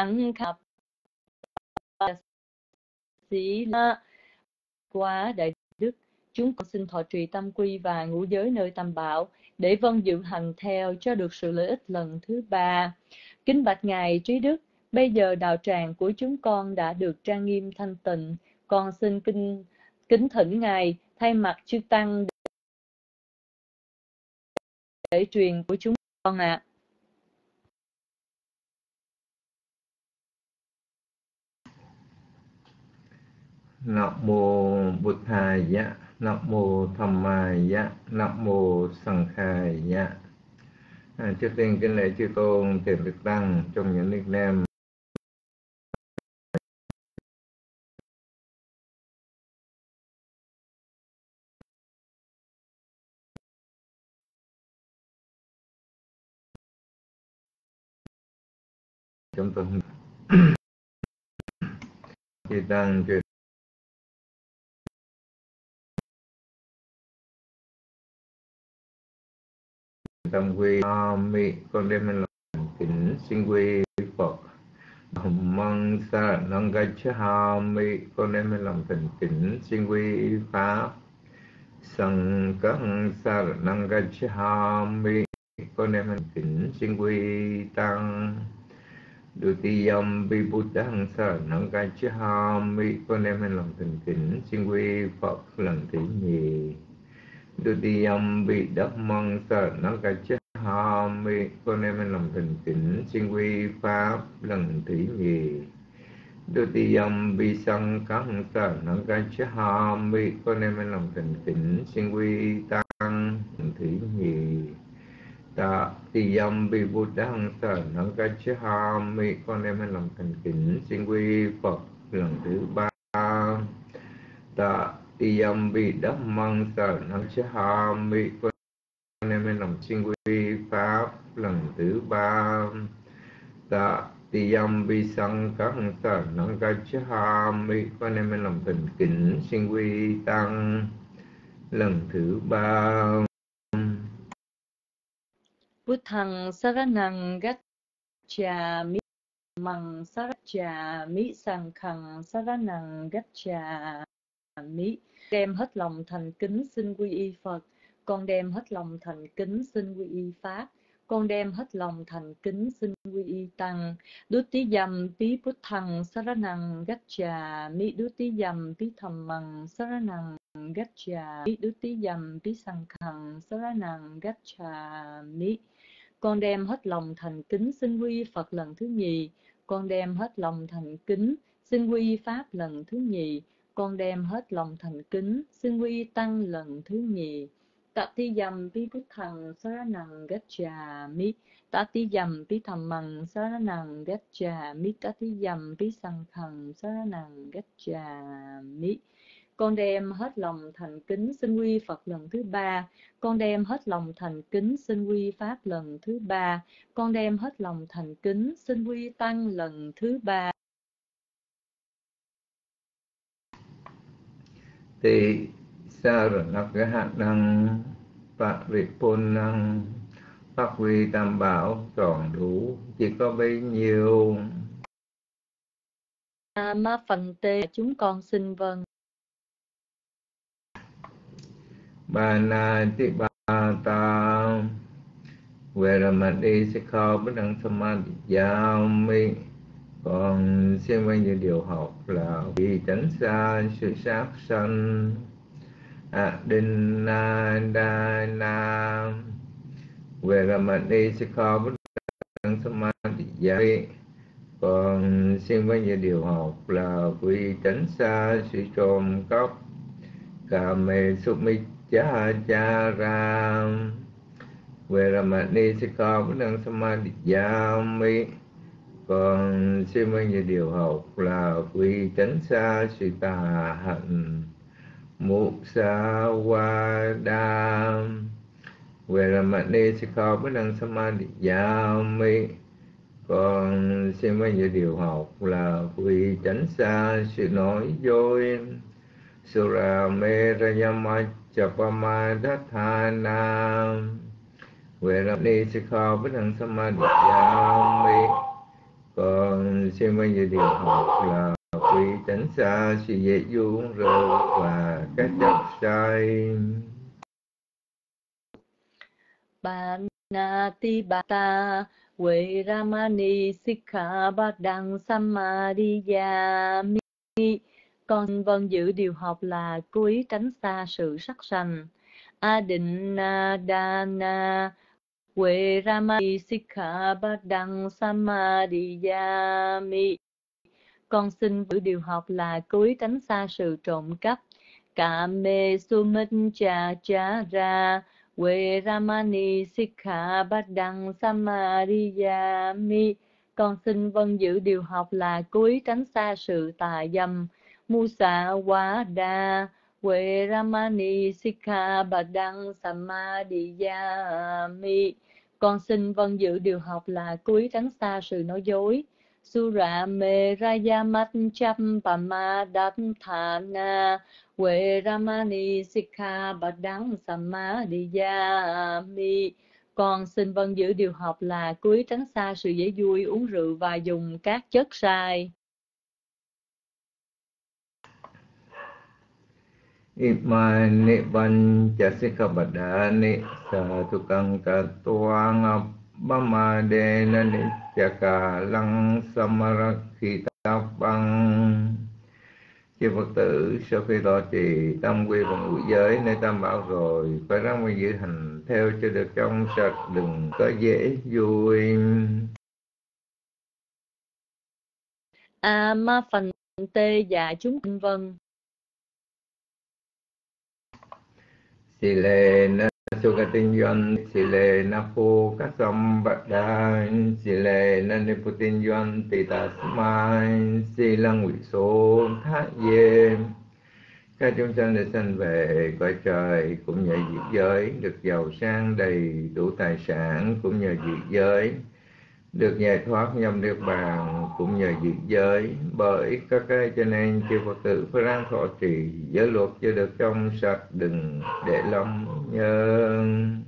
khắp sĩ la quá đại đức, chúng con xin thọ trì tam quy và ngũ giới nơi tam bảo để vâng giữ hành theo cho được sự lợi ích lần thứ ba. Kính bạch ngài trí đức, bây giờ đạo tràng của chúng con đã được trang nghiêm thanh tịnh, con xin kính thỉnh ngài thay mặt chư tăng để truyền của chúng con ạ. Nam mô Buddhaya, Nam mô Dhammaya, Nam mô Sanghaya. Trước tiên kính lễ chư tôn Thiền Đức Tăng trong những nickname chúng tôi chư tăng chư tam quy mi, con đem lòng kính xin quy Phật. Dhammang saranang gacchami, con đem lòng thành kính xin quy Pháp. Sanghang saranang gacchami, con đem lòng kính xin quy Tăng. Dutiyam vi Buddhang saranang gacchami, con đem lòng thành kính xin quy Phật lần thứ nhì. Dutiyam vi Dhammang saranang gacchami, con đem lòng thành kính xin quy Pháp lần thứ nhì. Dutiyam vi Sanghang saranang gacchami, con đem lòng thành kính xin quy Tăng lần thứ nhì. Tatiyam vi Buddhang saranang gacchami, con đem lòng thành kính xin quy Phật lần thứ ba. Tatiyam vi Dhammang saranang gacchami, con đem lòng xin quy Pháp lần thứ ba. Tatiyam vi Sanghang saranang gacchami, con đem lòng thành kính xin quy Tăng lần thứ ba. Buddhang saranang gacchami, Dhammang saranang Sanghang saranang gacchami. Đem hết lòng thành kính xin quy y Phật, con đem hết lòng thành kính xin quy y Pháp, con đem hết lòng thành kính xin quy y Tăng. Dutiyam pi Buddhang saranang gacchami, Dutiyam pi Dhammang saranang gacchami, Dutiyam pi Sanghang saranang gacchami. Con đem hết lòng thành kính xin quy Phật lần thứ nhì, con đem hết lòng thành kính xin quy Pháp lần thứ nhì, con đem hết lòng thành kính xin quy Tăng lần thứ nhì. Tatiyam pi Buddhang saranang gacchami, Tatiyam pi Dhammang saranang gacchami, Tatiyam pi Sanghang saranang gacchami. Con đem hết lòng thành kính xin quy Phật lần thứ ba, con đem hết lòng thành kính xin quy Pháp lần thứ ba, con đem hết lòng thành kính xin quy Tăng lần thứ ba. Tỳ saranang paripunang, phát huy tam bảo tròn đủ, chỉ có bấy nhiêu. Ma phần tê, chúng con xin vâng. Banatipata Veramati Sikkhapadang Samadhiyami, còn xem bao nhiêu điều học là vì tránh xa sự sát sanh. Adinadana Veramati Sikkhapadang Samadhiyami, còn xem bao nhiêu điều học là vì tránh xa sự trộm cắp. Kame Sumicchachara Veramati Sikkhapadang Samadhiyami, còn xem bao nhiêu điều học là vì tránh xa sự tà hạnh. Musawada Veramati Sikkhapadang Samadhiyami, còn xem bao nhiêu điều học là vì tránh xa sự nói dối. Suramerayamachapamadatthana Veramati Sikkhapadang Samadhiyami, Con xem bao nhiêu điều học là quý tránh xa sự dễ dụ uống rượu và các chất sai. Panatipata Veramani Sikkhabadang Samadhiyami. Con vâng giữ điều học là cố ý tránh xa sự sắc sanh. Adinadana Veramani Sikkhabadang Samadhiyami. Con xin giữ điều học là cố ý tránh xa sự trộm cắp. Kame Sumicchachara Veramani Sikkhabadang Samadhiyami. Con xin vâng giữ điều học là cố ý tránh xa sự tà dâm. Musawada Veramani Sikkhabadang Samadhiyami. Con xin vâng giữ điều học là cố ý tránh xa sự nói dối. Sura me raya matcham pamadatthana Veramani Sikkhabadang Samadhiyami. Con xin vâng giữ điều học là cố ý tránh xa sự dễ vui, uống rượu và dùng các chất sai. Imani panca sikkhabadani satukang katuang Bhamadena nityakalang samarakkhitapang. Chư Phật tử, sau khi tọa trì tam quy và ngũ giới nơi tam bảo rồi, phải ráng mà giữ hành theo cho được trong sạch, đừng có dễ vui. Ma phần tê dạ chúng vâng. Silena Sukatinyan, Silena Pukasam Badain, Silena Niputinyan Titasmai, Silang Viso Thát Ye. Các chúng sanh được sanh về cõi trời cũng nhờ diệt giới, được giàu sang đầy đủ tài sản cũng nhờ diệt giới, được giải thoát nhằm niết bàn cũng nhờ diệt giới. Bởi các cái cho nên chư Phật tử phải ráng thọ trì giới luật cho được trong sạch, đừng để lòng nhân.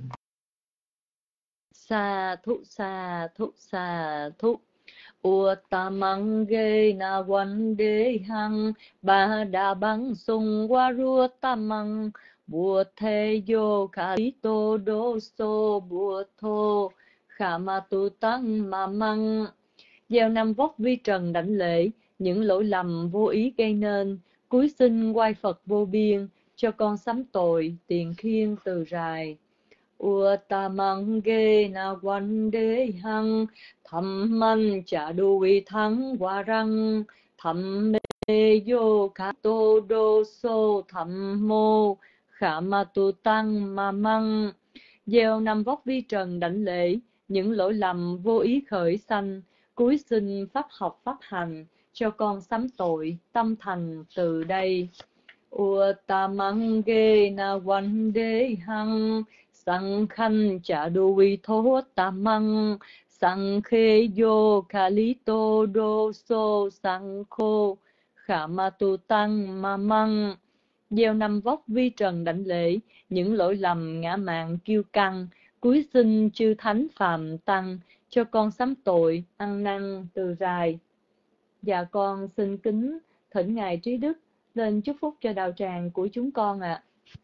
Sa thụ sa thụ sa thụ. Uttamang ge na văn đế hằng ba đà băng sung qua rua tamang bùa thê yo khả lý tô đô sô bùa thô khả ma tu tăng ma măng. Gieo năm vóc vi trần đảnh lễ, những lỗi lầm vô ý gây nên, cúi xin quay Phật vô biên, cho con sám tội tiền khiên từ rài. Uttamang ge na văn đế hằng thầm man chả đu vi thắng qua răng thầm mê yo khả tô đô sô thầm mô khả ma tu tăng ma măng. Gieo năm vóc vi trần đảnh lễ, những lỗi lầm vô ý khởi sanh, cúi xin pháp học pháp hành, cho con sám tội tâm thành từ đây. Uttamang ge na văn đế hằng sang khanh chả đu vi thố tamang sang khê yo khả lý tô đô sô sang khô khả ma tu tăng ma măng. Gieo năm vóc vi trần đảnh lễ, những lỗi lầm ngã mạn kiêu căng, cúi xin chư thánh phàm tăng, cho con sám tội ăn năn từ rài. Dạ con xin kính thỉnh ngài Trí Đức lên chúc phúc cho đạo tràng của chúng con ạ.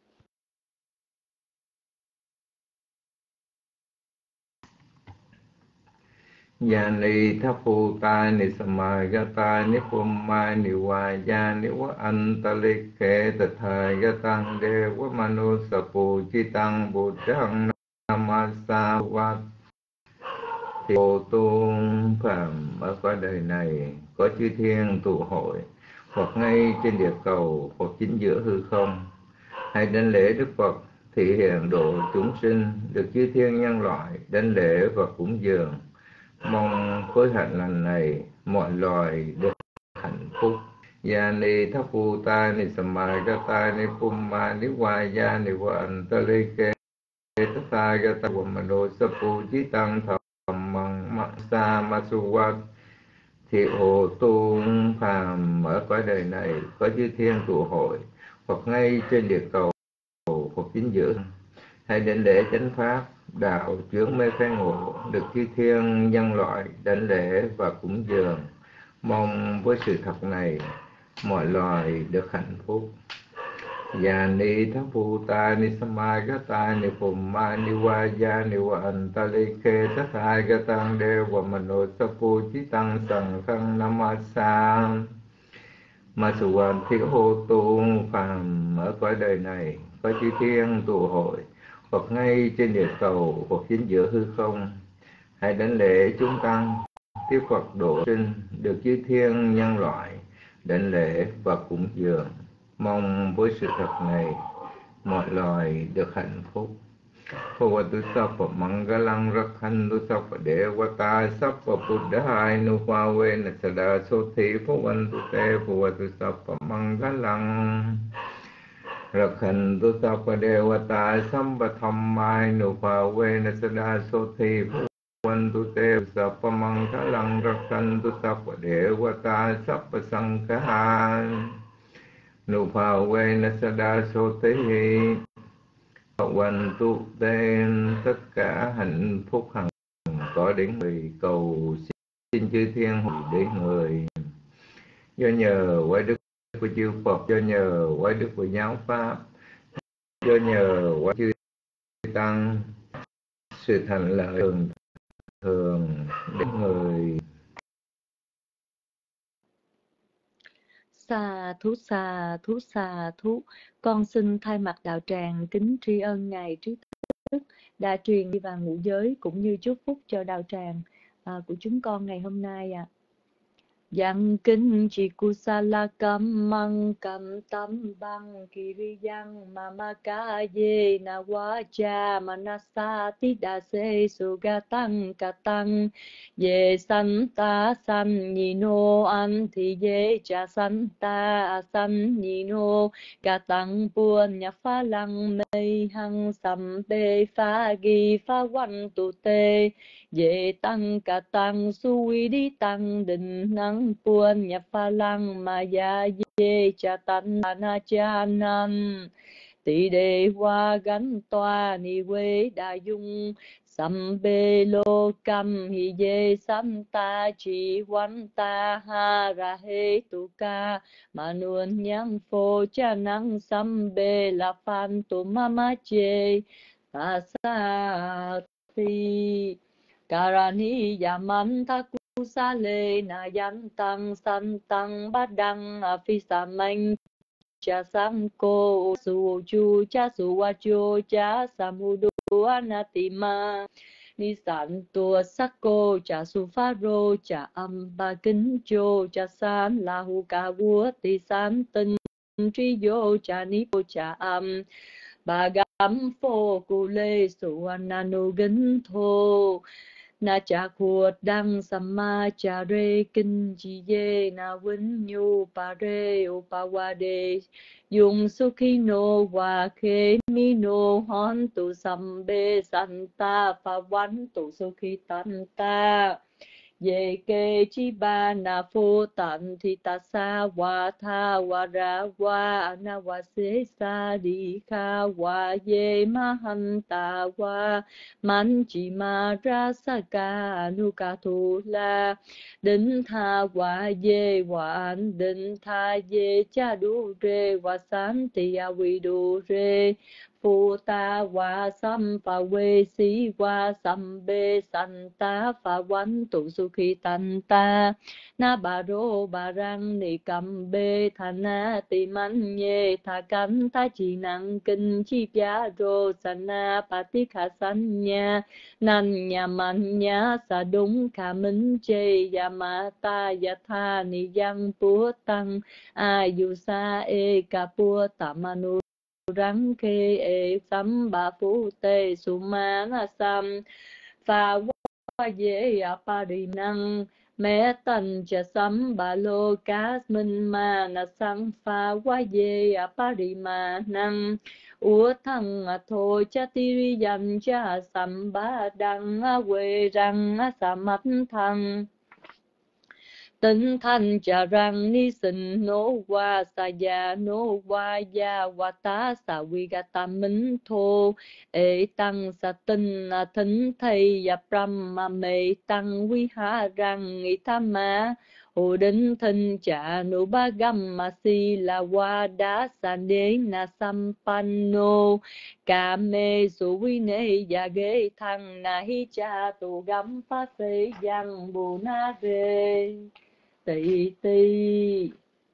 Yani Thaputa Ni Samayata Ni Pumma Ni Vaya Ni Wa Antalike Tathayatang Deva Manusapu Chitang Buddhang Namasa Vat. Thì Ô Tu Phạm ở cõi đời này có chư thiên tụ hội, hoặc ngay trên địa cầu, hoặc chính giữa hư không. Hãy đảnh lễ Đức Phật, thị hiện độ chúng sinh, được chư thiên nhân loại đảnh lễ và cúng dường. Mong phối hạnh lành này mọi loài được hạnh phúc. Yani Thaputa Ni Samayata Ni Pumma Ni Vaya Ni Wa Antalike Tathayata Wa Manusapu Chitang Thammang Masa Masuvat. Thì Ô Tu Phàm ở cõi đời này có chư thiên tụ hội, hoặc ngay trên địa cầu, hoặc chính giữa. Hãy đảnh lễ chánh pháp, đạo chướng mê khai ngộ, được chư thiên nhân loại đảnh lễ và cúng dường. Mong với sự thật này, mọi loài được hạnh phúc. Yani Thaputa Ni Samagata Ni Pumma Ni Vaya Ni Vantalike Tathagatan Deva Mano Sapuchitang Sankhang Namasam. Masuwan Thiết Hô Tu phàm ở cõi đời này có chư thiên tụ hội, hoặc ngay trên địa cầu, hoặc chính giữa hư không. Hãy đảnh lễ chúng tăng, tiếp Phật độ sinh, được chư thiên nhân loại đảnh lễ và cúng dường. Mong với sự thật này, mọi loài được hạnh phúc. Bhavatu Sappa Mangalang Rakhantu Sappa Devata Sappa Buddhaya Nupavena Sada Soti Bhavantu Te Bhavatu Sappa Mangalang Rakhantu Sappa Devata Samba Dhammaya Nupavena Sada Soti Bhavantu Te Sappa Mangalang Rakhantu Sappa Devata Sappa Sanghaya Nupavena Sada Soti Quanh tu tên tất cả hạnh phúc hằng có đến người, cầu xin chư thiên hồi đến người. Do nhờ quay đức của chư Phật, do nhờ quay đức của giáo pháp, do nhờ quay chư tăng, sự thành lợi thường thường đến người. Xà thú xà thú xà thú. Con xin thay mặt đạo tràng kính tri ân Ngài Trí Thức đã truyền đi vào ngũ giới, cũng như chúc phúc cho đạo tràng của chúng con ngày hôm nay ạ. Yang kinh chỉ kusala kamang kam tam bang kiriyang mamaka ye na vacha manasa tidase sugatang katang ye santa san nino an thì ye cha santa san nino katang buồn nhập pha lăng mây hăng sầm bê pha gi pha văn tu tê ye tăng katang suy đi tăng định năng buồn nhập pha lăng mà ya ye cha tan na cha nan tỳ đề hoa gánh toa ni quê đa dung sam bê lô cam hi ye sam ta chi quan ta ha ra he tu ca mà nuôn nhang phô cha năng sam bê la phan tu mama che ta sa ti karani yaman ta sa lê na yan tăng san tăng bát đăng phi sa manh cha sam cô su chu cha su wa chu cha samudu anatima ni san tua sakko cha su pha rô cha âm ba kính chô cha san la hu ca vua ti san tinh tri vô cha ni po cha âm ba gam phô cu lê su ananu kính thô na cha khuột đăng samma cha re kinh chi ye na vinh nhu pa re upa wa de yung sukhino wa khe mi no hon tu sambe santa pa wan tu sukhi tanta ye ke chi ba na pho tan thi ta sa wa tha wa ra wa na wa se sa di kha wa ye ma han ta wa man chi ma ra sa ka nu ka thu la đinh tha wa ye wa an đinh tha ye cha du re wa san ti ya wi du re phu ta wa sam pa we si wa sam be san ta fa wan tu su khi tan ta na ba ro ba rang ni kam be tha na ti man ye tha kan ta chi năng kinh chi pya ro sana pa ti kha san nha nan nhà man nha sa đúng kha minh che ya ma ta ya tha ni yang pu tăng a yu sa e ka pu ta manu răng khê ê sắm bà phú tê su ma na sam pha qua dễ pa đi năng mẹ tần cha sắm bà lô cá minh ma na sang pha qua dễ pa đi ma năng ủa thằng thôi cha ti dành cha sắm ba đăng quê răng sa mắt thằng Tinh thanh trà răng ni sinh nô qua sa ya nô qua ya wa ta sa vi ga ta minh thô ê tăng sa tinh thính thầy ya brahma mê tăng vi ha răng nghi tham ma hồ đinh thinh trà nô ba gam ma si la wa đá sa đế na sampanno ca mê su vi nê ya ghê thăng na hi cha tu gam pa se yang bu na re tỳ tỳ.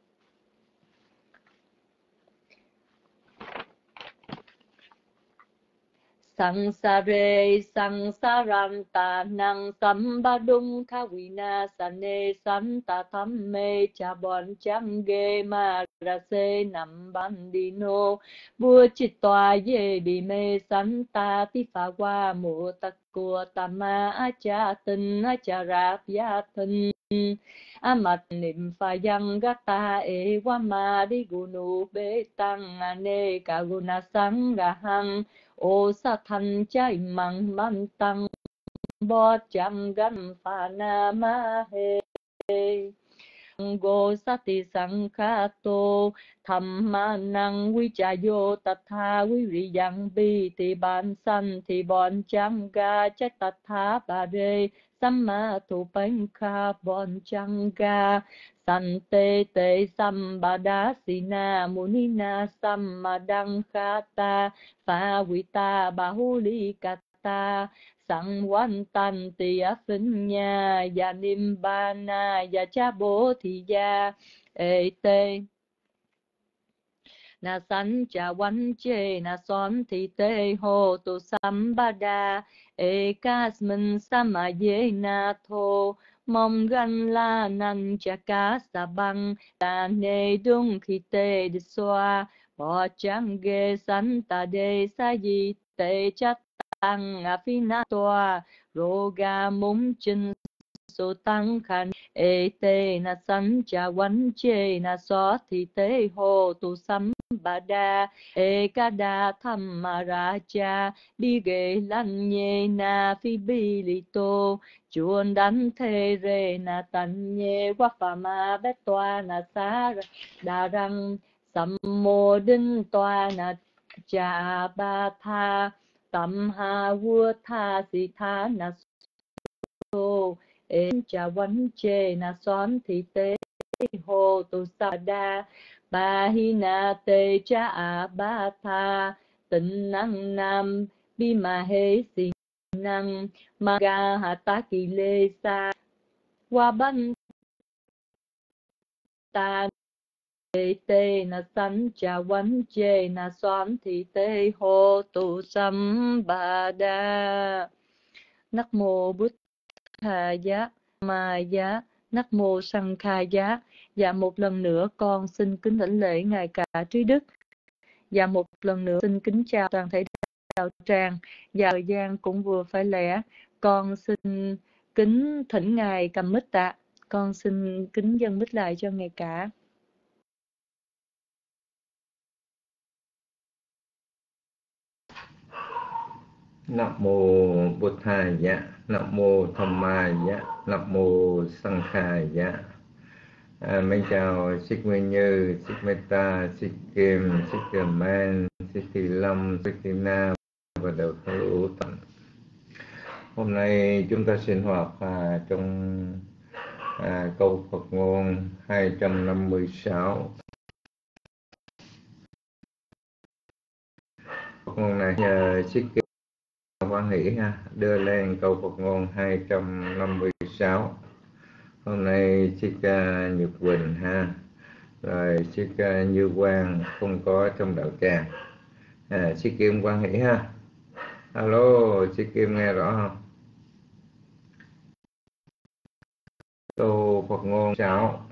Sangsare sangsaranta nang sambadung kawina sane santa thamme cha bon chang ge ma ra se nam bandino bua chit toa ye bi me santa ti pha qua mu tak cua tama a cha tin a cha rap ya tin a mặt niệm pha yang gata e wa ma di gunu be tăng ane ka guna sang ga hang ô sa thanh chai măng man tăng bo chang gan pha na ma he go sati sankhato thamma năng vi cha yo tatha vi ri yang bi ti ban san ti bon chang ga cha tatha ba re samma tu pan kha bon chang ga san te te sambada sina munina sammadang khata pha vi ta bahuli kata sang quan tan tia phinh nha ya nim ba na ya cha bố thì ya ê tê na san cha quan chê na son thì tê hồ tu sam ba đa ê kas min sama ye na thô mong gan la nan cha cá sa băng ta nê dung khi tê đi xoa bỏ trắng ghê san ta đê sa di tê chát tăng a phi na toa roga mung chin so tăng khan ê tê na san cha quan chê na so thì tê hồ tu sam ba đa ê ca đa tham ma ra cha đi ghê lan nhê na phi bi li tô chuan đánh thê rê na tận nhê quá phà ma bé toa na sa đà răng sam mô đinh toa na cha ba tha tâm ha vua tha si tha na so em cha văn chê na son thì tế hồ tu sa đa ba hi na tê cha a ba tha tịnh năng nam bi ma hê si năng ma ga ha ta ki lê sa qua ban ta tê tê na san cha văn chê na son thì tế hồ tu sam ba đa. Nắc mô Bút Thà Giá Ma Giá, Nắc mô Sanh Kha Giá. Dạ một lần nữa con xin kính thỉnh lễ ngài cả trí đức. Dạ một lần nữa xin kính chào toàn thể đạo tràng. Dạ thời gian cũng vừa phải lẽ, con xin kính thỉnh ngài cầm mic ạ. Con xin kính dâng mic lại cho ngài cả. Nam mô Bụt Thaya, Nam mô Dhammaya, Nam mô Sankhaya. Mến chào Sích Nguyên Như, Sích Meta, Sích Kim, Sích Trường Man, Sích Thị Lâm, Sích Thị Na và Đạo Hữu Tận. Hôm nay chúng ta sinh hoạt trong câu Phật ngôn 256. Phật ngôn này nhờ Sích Kim Quan Hỷ đưa lên câu Phật ngôn 256. Hôm nay Sích Nhật Quỳnh rồi Sích Như Quang không có trong đạo tràng. Sích Kim Quan Hỷ Alo, Sích Kim nghe rõ không? Câu Phật ngôn 6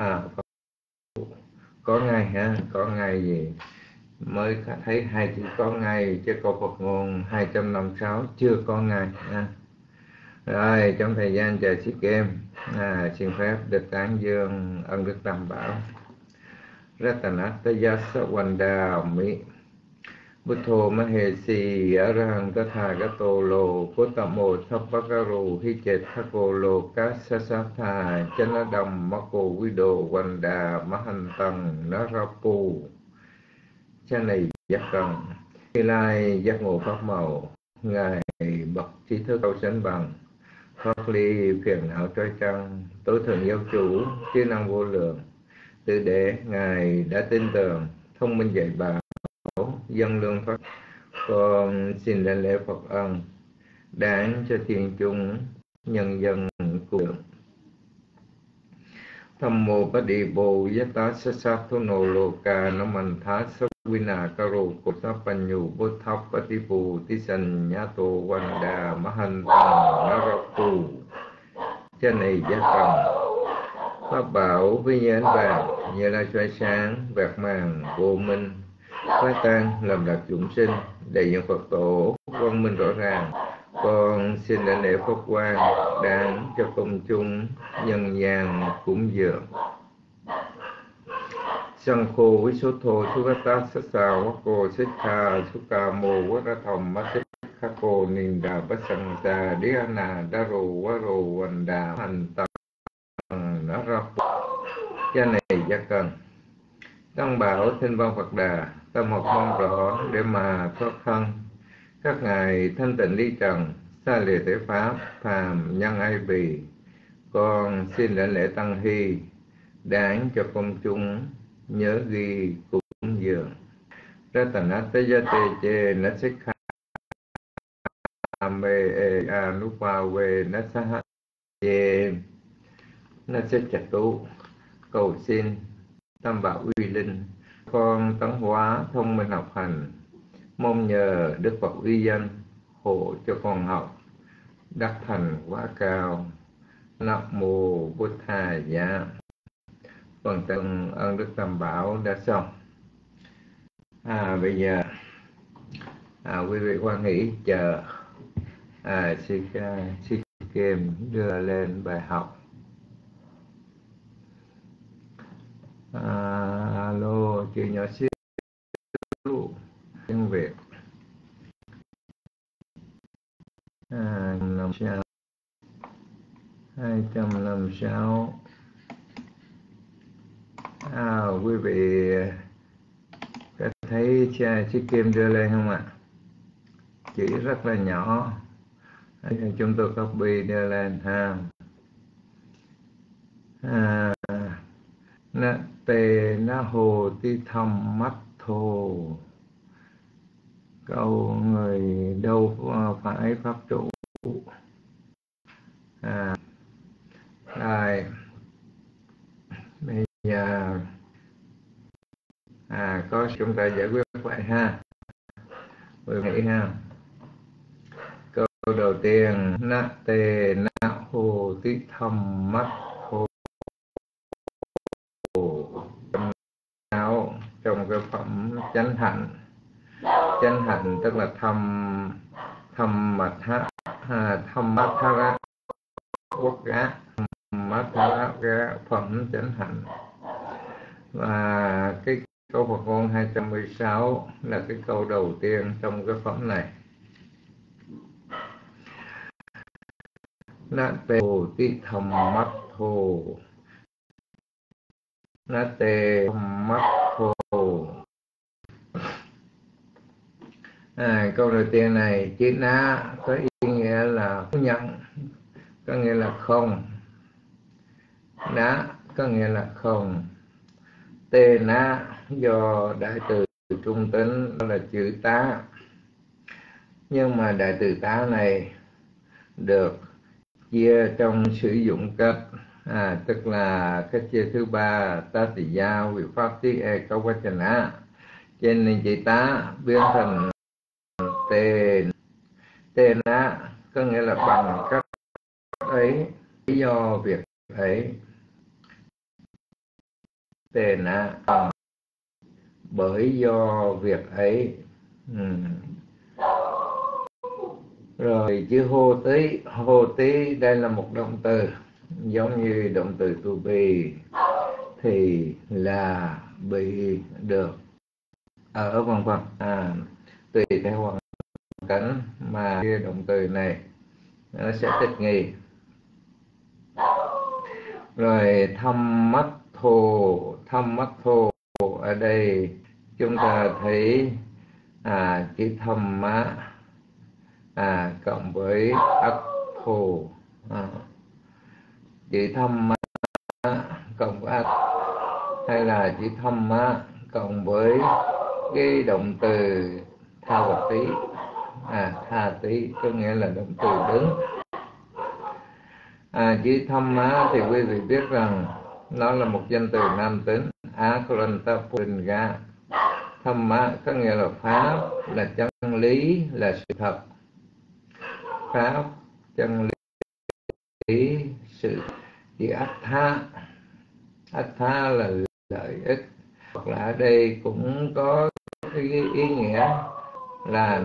có ngày có ngày gì mới thấy hai chữ có ngày, chứ câu Phật ngôn 256 chưa có ngày Rồi trong thời gian chờ Sích Kim xin phép được tán dương ân đức Tam Bảo. Ratanataya Sawanda Mi Buddho Mahesi Arahang Tathagato Lo Kotamo Sappakaro Hichet Thako Lo Kasasatha Chanadam Mako Vido Wanda Mahantang Narapu. Cha này giác cần Như Lai giác ngộ pháp màu, ngài bậc trí thức cao sánh bằng, thoát ly phiền não trói trăng, tối thượng giáo chủ trí năng vô lượng. Từ để ngài đã tin tưởng, thông minh dạy bảo, dân lương thoát. Con xin đảnh lễ Phật ân, đáng cho thiên chúng nhân dân cùng. Tham mô bát đi bồ yata sát sát thô nô lô ca nó mạnh thá sắp vina caro cột sắp bánh nhù bố thắp bát đi bồ tí sanh nhá tô văn đà mã hành tăng nó rọc tù. Cha này giác cầm pháp bảo với như ánh vàng, như là xoay sáng vẹt màng vô minh phá tan làm đạt chúng sinh, đại diện Phật tổ quang minh rõ ràng. Con xin đảnh lễ Phật quang đáng cho công chúng nhân gian cúng dường. Sang khô với số thô sukata sát xào quá cô xích kha sukha mô quá ra thầm má xích khá cô nình đà bát sang xa đế na đá rô quá rô hoành đà hành tăng nó ra. Cha này giác cần tăng bảo thiên văn Phật đà, tâm học mong rõ để mà thoát thân. Các ngài thanh tịnh ly trần, xa lìa thể pháp, phàm nhân ai bì. Con xin đảnh lễ tăng hy, đáng cho công chúng nhớ ghi cúng dường. Ratanata yate che nasikha me anupa ve nasaha che nasachatu. Cầu xin tam bảo uy linh, con tấn hóa thông minh học hành, mong nhờ Đức Phật uy danh hộ cho con học đắc thành quả cao. Nam mô Bụt Thà Dạ. Phần tận ơn Đức Tam Bảo đã xong. Bây giờ quý vị hoan hỷ chờ Si Kim đưa lên bài học. Alo, chị nhỏ xíu tiếng Việt. 256. Quý vị có thấy chiếc kim đưa lên không ạ? Chỉ rất là nhỏ. Chúng tôi copy đưa lên ha. Na tề na hồ ti thầm mắt thô. Câu người đâu phải pháp trụ. Rồi bây giờ có chúng ta giải quyết vậy ha. Quý vị ha. Câu đầu tiên, na tề na hồ tí thầm mắt hồ. Trong cái phẩm chánh hạnh. Chánh hạnh tức là thầm mát ra quốc gá, mát ra phẩm chánh hạnh. Và cái câu Phật ngôn 216 là cái câu đầu tiên trong cái phẩm này. Na tề hồ tí thầm mắt hồ. Na tề thầm mắt hồ. Câu đầu tiên này, chữ na có ý nghĩa là nhận, có nghĩa là không. Na có nghĩa là không. Tê na do đại từ trung tính, đó là chữ tá. Nhưng mà đại từ tá này được chia trong sử dụng cách, tức là cách chia thứ ba, tá tỳ gia vị pháp tí e câu vachana. Cho nên chữ tá biến thành tê na, có nghĩa là bằng cách ấy, lý do việc ấy. Tê na bởi do việc ấy. Rồi chữ hô tí đây là một động từ, giống như động từ to be, thì là bị được ở vân vân. tùy theo hoàn cảnh mà động từ này nó sẽ thích nghi. Rồi thăm mắt thô ở đây chúng ta thấy chữ thăm má cộng với ắt thô, chữ thăm má cộng với ắt, hay là chữ thăm má cộng với cái động từ tha vật tí, tha tí có nghĩa là động từ đứng. Chữ thăm má thì quý vị biết rằng nó là một danh từ nam tính, Akaranta Puringa. Thăm má có nghĩa là pháp, là chân lý, là sự thật. Pháp, chân lý, sự. Chữ Attha là lợi ích, hoặc là ở đây cũng có cái ý nghĩa là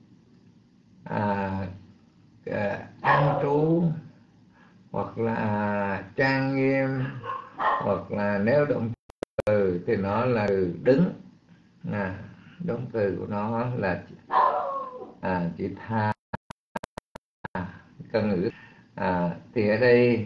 an trú, hoặc là trang nghiêm, hoặc là nếu động từ thì nó là từ đứng. Động từ của nó là chữ tha, căn ngữ. Thì ở đây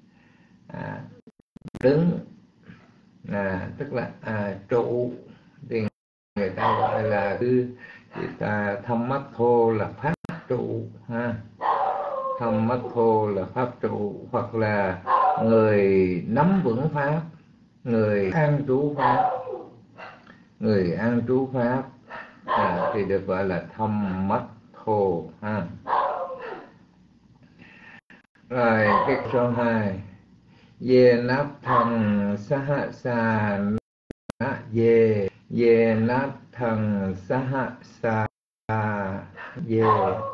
đứng tức là trụ, thì người ta gọi là thăm mắt thô là pháp trụ ha. Thăm mắt thô là pháp trụ, hoặc là người nắm vững pháp, người an trú pháp, thì được gọi là thăm mắt thô ha. Rồi cái số 2, ye nắp thằng saha sa na ye nắp thằng saha sa ye.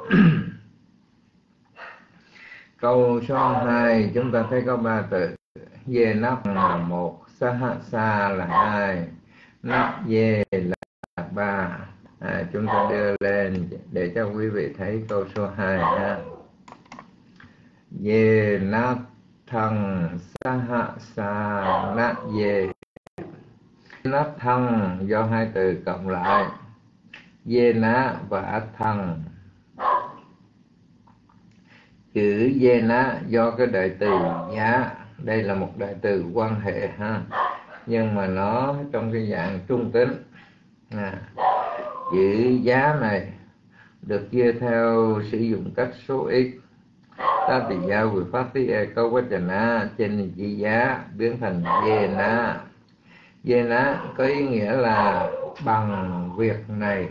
Câu số 2 chúng ta thấy có 3 từ. Ye nắp là 1, saha sa là 2, nắp ye là 3. Chúng ta đưa lên để cho quý vị thấy câu số 2 ha. Ye nắp thằng saha sa na ye. Nắp thằng do 2 từ cộng lại, ye na và át thằng. Chữ ye na do cái đại từ giá, đây là một đại từ quan hệ ha, nhưng mà nó trong cái dạng trung tính. Chữ giá này được chia theo sử dụng cách số ít. Ta tỷ gia vừa phát tí câu quá trần trên chữ giá biến thành ye na. Ye na có ý nghĩa là bằng việc này,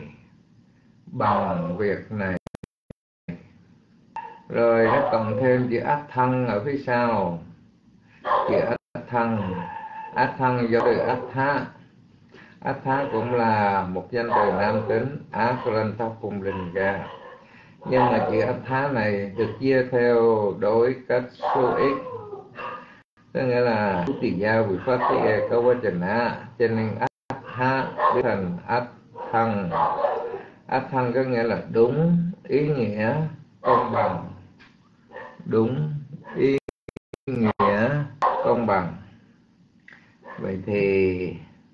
Rồi nó cộng thêm chữ át thăng ở phía sau. Chữ át thăng do từ át thá cũng là một danh từ nam tính, Akaranta Puringa. Nhưng mà chữ át thá này được chia theo đối cách số ít, tức nghĩa là tỷ gia vì phát tỷ câu quá trình cho nên át thá biến thành át thăng. Át thăng có nghĩa là đúng, ý nghĩa, công bằng. Đúng, ý nghĩa, công bằng. Vậy thì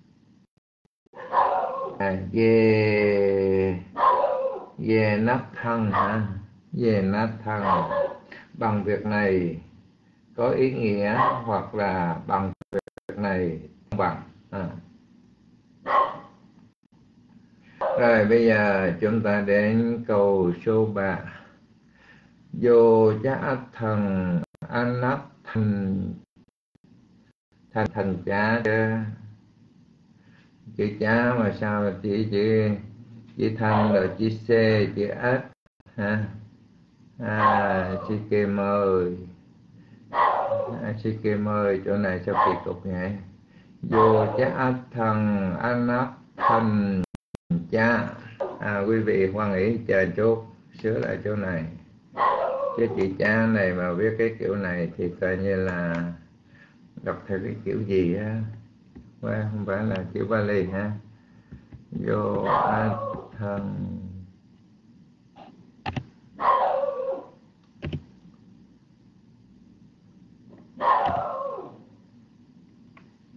ye nắp thăng ha, ye nắp thăng bằng việc này có ý nghĩa, hoặc là bằng việc này công bằng. Rồi bây giờ chúng ta đến câu số 3. Vô chá thần anap thành chá chứ. Chữ chá mà sao là chữ thanh rồi chữ c, chữ át ha. Chữ kim ơi, chữ kim ơi, chỗ này sao kỳ cục vậy? Vô chá thần anap thành chá. Quý vị hoan hỷ chờ chút, sửa lại chỗ này. Chứ chữ cha này mà viết cái kiểu này thì coi như là đọc theo cái kiểu gì á, không phải là kiểu Bali ha. Vô thân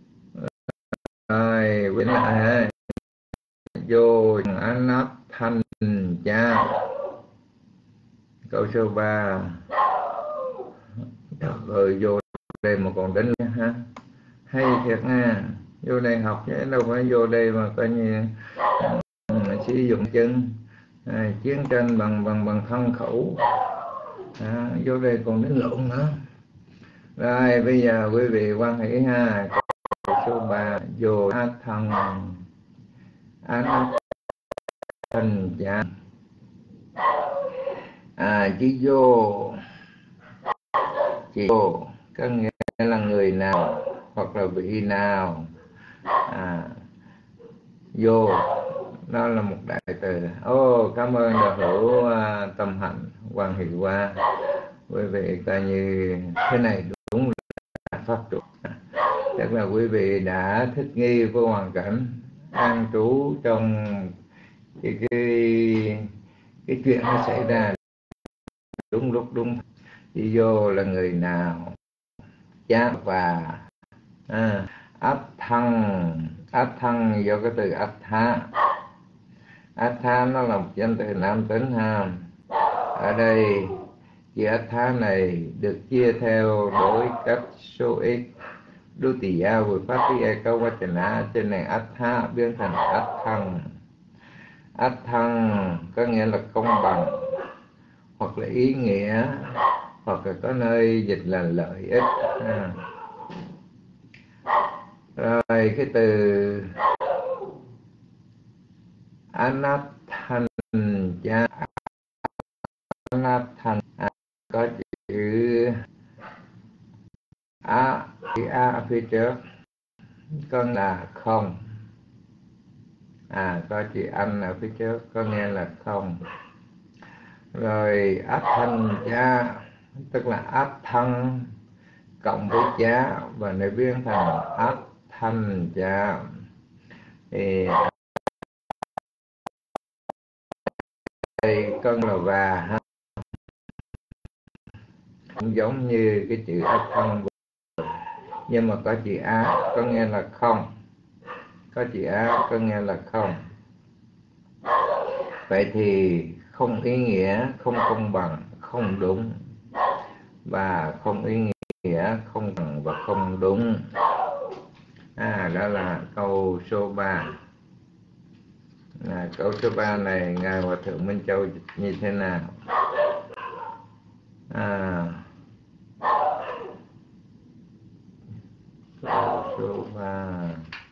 rồi quyển lại ha. Vô anap thanh câu số 3. Rồi vô đây mà còn đánh ha, hay thiệt nha. Vô đây học chứ đâu phải vô đây mà coi như sử dụng chân chiến tranh bằng thân khẩu. Vô đây còn đánh lộn nữa. Rồi bây giờ quý vị quan hệ ha. Câu số 3. Vô á thân thành cha. Chữ vô, có nghĩa là người nào hoặc là vị nào. Vô nó là một đại từ. Cảm ơn đạo hữu Tâm Hạnh, Hoàng Thị Hoa. Quý vị coi như thế này đúng là pháp luật. Chắc là quý vị đã thích nghi với hoàn cảnh, an trú trong cái chuyện nó xảy ra đúng lúc đúng. Đi vô là người nào, chá và áp thân do cái từ áp tha nó là một danh từ nam tính ha. Ở đây chữ áp tha này được chia theo đối cách số ít. Dutiya vừa phát đi câu vachana trên này áp tha biến thành áp thân. Áp thân có nghĩa là công bằng hoặc là ý nghĩa, hoặc là có nơi dịch là lợi ích. Rồi cái từ anathan cha, anathan có chữ a phía trước con là không. Có chữ anh ở phía trước có nghĩa là không. Rồi áp thanh cha tức là áp thân cộng với cha và nó biến thành áp thanh cha. Thì đây con là và cũng giống như cái chữ áp thân, nhưng mà có chữ á có nghĩa là không. Có chữ á có nghĩa là không. Vậy thì không ý nghĩa, không công bằng, không đúng, và không ý nghĩa, không bằng và không đúng. Đó là câu số 3. Câu số 3 này Ngài Hòa Thượng Minh Châu dịch như thế nào? Câu số 3.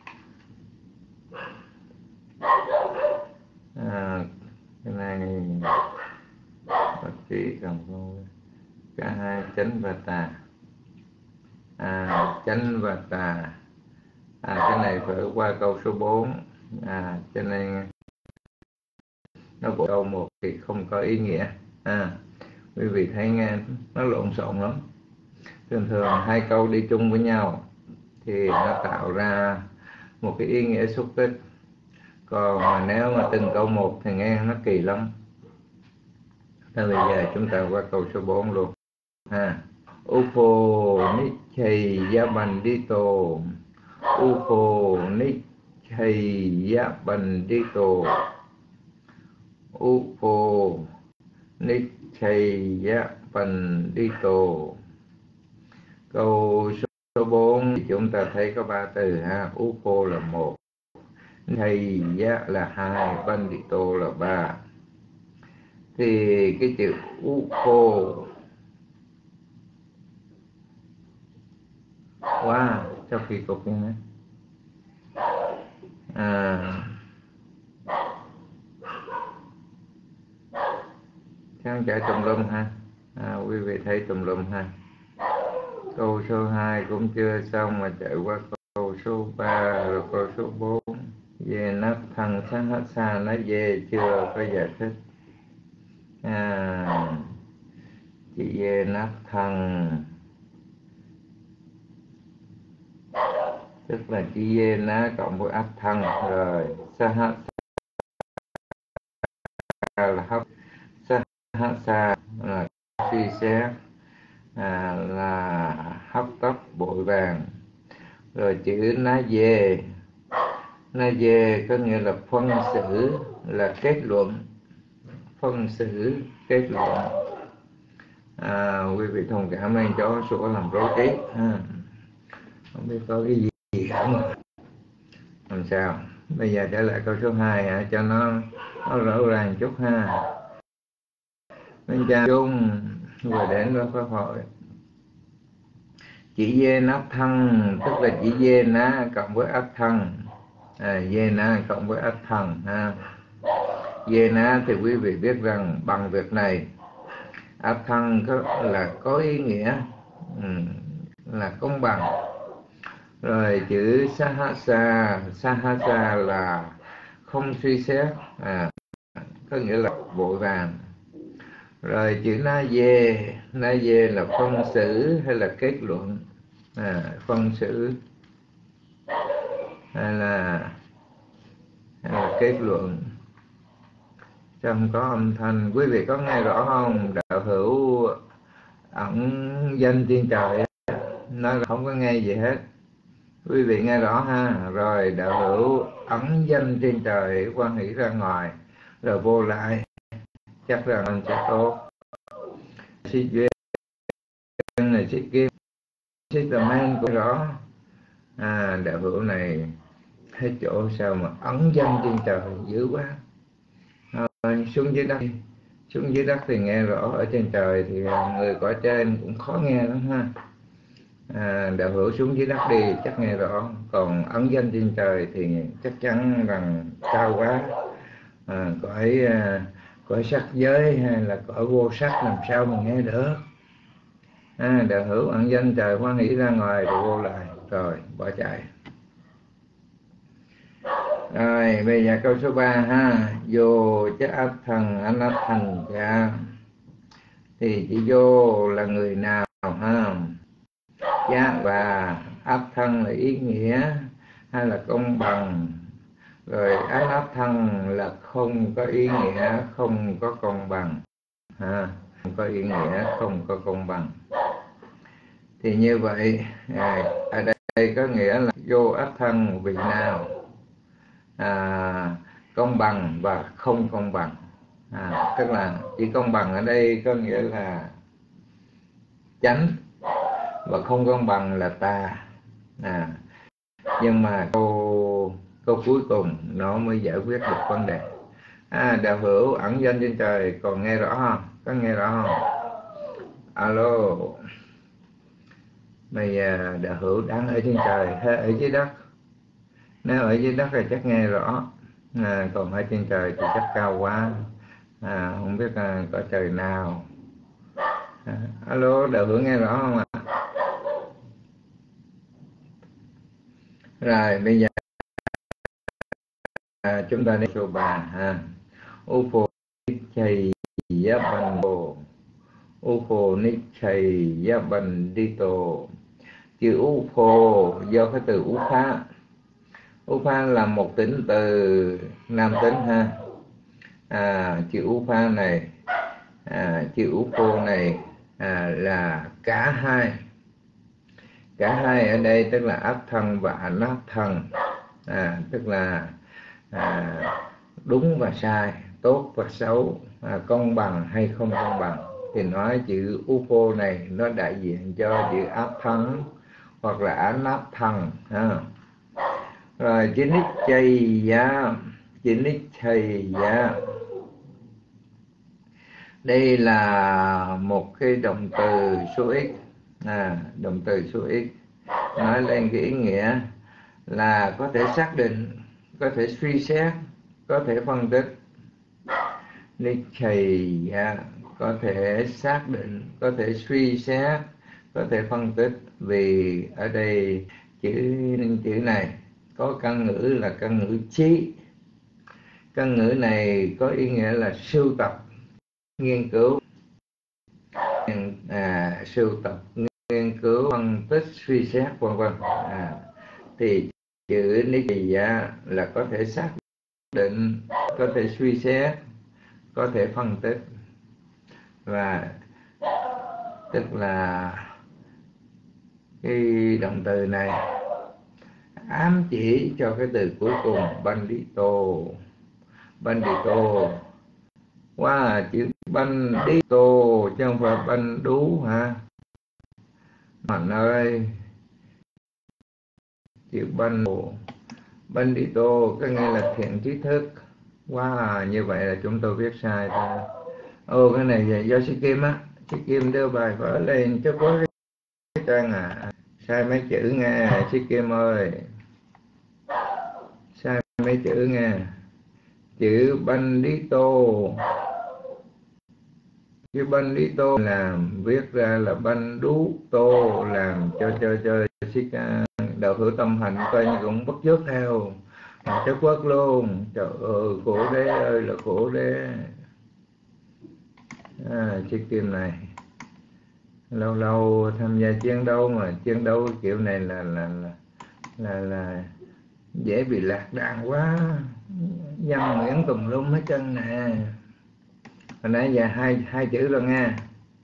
Cái này bác sĩ cầm câu cả hai chánh và tà. Chánh và tà. Cái này phải qua câu số 4. Cho nên nó bộ câu 1 thì không có ý nghĩa. Quý vị thấy nghe nó lộn xộn lắm. Thường thường hai câu đi chung với nhau thì nó tạo ra một cái ý nghĩa xúc tích. Còn mà nếu mà từng câu một thì nghe nó kỳ lắm. Bây giờ chúng ta qua câu số 4 luôn. Upo Nichaya Bandito. Upo Nichaya Bandito. Upo Nichaya Bandito. Câu số 4 thì chúng ta thấy có 3 từ ha. Upo là 1, Nichaya là 2, Bandito là 3. Thì cái chữ Upo sao kỳ cục như thế. Sáng chạy tùm lum ha. Quý vị thấy tùm lum ha. Câu số 2 cũng chưa xong mà chạy qua câu số 3 rồi câu số 4. Về nắp thằng sáng hết xa nó về chưa có giải thích. Chị về nắp thằng tức là chữ dê ná cộng với áp thân. Rồi sa hát là hấp, sa hát sa là suy xét, là hấp tấp vội vàng. Rồi chữ ná dê có nghĩa là phân xử, là kết luận. Phân xử kết luận. Quý vị thông cảm lên chó sủa làm rối trí không biết có cái gì không, làm sao. Bây giờ trở lại câu số 2 cho nó rõ ràng chút ha. Bên cha chung vừa đến đó pháp hội chỉ dê nắp thân, tức là chỉ dê ná cộng với áp thân, dê ná cộng với áp thân ha. Dê ná thì quý vị biết rằng bằng việc này áp thân có ý nghĩa là công bằng. Rồi chữ sahasa là không suy xét, có nghĩa là vội vàng. Rồi chữ na dê là phân xử hay là kết luận, phân xử hay là kết luận. Trong có âm thanh, quý vị có nghe rõ không? Đạo hữu ẩn danh trên trời nói là không có nghe gì hết. Quý vị nghe rõ ha. Rồi đạo hữu ẩn danh trên trời quan hỷ ra ngoài rồi vô lại, chắc rằng anh sẽ tốt. Xích duyên này, xích kim, xích tà men cũng rõ. Đạo hữu này hết chỗ sao mà ẩn danh trên trời dữ quá. Xuống dưới đất thì nghe rõ, ở trên trời thì người cõi trên cũng khó nghe lắm ha. Đạo hữu xuống dưới đất đi chắc nghe rõ, còn ẩn danh trên trời thì chắc chắn rằng cao quá. Cõi sắc giới hay là cõi vô sắc làm sao mà nghe được. Đạo hữu ẩn danh trời hoan hỷ ra ngoài rồi vô lại, rồi bỏ chạy. Rồi bây giờ câu số 3 ha. Vô chứ áp thần anh áp thành cha, thì chỉ vô là người nào ha. Cha và áp thân là ý nghĩa hay là công bằng. Rồi áp thân là không có ý nghĩa, không có công bằng không có ý nghĩa, không có công bằng. Thì như vậy ở đây có nghĩa là vô áp thân vị nào công bằng và không công bằng. Tức là chỉ công bằng ở đây có nghĩa là chánh, và không công bằng là tà. Nhưng mà câu cuối cùng nó mới giải quyết được vấn đề. Đạo hữu ẩn danh trên trời còn nghe rõ không? Có nghe rõ không? Alo. Bây giờ đạo hữu đang ở trên trời hay ở dưới đất? Nếu ở dưới đất thì chắc nghe rõ, còn ở trên trời thì chắc cao quá, không biết có trời nào. Alo, đạo hữu nghe rõ không ạ? Rồi bây giờ chúng ta đi số 3 Upo Nichai Yabando, Upo Nichai Yabandito. Chữ Upo do cái từ Upa. Upa là một tính từ nam tính ha. Chữ Upa này, chữ Upo này là cả hai. Cả hai ở đây tức là áp thân và anáp thân, tức là đúng và sai, tốt và xấu, công bằng hay không công bằng. Thì nói chữ Upo này nó đại diện cho chữ áp thân hoặc là anáp thân Rồi chữ Nichaya, đây là một cái động từ số ít, động từ số ít nói lên cái ý nghĩa là có thể xác định, có thể suy xét, có thể phân tích. Nichaya có thể xác định, có thể suy xét, có thể phân tích. Vì ở đây chữ này có căn ngữ là căn ngữ trí. Căn ngữ này có ý nghĩa là sưu tập, nghiên cứu, sưu tập, nghiên cứu, phân tích, suy xét vân vân. Thì chữ Nichaya là có thể xác định, có thể suy xét, có thể phân tích, và tức là cái động từ này ám chỉ cho cái từ cuối cùng Bandito. Bandito qua chữ banh đi tô chứ không phải banh đú hả Mạnh ơi. Chữ banh đi tô có nghĩa là thiện trí thức. Wow, như vậy là chúng tôi viết sai thôi. Cái này là do chị Kim á. Chị Kim đưa bài vở lên cho có cái trang sai mấy chữ nghe chị Kim ơi, sai mấy chữ nghe. Chữ bandito, chữ bandito làm viết ra là banh đú tô, làm cho chơi xích đạo hữu tâm hành coi như cũng bắt chước theo chất quốc luôn. Trời ơi khổ đế ơi là khổ đế. Chiếc kim này lâu lâu tham gia chiến đấu mà chiến đấu kiểu này là dễ bị lạc đàn quá, văn nguyễn tùm lum hết chân nè. Hồi nãy giờ hai chữ rồi nha,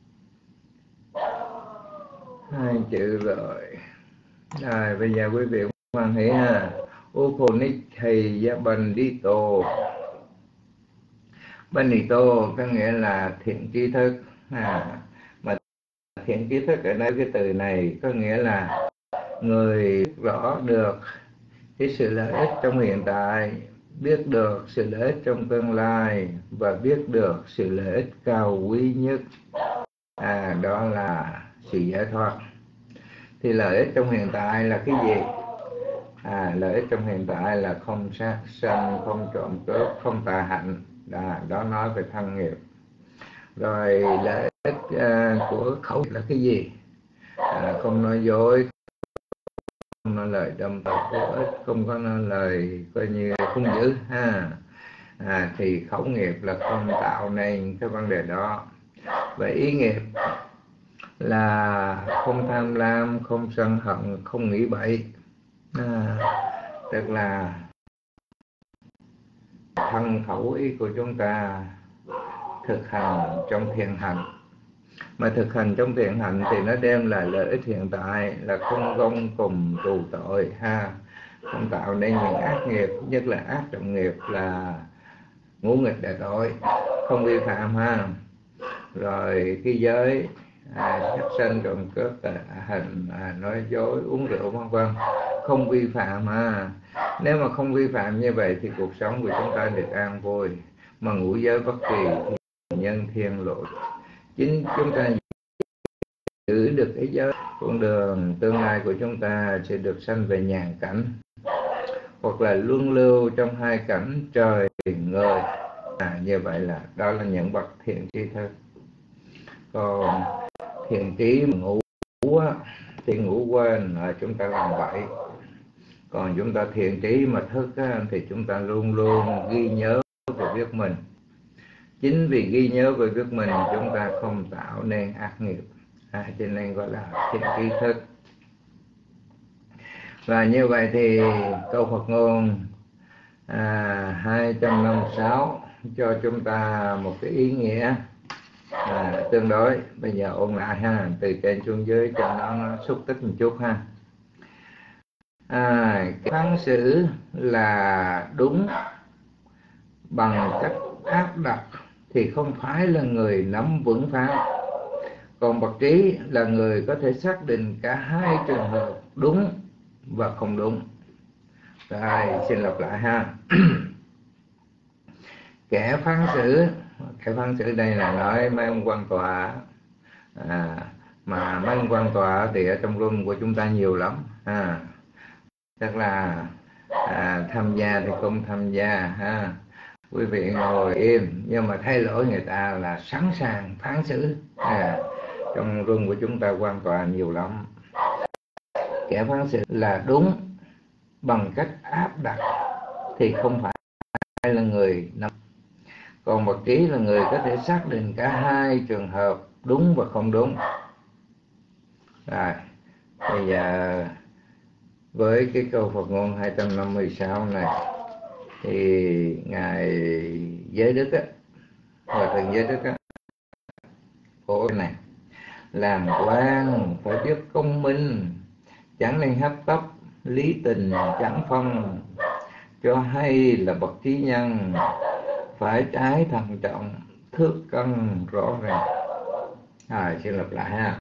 hai chữ rồi. Rồi bây giờ quý vị hoan hỷ ha. Uponikhay bandito. Bandito có nghĩa là thiện tri thức. Mà thiện tri thức ở đây cái từ này có nghĩa là người biết rõ được cái sự lợi ích trong hiện tại, biết được sự lợi ích trong tương lai và biết được sự lợi ích cao quý nhất, đó là sự giải thoát. Thì lợi ích trong hiện tại là cái gì? Lợi ích trong hiện tại là không sát sanh, không trộm cướp, không tà hạnh. Đó nói về thân nghiệp. Rồi lợi ích của khẩu là cái gì? Không nói dối, không nói lời đâm tọc vô ích, không có nói lời coi như không giữ ha. Thì khẩu nghiệp là không tạo nên cái vấn đề đó. Và ý nghiệp là không tham lam, không sân hận, không nghĩ bậy. Tức là thân khẩu ý của chúng ta thực hành trong thiện hạnh. Mà thực hành trong thiện hạnh thì nó đem lại lợi ích hiện tại là không gông cùng tù tội ha, không tạo nên những ác nghiệp, nhất là ác trọng nghiệp là ngũ nghịch đại tội, không vi phạm ha. Rồi cái giới sát sanh, trộm cướp, tà hành, nói dối, uống rượu vân vân, không vi phạm ha. Nếu mà không vi phạm như vậy thì cuộc sống của chúng ta được an vui. Mà ngũ giới bất kỳ thì nhân thiên lộ. Chính chúng ta giữ được cái giới, con đường tương lai của chúng ta sẽ được sanh về nhàn cảnh, hoặc là luân lưu trong hai cảnh trời người. Như vậy là đó là những bậc thiện tri thức. Còn thiện trí mà ngủ thì ngủ quên chúng ta làm bậy. Còn chúng ta thiện trí mà thức thì chúng ta luôn luôn ghi nhớ về việc mình. Chính vì ghi nhớ về việc mình chúng ta không tạo nên ác nghiệp, cho nên gọi là thiện tri thức. Và như vậy thì câu Phật ngôn 256 cho chúng ta một cái ý nghĩa tương đối. Bây giờ ôn lại ha, từ trên xuống dưới cho nó xúc tích một chút ha. Cái phán xử là đúng bằng cách áp đặt thì không phải là người nắm vững phán. Còn bậc trí là người có thể xác định cả hai trường hợp đúng và không đúng. Rồi xin lặp lại ha. Kẻ phán xử đây là nói mấy ông quan tòa, mà mấy ông quan tòa thì ở trong room của chúng ta nhiều lắm tức là tham gia thì không tham gia ha. Quý vị ngồi im nhưng mà thay lỗi người ta là sẵn sàng phán xử. Trong room của chúng ta quan tòa nhiều lắm. Kẻ phán xử là đúng bằng cách áp đặt thì không phải là người nắm. Còn bậc trí là người có thể xác định cả hai trường hợp đúng và không đúng. Rồi bây giờ với cái câu Phật ngôn 256 này thì ngài Giới Đức Hòa thượng Giới Đức phổ này: làm quan phải biết công minh, chẳng nên hấp tấp, lý tình chẳng phân, cho hay là bậc trí nhân, phải trái thận trọng, thước cân rõ ràng. Xin lặp lại ha.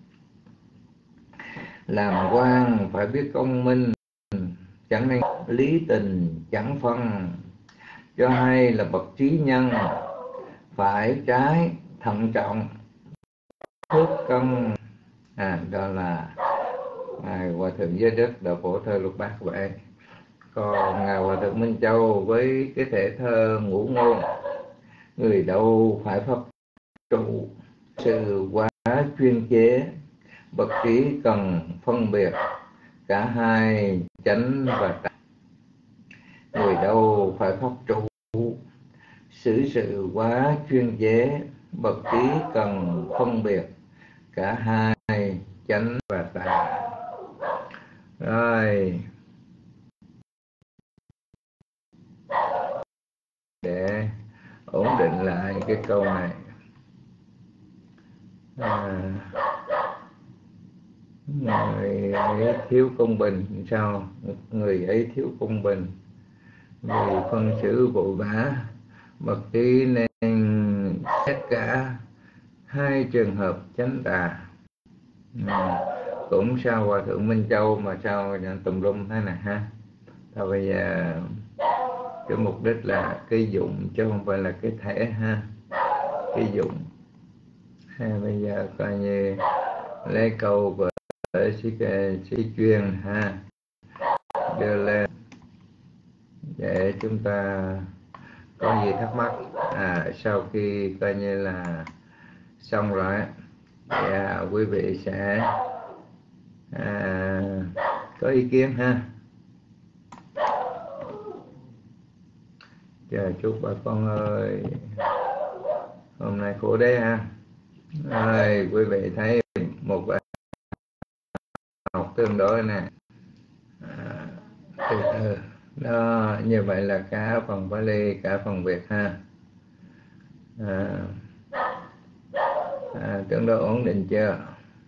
Làm quan phải biết công minh, chẳng nên lý tình chẳng phân, cho hay là bậc trí nhân phải trái thận trọng thước cân. Đó là ngài Hòa thượng Giới Đức Đạo Phổ Thơ Lục Bát vậy. Còn ngài Hòa thượng Minh Châu với cái thể thơ Ngũ Ngôn: người đâu phải pháp trụ, sự quá chuyên chế, bậc trí cần phân biệt, cả hai chánh và tà. Người đâu phải pháp trụ, sự quá chuyên chế, bậc trí cần phân biệt, cả hai chánh và tà. Rồi, để ổn định lại cái câu này. Người ấy thiếu công bình. Sao? Người ấy thiếu công bình vì phân xử vội vã, bậc trí nên xét cả hai trường hợp chánh tà. Cũng sao Hòa thượng Minh Châu mà sao tùm lum thế này ha. Thôi bây giờ cái mục đích là cái dụng chứ không phải là cái thể ha. Cái dụng bây giờ coi như lấy câu của sĩ chuyên ha đưa lên để chúng ta có gì thắc mắc sau khi coi như là xong rồi thì quý vị sẽ có ý kiến ha. Chờ chúc bà con ơi, hôm nay khổ đấy ha. Rồi quý vị thấy một bài học tương đối nè, từ từ đó, như vậy là cả phần Pali cả phần Việt ha. Tương đối ổn định chưa?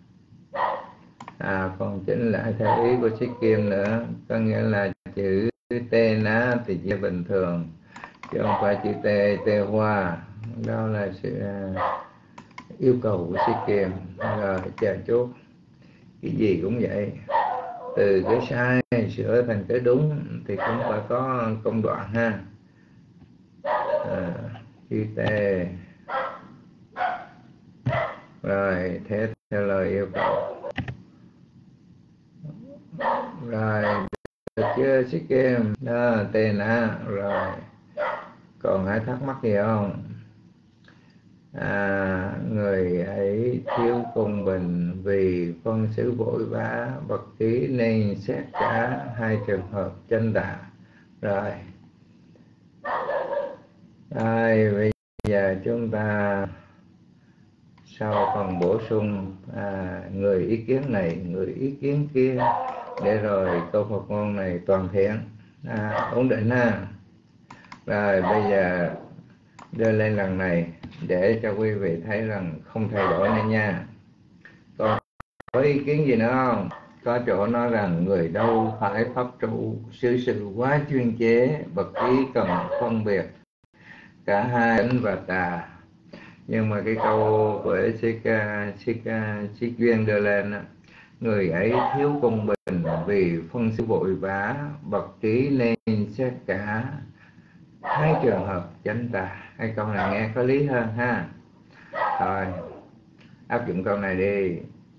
Còn chỉnh lại theo ý của Sĩ Kim nữa, có nghĩa là chữ T ná thì chỉ bình thường chứ không phải chữ T hoa. Đó là sự yêu cầu của Sĩ Kim. Rồi chờ chút, cái gì cũng vậy, từ cái sai sửa thành cái đúng thì cũng phải có công đoạn ha. Chữ T rồi theo lời yêu cầu. Rồi được chưa Sĩ Kim? Đó, tên rồi. Còn ai thắc mắc gì không? Người ấy thiếu công bình vì phân xử vội vã, bậc trí nên xét cả hai trường hợp chân tà. Rồi bây giờ chúng ta sau phần bổ sung người ý kiến này, người ý kiến kia, để rồi câu Phật ngôn này toàn thiện, ổn định ha. Rồi bây giờ đưa lên lần này để cho quý vị thấy rằng không thay đổi nữa nha. Còn có ý kiến gì nữa không? Có chỗ nói rằng người đâu phải pháp trụ, sự quá chuyên chế, bậc trí cần phân biệt, cả hai chánh và tà. Nhưng mà cái câu của Sĩ Duyên đưa lên đó, người ấy thiếu công bình vì phân xử vội vã, bậc trí nên xét cả hai trường hợp chánh tà. Hai câu này nghe có lý hơn ha. Rồi áp dụng câu này đi.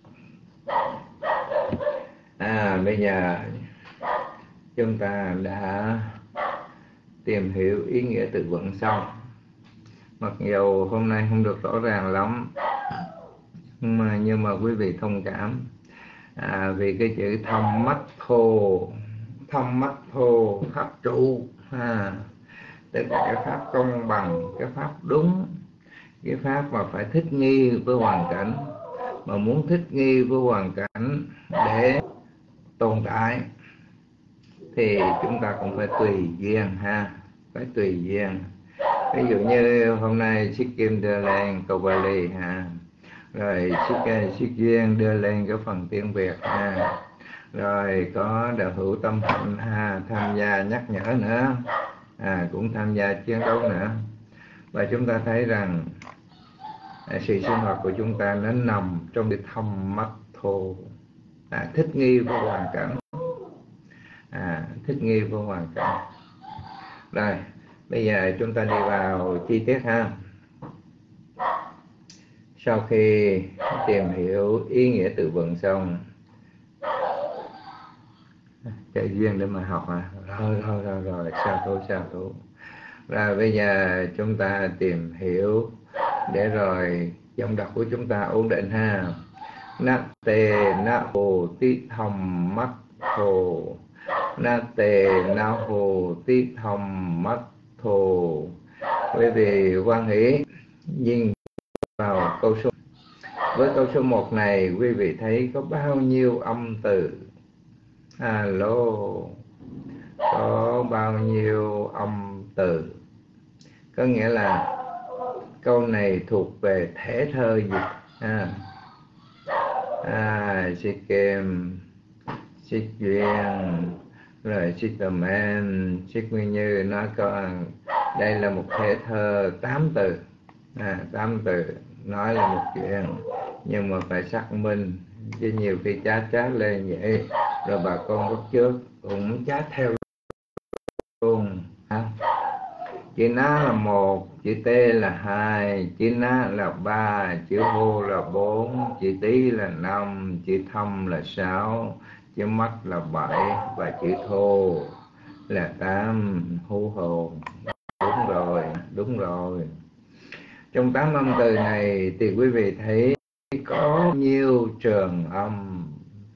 Bây giờ chúng ta đã tìm hiểu ý nghĩa từ vựng xong. Mặc dù hôm nay không được rõ ràng lắm, nhưng mà quý vị thông cảm vì cái chữ thâm mắt thô pháp trụ tức là cái pháp công bằng, cái pháp đúng, cái pháp mà phải thích nghi với hoàn cảnh. Mà muốn thích nghi với hoàn cảnh để tồn tại thì chúng ta cũng phải tùy duyên ha, phải tùy duyên. Ví dụ như hôm nay Sĩ Kim đưa lên câu Bali rồi Sĩ Duyên đưa lên cái phần tiếng Việt rồi có đạo hữu Tâm Hạnh tham gia nhắc nhở nữa, cũng tham gia chiến đấu nữa. Và chúng ta thấy rằng sự sinh hoạt của chúng ta nó nằm trong cái thầm mắt thô, thích nghi với hoàn cảnh, thích nghi với hoàn cảnh. Rồi bây giờ chúng ta đi vào chi tiết ha. Sau khi tìm hiểu ý nghĩa từ vựng xong, cái duyên để mà học rồi sao thú. Rồi bây giờ chúng ta tìm hiểu để rồi giọng đọc của chúng ta ổn định ha. Na tề na hồ tí thầm mắt thồ, na tề na hồ tí thầm mắt thồ. Quý vị quan hỷ nhìn vào câu số. Với câu số 1 này, quý vị thấy có bao nhiêu âm từ? Alo, có bao nhiêu âm từ? Có nghĩa là câu này thuộc về thể thơ gì? Sĩ Kim, Sĩ Duyên, rồi Sĩ Tầm Em, Sĩ Nguyên Như nói con đây là một thể thơ 8 từ. 8 từ nói là một chuyện, nhưng mà phải xác minh, chứ nhiều khi chát lên vậy rồi bà con lúc trước cũng chát theo luôn. Chữ Ná là 1, chữ T là 2, chữ Ná là 3, chữ Hô là 4, chữ Tí là 5, chữ Thâm là 6, chữ Mắt là 7 và chữ Thô là 8. Hú hồn. Đúng rồi. Trong 8 âm từ này thì quý vị thấy có nhiêu trường âm?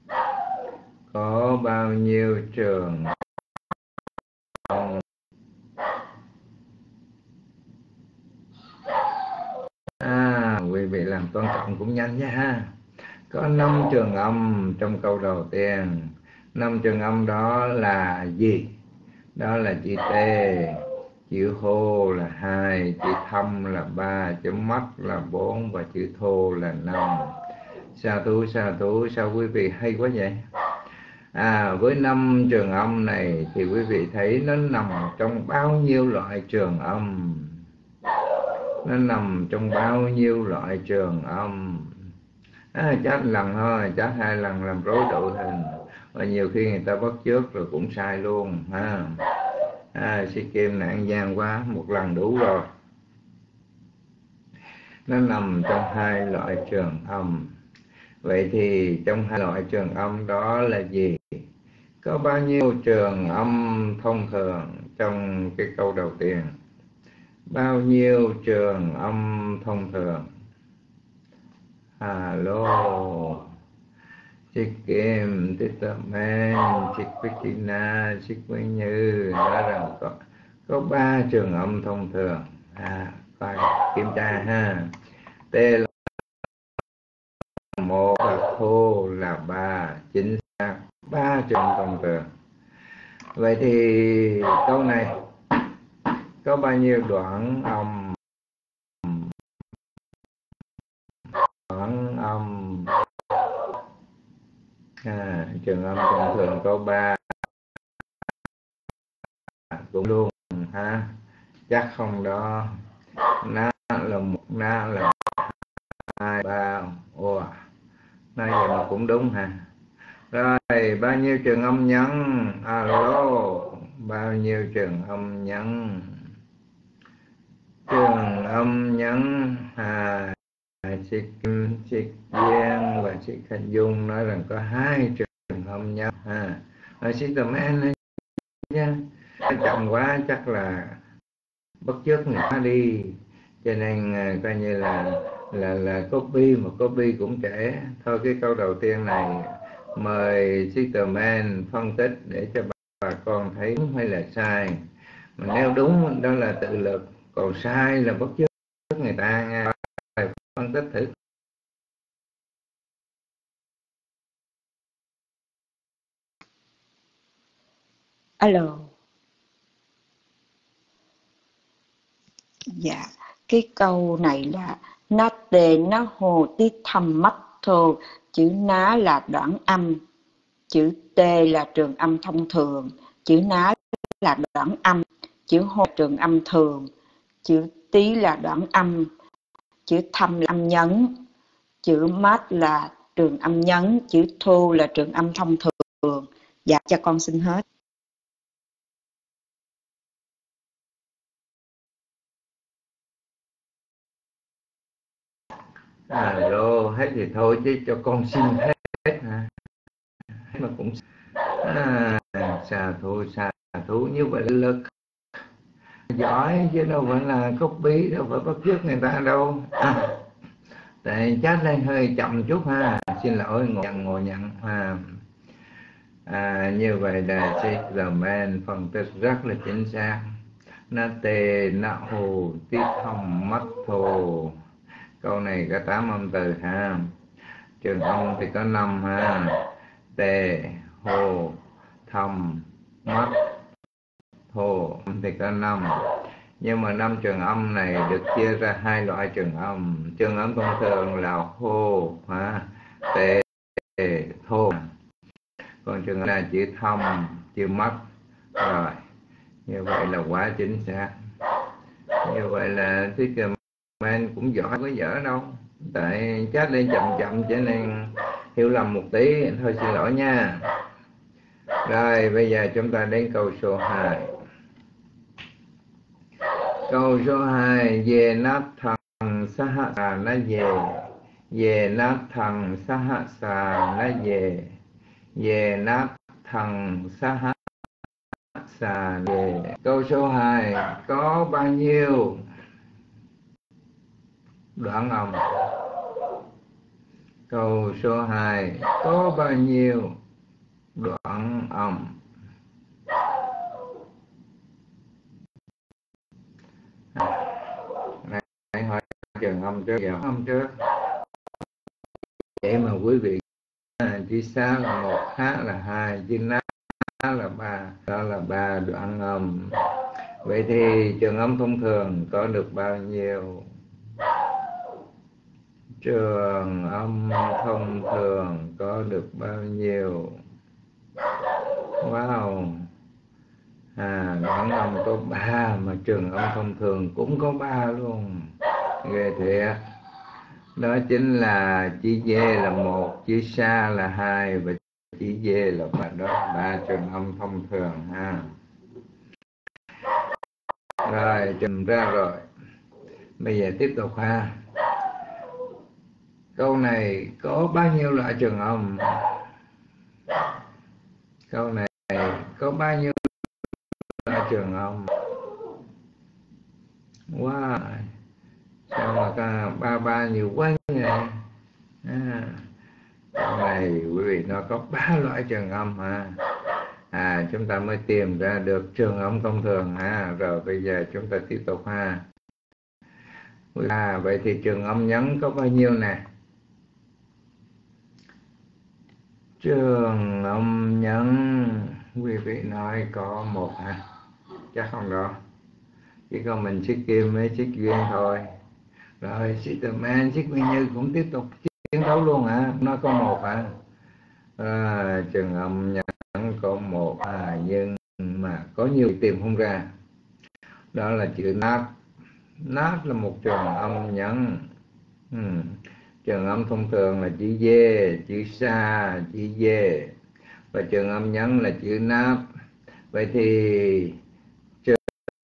Có bao nhiêu trường âm? Quý vị làm toán cộng cũng nhanh nha ha. Có 5 trường âm trong câu đầu tiên. 5 trường âm đó là gì? Đó là chữ T, chữ Hô là 2, chữ Thâm là 3, chữ Mắt là 4 và chữ Thô là 5. Sao thú, sao quý vị hay quá vậy? Với 5 trường âm này thì quý vị thấy nó nằm trong bao nhiêu loại trường âm? Nó nằm trong bao nhiêu loại trường âm? Chát lần thôi, chát 2 lần làm rối độ hình, và nhiều khi người ta bắt chước rồi cũng sai luôn ha. Sĩ Kim này ăn gian quá, 1 lần đủ rồi. Nó nằm trong 2 loại trường âm. Vậy thì trong 2 loại trường âm đó là gì? Có bao nhiêu trường âm thông thường trong cái câu đầu tiên? Bao nhiêu trường âm thông thường? Alo, Chị Kim, Chị Tâm Em, chị Christina, chị Nguyễn Như nói rằng có 3 trường âm thông thường. Phải kiểm tra ha. T là 1, và Thô là 3. Chính xác, 3 trường âm thông thường. Vậy thì câu này có bao nhiêu đoạn âm? Trường âm thông thường có 3 cũng luôn ha. Chắc không đó? Ná là 1, ná là 2, 3. Nói vậy mà cũng đúng ha. Rồi bao nhiêu trường âm nhấn? Alo, bao nhiêu trường âm nhấn? Trường âm nhấn chị Kim, chị Duyên và chị Khánh Dung nói rằng có 2 trường âm nhấn chị Tầm Em nha. Chậm quá chắc là bắt chước người ta đi, cho nên coi như là copy, mà copy cũng trễ thôi. Cái câu đầu tiên này mời Sister Man phân tích để cho bà con thấy đúng hay là sai. Mà nếu đúng đó là tự lực, còn sai là bắt chước người ta nha. Phân tích thử. Alo. Dạ, cái câu này là na tề na hồ tí thầm mắt thô. Chữ ná là đoạn âm, chữ T là trường âm thông thường, chữ ná là đoạn âm, chữ hô trường âm thường, chữ tí là đoạn âm, chữ thâm là âm nhấn, chữ mát là trường âm nhấn, chữ thô là trường âm thông thường. Dạ cho con xin hết. Alo, hết thì thôi chứ cho con xin hết hả? Mà cũng xà thú như vậy lực giỏi chứ đâu phải là copy, đâu phải bắt chước người ta đâu. Tại chat lên hơi chậm chút ha, xin lỗi, ngồi nhận ha. Như vậy là Siglerman phân tích rất là chính xác. Na tề na hồ tí thông mắt thồ. Câu này có 8 âm từ ha. Trường âm thì có 5 ha. Tề, hồ, thầm, mắt, thồ thì có 5. Nhưng mà 5 trường âm này được chia ra 2 loại trường âm. Trường âm thông thường là hô, tề, thô. Còn trường âm là chữ thầm, chữ mắt. Rồi, như vậy là quá chính xác. Như vậy là Siglerman cũng giỏi, có dở đâu. Tại chat lên chậm cho nên hiểu lầm một tí, thôi xin lỗi nha. Rồi bây giờ chúng ta đến câu số 2. Câu số 2, về nát thằng saha sa na về nát thằng saha sa na về nát thằng saha sa về. Câu số 2 có bao nhiêu đoạn âm? Câu số 2 có bao nhiêu đoạn âm? Này hỏi trường âm trước, giờ âm trước. Vậy mà quý vị chữ xá là 1, há là 2, chữ ná là 3, đó là 3 đoạn âm. Vậy thì trường âm thông thường có được bao nhiêu? Trường âm thông thường có được bao nhiêu? Wow, đoạn âm có 3 mà trường âm thông thường cũng có 3 luôn, ghê thiệt. Đó chính là chữ D là 1, chữ sa là 2 và chữ D là 3. Đó 3 trường âm thông thường ha. Rồi trình ra rồi. Bây giờ tiếp tục ha. Câu này có bao nhiêu loại trường âm? Câu này có bao nhiêu loại trường âm? Wow, sao mà ba nhiều quá như này? Câu này quý vị nó có 3 loại trường âm ha. Chúng ta mới tìm ra được trường âm thông thường ha. Rồi bây giờ chúng ta tiếp tục ha. Vậy thì trường âm nhấn có bao nhiêu nè? Trường âm nhấn quý vị nói có 1 ha. Chắc không đâu, chỉ còn mình Xích Kim với Xích Duyên thôi. Rồi Siglerman, Xích Nguyên Như cũng tiếp tục chiến đấu luôn hả? Nó có 1 hả? Trường âm nhấn có 1 nhưng mà có nhiều tìm không ra. Đó là chữ nát. Nát là một trường âm nhấn. Trường âm thông thường là chữ dê, chữ sa, chữ dê. Và trường âm nhấn là chữ nát. Vậy thì trường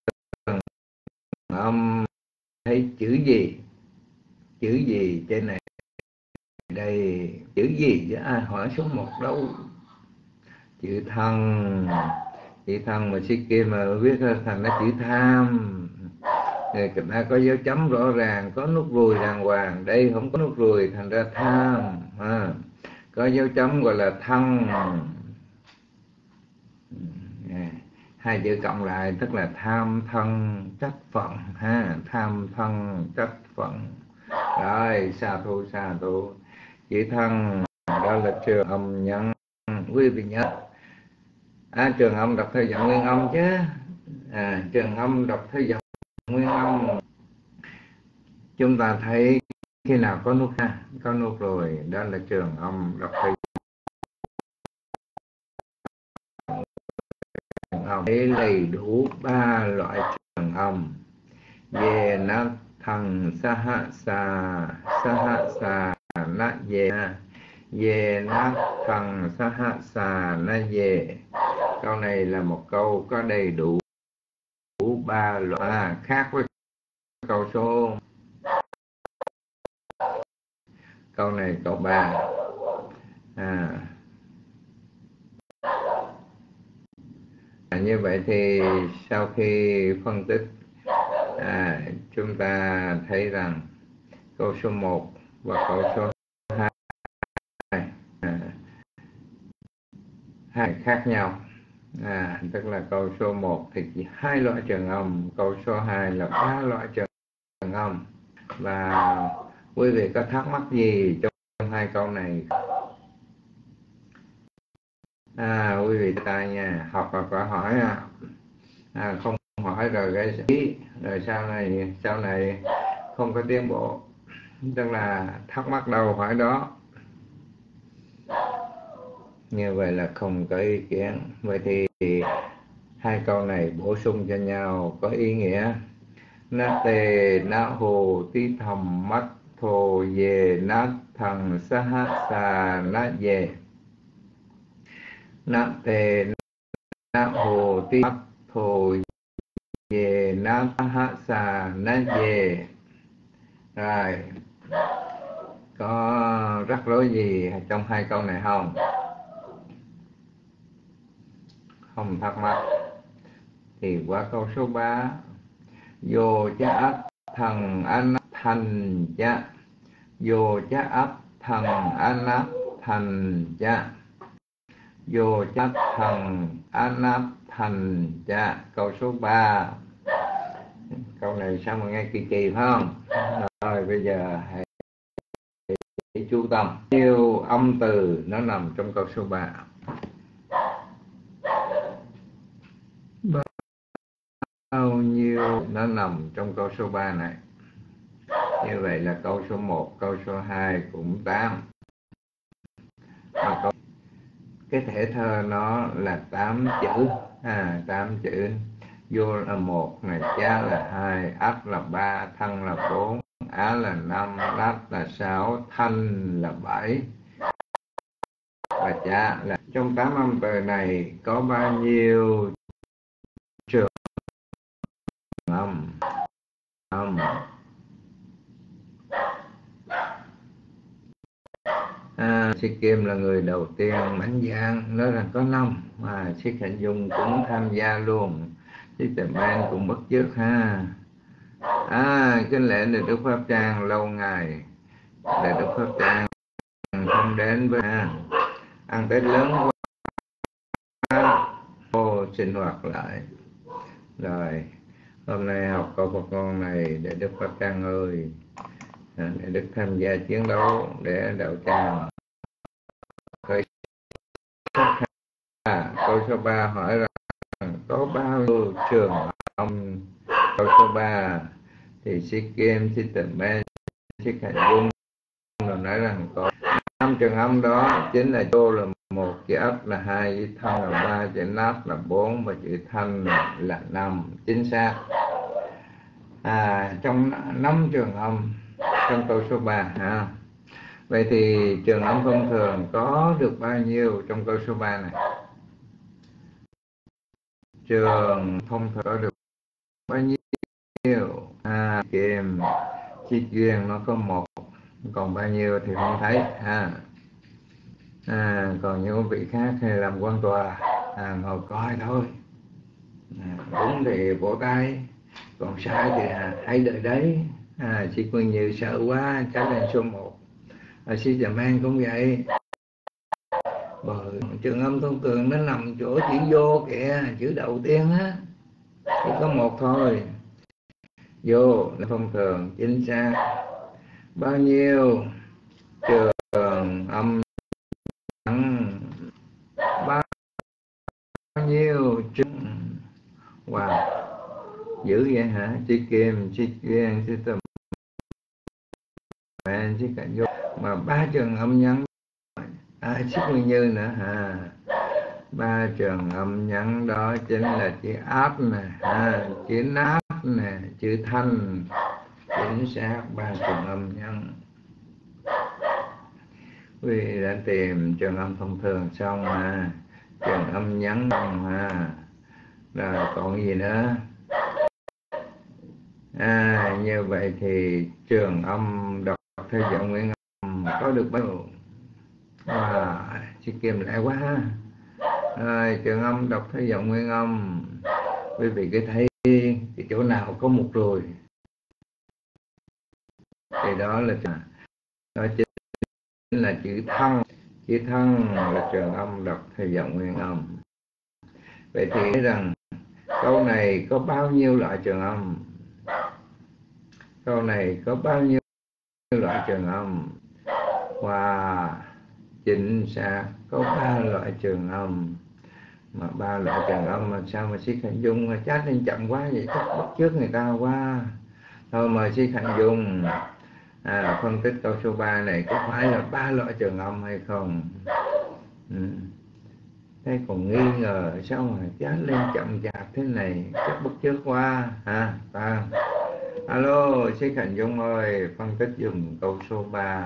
âm thấy chữ gì? Chữ gì trên này? Đây, chữ gì chứ ai hỏi số 1 đâu? Chữ thân. Chữ thân mà Xích Kim mà viết ra thành nó chữ tham. Người ta có dấu chấm rõ ràng, có nút ruồi đàng hoàng. Đây không có nút ruồi, thành ra tham. Có dấu chấm gọi là thân. 2 chữ cộng lại tức là tham thân trách phận ha. Tham thân trách phận. Rồi sa thù. Chữ thân đó là trường âm nhấn. Quý vị nhớ trường âm đọc theo giọng nguyên âm chứ. Trường âm đọc theo giọng nguyên âm. Chúng ta thấy khi nào có nút ha, có nút rồi, đó là trường âm đọc theo giọng âm. Để đầy đủ 3 loại trường âm. Ye na thằng saha sa na ye. Ye na thằng saha sa na ye. Câu này là một câu có đầy đủ ba loại, khác với câu số. Câu này câu 3. Như vậy thì sau khi phân tích, chúng ta thấy rằng câu số 1 và câu số 2 hai khác nhau. Tức là câu số 1 thì chỉ 2 loại trường âm, câu số 2 là 3 loại trường âm. Và quý vị có thắc mắc gì trong 2 câu này? Quý vị ta nha, học và có hỏi không hỏi rồi gây ý, rồi sau này không có tiến bộ. Tức là thắc mắc đâu hỏi đó. Như vậy là không có ý kiến. Vậy thì 2 câu này bổ sung cho nhau có ý nghĩa. Na tề na hồ tí thầm mắt thồ về na thằng sa ha sa na về. Na tề na hồ tí mắt thồ về na ha sa na về. Rồi, có rắc rối gì trong 2 câu này không? Không thắc mắc thì qua câu số 3. Vô cha áp thằng an thành cha. Vô cha áp thằng an áp thành cha. Vô cha thằng an áp thành cha. Câu số 3. Câu này sao mà nghe kỳ kỳ phải không? Rồi bây giờ hãy chú tâm. Nhiều âm từ nó nằm trong câu số 3. Bao nhiêu nó nằm trong câu số 3 này? Như vậy là câu số 1, câu số 2 cũng 8. Cái thể thơ nó là 8 chữ. 8 chữ. Vô là 1 này, cha là 2, áp là 3, thân là 4, á là 5, lát là 6, thanh là 7 và cha là. Trong 8 âm từ này có bao nhiêu trường âm? Sĩ Kim là người đầu tiên mạnh dạn nói rằng có 5. Sĩ Hạnh Dung cũng tham gia luôn, Sĩ Tề Man cũng bắt chước ha. Kính lễ Đại Đức Pháp Trang lâu ngày. Đại Đức Pháp Trang không đến với ăn Tết lớn quá, sinh hoạt lại. Rồi hôm nay học câu Phật ngôn này, Đại Đức Pháp Trang ơi, Đại Đức tham gia chiến đấu để đạo tràng. Câu số 3 hỏi rằng có bao nhiêu trường âm? Câu số 3 thì Sĩ Kim, Sĩ Tề Man, Sĩ Hạnh Dung rồi nói rằng có 5 trường âm, đó chính là chô là 1, chữ ấp là 2, chữ thân là 3, chữ nát là 4 và chữ thanh là 5. Chính xác. Trong 5 trường âm trong câu số 3 ha. Vậy thì trường âm thông thường có được bao nhiêu trong câu số 3 này? Trường thông thường có được bao nhiêu? Kim, Chi Duyên nó có 1, còn bao nhiêu thì không thấy còn những vị khác thì làm quan tòa ngồi coi thôi. Đúng thì vỗ tay, còn sai thì hãy đợi đấy. Chị Quỳnh Như sợ quá, trả lời số 1. Sư Trà Man cũng vậy. Bởi trường âm thông thường nó nằm chỗ chữ vô kìa, chữ đầu tiên á, chỉ có 1 thôi. Vô là thông thường, chính xác. Bao nhiêu trường âm nhẫn? Bao nhiêu trường? Wow, dữ vậy hả? Chị Kim, chị Duyên, chị Tùm Man, chị Cảnh Vô mà 3 trường âm nhẫn. Chị Nguyên Như nữa 3 trường âm nhẫn đó chính là chữ áp nè, chữ nát nè, chữ thanh chính xác 3 trường âm nhân. Quý vị đã tìm trường âm thông thường xong ha, trường âm nhấn xong ha, rồi còn gì nữa? Như vậy thì trường âm đọc theo giọng nguyên âm có được bao nhiêu? Chị Kim lại quá ha. Rồi, trường âm đọc theo giọng nguyên âm, quý vị cứ thấy cái chỗ nào có một rồi thì đó chính là chữ thân. Chữ thân là trường âm đọc theo giọng nguyên âm. Vậy thì thấy rằng câu này có bao nhiêu loại trường âm? Câu này có bao nhiêu loại trường âm? Chính xác, có 3 loại trường âm. Mà 3 loại trường âm mà sao mà Siết Hạnh Dung chat lên chậm quá vậy, chắc bắt chước người ta quá. Thôi mời Siết Hạnh Dung phân tích câu số 3 này có phải là 3 loại trường âm hay không? Thế còn nghi ngờ sao mà chat lên chậm chạp thế này, chắc bắt chước quá ha. Alo Siết Hạnh Dung ơi, phân tích dùm câu số 3.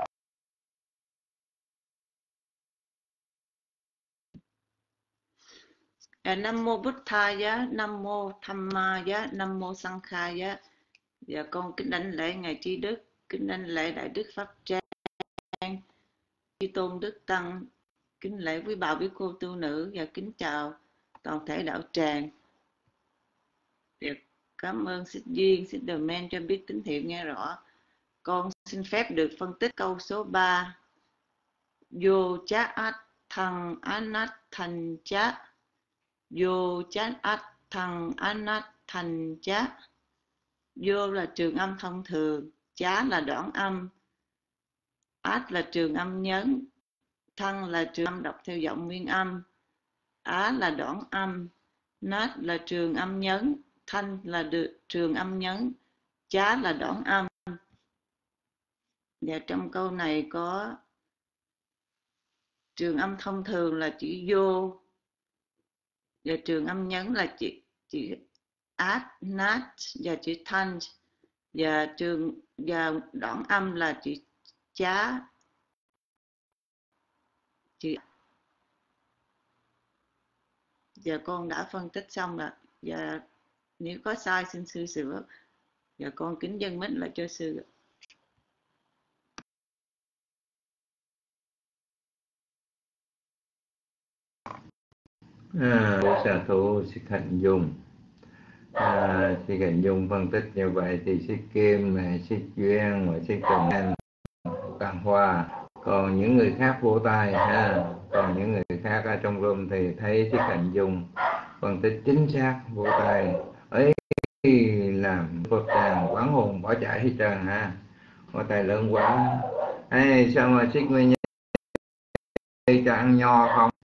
Nam mô Bụt Thaya, Nam mô Dhammaya, Nam mô Sankhaya. Dạ con kính đảnh lễ ngài Trí Đức, kính đảnh lễ Đại Đức Pháp Trang, Chư Tôn Đức Tăng, kính lễ quý bà quý cô tu nữ và kính chào toàn thể đạo tràng. Dạ, cảm ơn Xích Duyên, Xích Đờ Men cho biết tín hiệu nghe rõ. Con xin phép được phân tích câu số 3. Vô chá át thằng anát thành chá. Vô chá át thằng anát thành chá. Vô là trường âm thông thường, chá là đoạn âm, át là trường âm nhấn, thân là trường âm đọc theo giọng nguyên âm, á là đoạn âm, nát là trường âm nhấn, thanh là trường âm nhấn, chá là đoạn âm. Và trong câu này có trường âm thông thường là chữ vô, và trường âm nhấn là chữ át, nát và chữ thanh, và đoạn âm là chữ chá, chữ. Giờ con đã phân tích xong rồi, và nếu có sai xin sư sửa, và con kính dâng mic lại cho sư. Sa thú Siết Hạnh Dung. Siết Hạnh Dung phân tích như vậy thì Siết Kim, Siết Duyên và Siết Trần Anh tặng hoa. Còn những người khác vỗ tay ha. Còn những người khác ở trong room thì thấy Siết Hạnh Dung phân tích chính xác, vỗ tay. Ấy làm Phật tràng quán hồn bỏ chạy hết trơn ha. Vỗ tay lớn quá. Sao mà Siết Nguyên Nhi cho ăn nho không?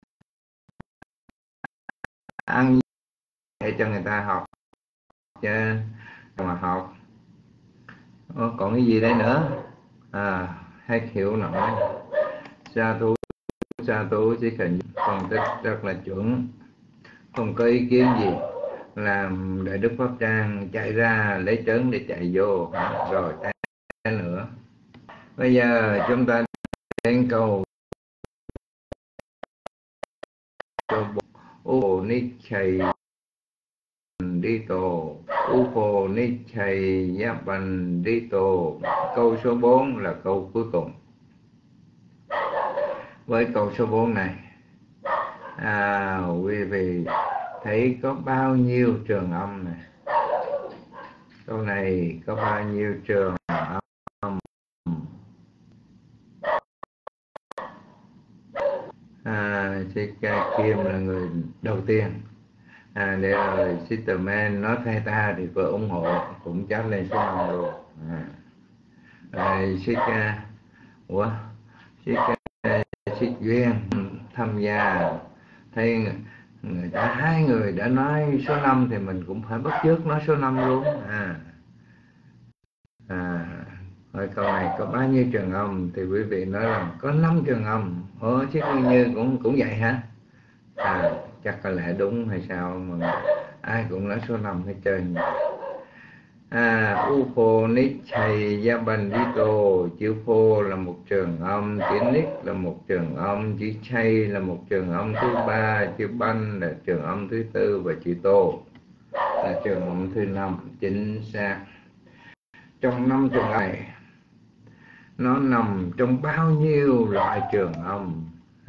Ăn để cho người ta học chứ mà học. Còn cái gì đây nữa? Hết hiểu nổi. Sa thú chỉ cần phân tích rất là chuẩn, không có ý kiến gì. Làm Đại Đức Pháp Trang chạy ra lấy trớn để chạy vô rồi té nữa. Bây giờ chúng ta đến câu Upanichayabandito. Câu số 4 là câu cuối cùng. Với câu số 4 này, quý vị thấy có bao nhiêu trường âm này? Câu này có bao nhiêu trường âm? Siết Kim là người đầu tiên. Để rồi Sister Man nói thay ta thì vừa ủng hộ, cũng chat lên số 5 luôn. Siết Duyên tham gia, thấy hai người đã nói số 5 thì mình cũng phải bắt chước nói số 5 luôn. Hỏi câu này có bao nhiêu trường âm thì quý vị nói rằng có 5 trường âm. Siết Nguyên Như cũng vậy hả? Chắc có lẽ đúng hay sao mà ai cũng nói số 5 hết trơn. Uponichaya Bandito, chữ Phô là một trường âm, chữ Ních là một trường âm, chữ Chay là một trường âm thứ ba, chữ Ban là trường âm thứ tư và chữ Tô là trường âm thứ năm. Chính xác. Trong 5 trường này nó nằm trong bao nhiêu loại trường âm?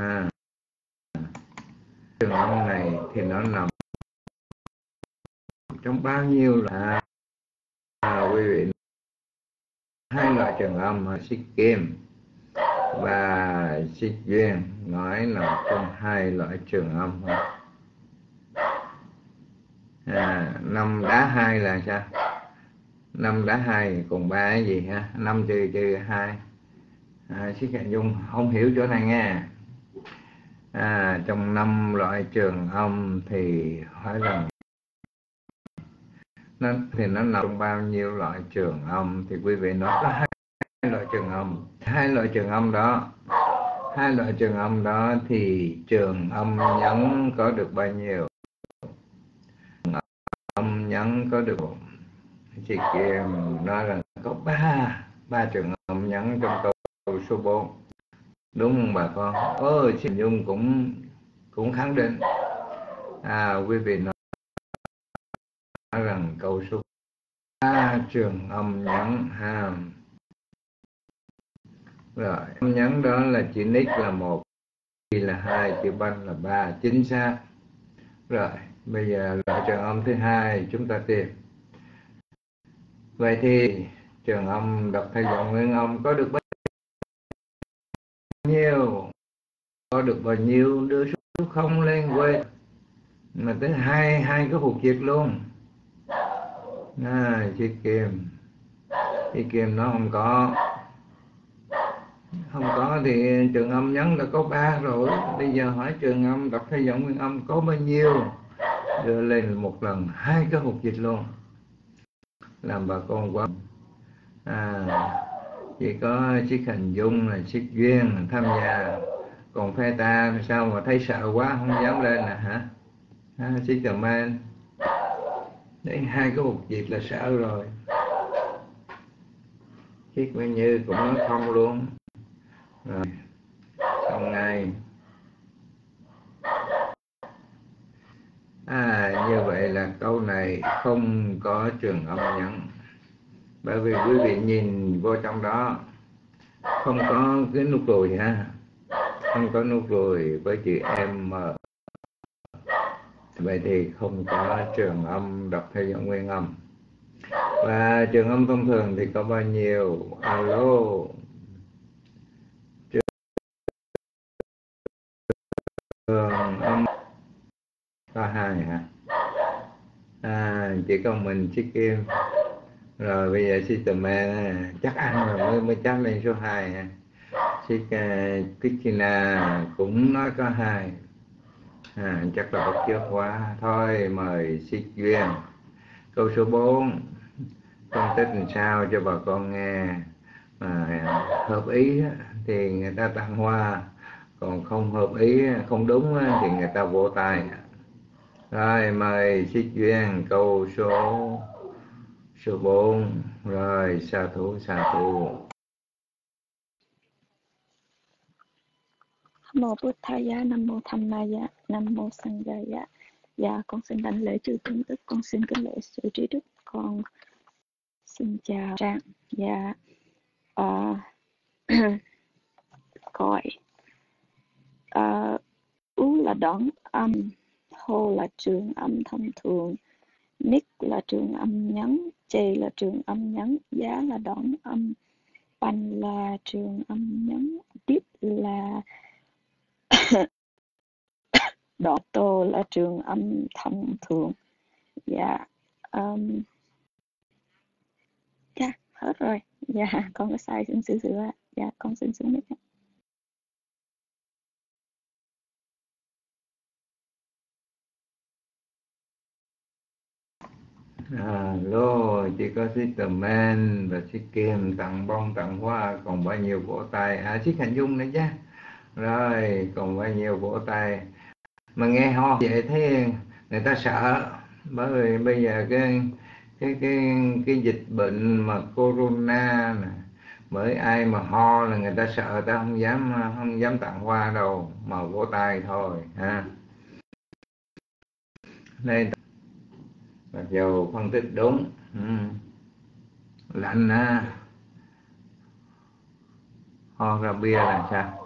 Trường âm này thì nó nằm trong bao nhiêu loại? Quý vị, 2 loại trường âm, Xích Kim và Xích Duyên, nói nằm trong 2 loại trường âm. 5 đá 2 là sao? 5 đá 2 cùng 3 cái gì ha? 5 trừ 2. Xích Hạnh Dung không hiểu chỗ này nghe. Trong 5 loại trường âm thì hỏi rằng nó nằm trong bao nhiêu loại trường âm? Thì quý vị nói có 2 loại trường âm. 2 loại trường âm đó, 2 loại trường âm đó thì trường âm nhấn có được bao nhiêu? Âm nhấn có được, chị kia nói là có 3 trường âm nhấn trong câu số 4. Đúng không bà con? Chị Nhung cũng khẳng định. Quý vị nói rằng câu số 3 trường âm nhấn ha. Rồi, âm nhấn đó là chữ Ních là 1, chữ là 2, chữ Ban là 3. Chính xác. Rồi, bây giờ loại trường âm thứ 2 chúng ta tìm. Vậy thì trường âm đọc theo giọng nguyên âm có được bao nhiêu? Có được bao nhiêu? Đưa số 0 lên quên. Mà tới hai cái hụt dịch luôn. Chữ Kim nó không có thì trường âm nhấn đã có 3 rồi. Bây giờ hỏi trường âm đọc theo giọng nguyên âm có bao nhiêu? Đưa lên một lần 2 cái hụt dịch luôn, làm bà con quá. Chỉ có Xích Hành Dung là Xích Duyên tham gia, còn phe ta sao mà thấy sợ quá không dám lên hả? Xích Tờ Man đấy, 2 cái hụt dịch là sợ rồi. Xích Nguyên Như cũng nói không luôn. Rồi xong ngay. Như vậy là câu này không có trường âm nhấn, bởi vì quý vị nhìn vô trong đó không có cái nút ruồi ha, không có nút ruồi với chữ M. Vậy thì không có trường âm đọc theo giọng nguyên âm. Và trường âm thông thường thì có bao nhiêu? Alo, trường âm có 2 hả? Chỉ có mình Xích Kim. Rồi bây giờ System chắc ăn rồi mới chắc lên số 2 ha. Kitchina cũng nói có 2. Chắc là bắt chước quá. Thôi mời Xích Duyên. Câu số 4 phân tích làm sao cho bà con nghe mà hợp ý thì người ta tặng hoa, còn không hợp ý, không đúng thì người ta vỗ tay. Rồi mời Xích Duyên câu số 4. Rồi sa thú. Nam mô Bụt Thaya, Nam mô Tham Maya, Nam mô Sanghaya. Dạ, con xin đảnh lễ chư tôn đức, con xin kính lễ sư trí đức, con xin chào Trang. Dạ, coi. U là đoạn âm, Hô là trường âm thông thường, Ních là trường âm nhấn, Chê là trường âm nhấn, Giá là đoạn âm, Banh là trường âm nhấn, Tiếp là đoạn Tô là trường âm thông thường. Dạ, hết rồi. Dạ, con có sai xin sửa sửa. Dạ, con xin xuống mic. Alo, chỉ có System Man và Xích Kim tặng bông tặng hoa, còn bao nhiêu vỗ tay. Xích Hành Dung nữa chứ. Rồi còn bao nhiêu vỗ tay. Mà nghe ho vậy thấy người ta sợ, bởi vì bây giờ cái dịch bệnh mà corona nè, bởi ai mà ho là người ta sợ, ta không dám tặng hoa đâu, mà vỗ tay thôi ha. Nên mặc dù phân tích đúng. Lạnh ha, ho ra bia là sao?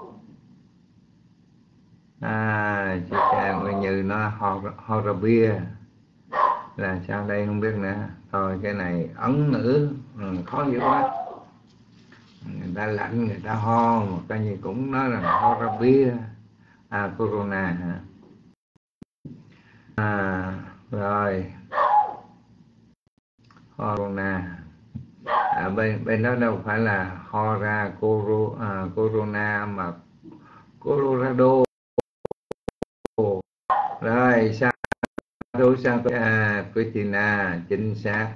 Chị Trang Nguyễn Như nó ho ra bia là sao đây không biết nữa. Thôi cái này ấn ngữ khó hiểu quá. Người ta lạnh, người ta ho mà coi như cũng nói là ho ra bia. Corona hả? Rồi corona. Bên đó đâu phải là ho ra corona mà Colorado. Rồi sao đối sang Christina chính xác.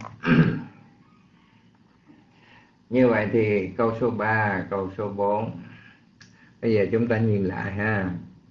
Như vậy thì câu số 3, câu số 4. Bây giờ chúng ta nhìn lại ha.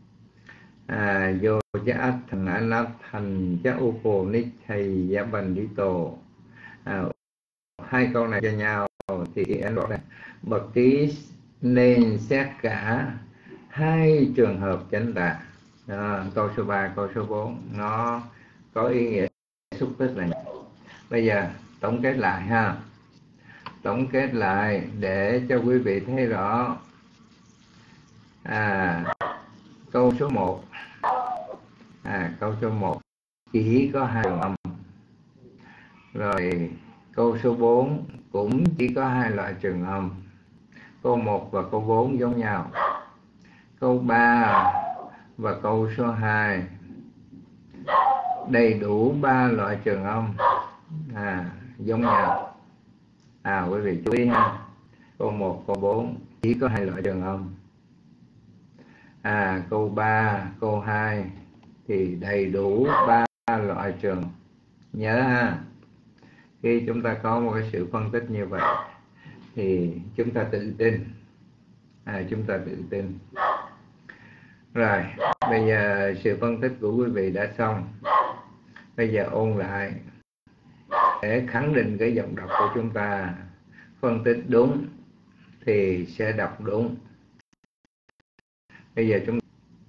Vô cha át thằng anat thành cha upo nít thầy giá bành đi tổ. Hai câu này cho nhau thì anh rõ ràng bậc trí nên xét cả hai trường hợp chánh tà. Câu số 3, câu số 4 nó có ý nghĩa xúc tích này. Bây giờ tổng kết lại ha. Tổng kết lại để cho quý vị thấy rõ. Câu số 1. Câu số 1 chỉ có hai trường âm. Rồi câu số 4 cũng chỉ có hai loại trường âm. Câu 1 và câu 4 giống nhau. Câu 3 và câu số 2 đầy đủ ba loại trường âm giống nhau. Quý vị chú ý ha. Câu 1, câu 4 chỉ có hai loại trường âm. Câu 3, câu 2 thì đầy đủ ba loại trường. Nhớ ha. Khi chúng ta có một cái sự phân tích như vậy thì chúng ta tự tin. Chúng ta tự tin. Rồi, bây giờ sự phân tích của quý vị đã xong. Bây giờ ôn lại để khẳng định cái giọng đọc của chúng ta. Phân tích đúng thì sẽ đọc đúng. Bây giờ chúng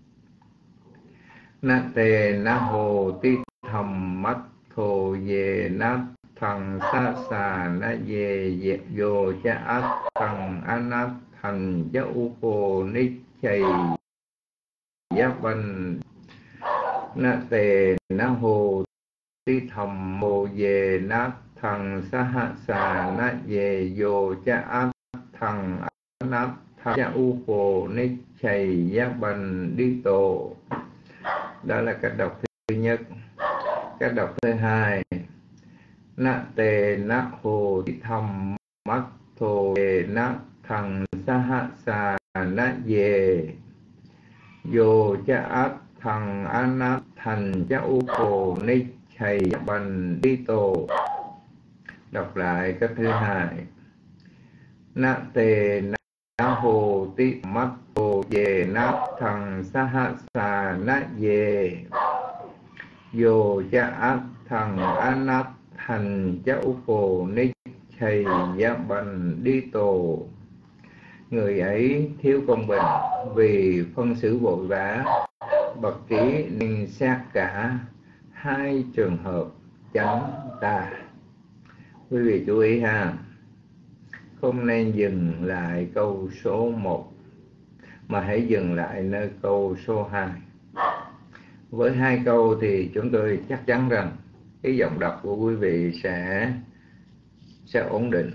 na tề na hồ ti thầm mắt thồ về na thằng sa xà na về dẹp vô cha át thằng anát thành cha upo ni chày giáp banh na tề na hồ ti thầm hồ về na thằng sa hạ xà na về vô cha át thằng anát thành cha upo ni chày giáp banh đi tổ. Đó là cách đọc thứ nhất. Cách đọc thứ hai, na tề na hồ ti thầm mắt thồ về na thằng sa hạ xà na về vô cha át thằng anát thành cha upo ni chày bành đi tổ. Đọc lại cách thứ hai, na tề na hồ ti mắt thồ về na thằng sa hạ xà na về vô cha át thằng anát thành cha upo ni chày bành đi tổ. Người ấy thiếu công bình vì phân xử vội vã. Bậc trí nên xét cả hai trường hợp chánh tà. Quý vị chú ý ha. Không nên dừng lại câu số 1 mà hãy dừng lại nơi câu số 2. Với hai câu thì chúng tôi chắc chắn rằng cái giọng đọc của quý vị sẽ ổn định,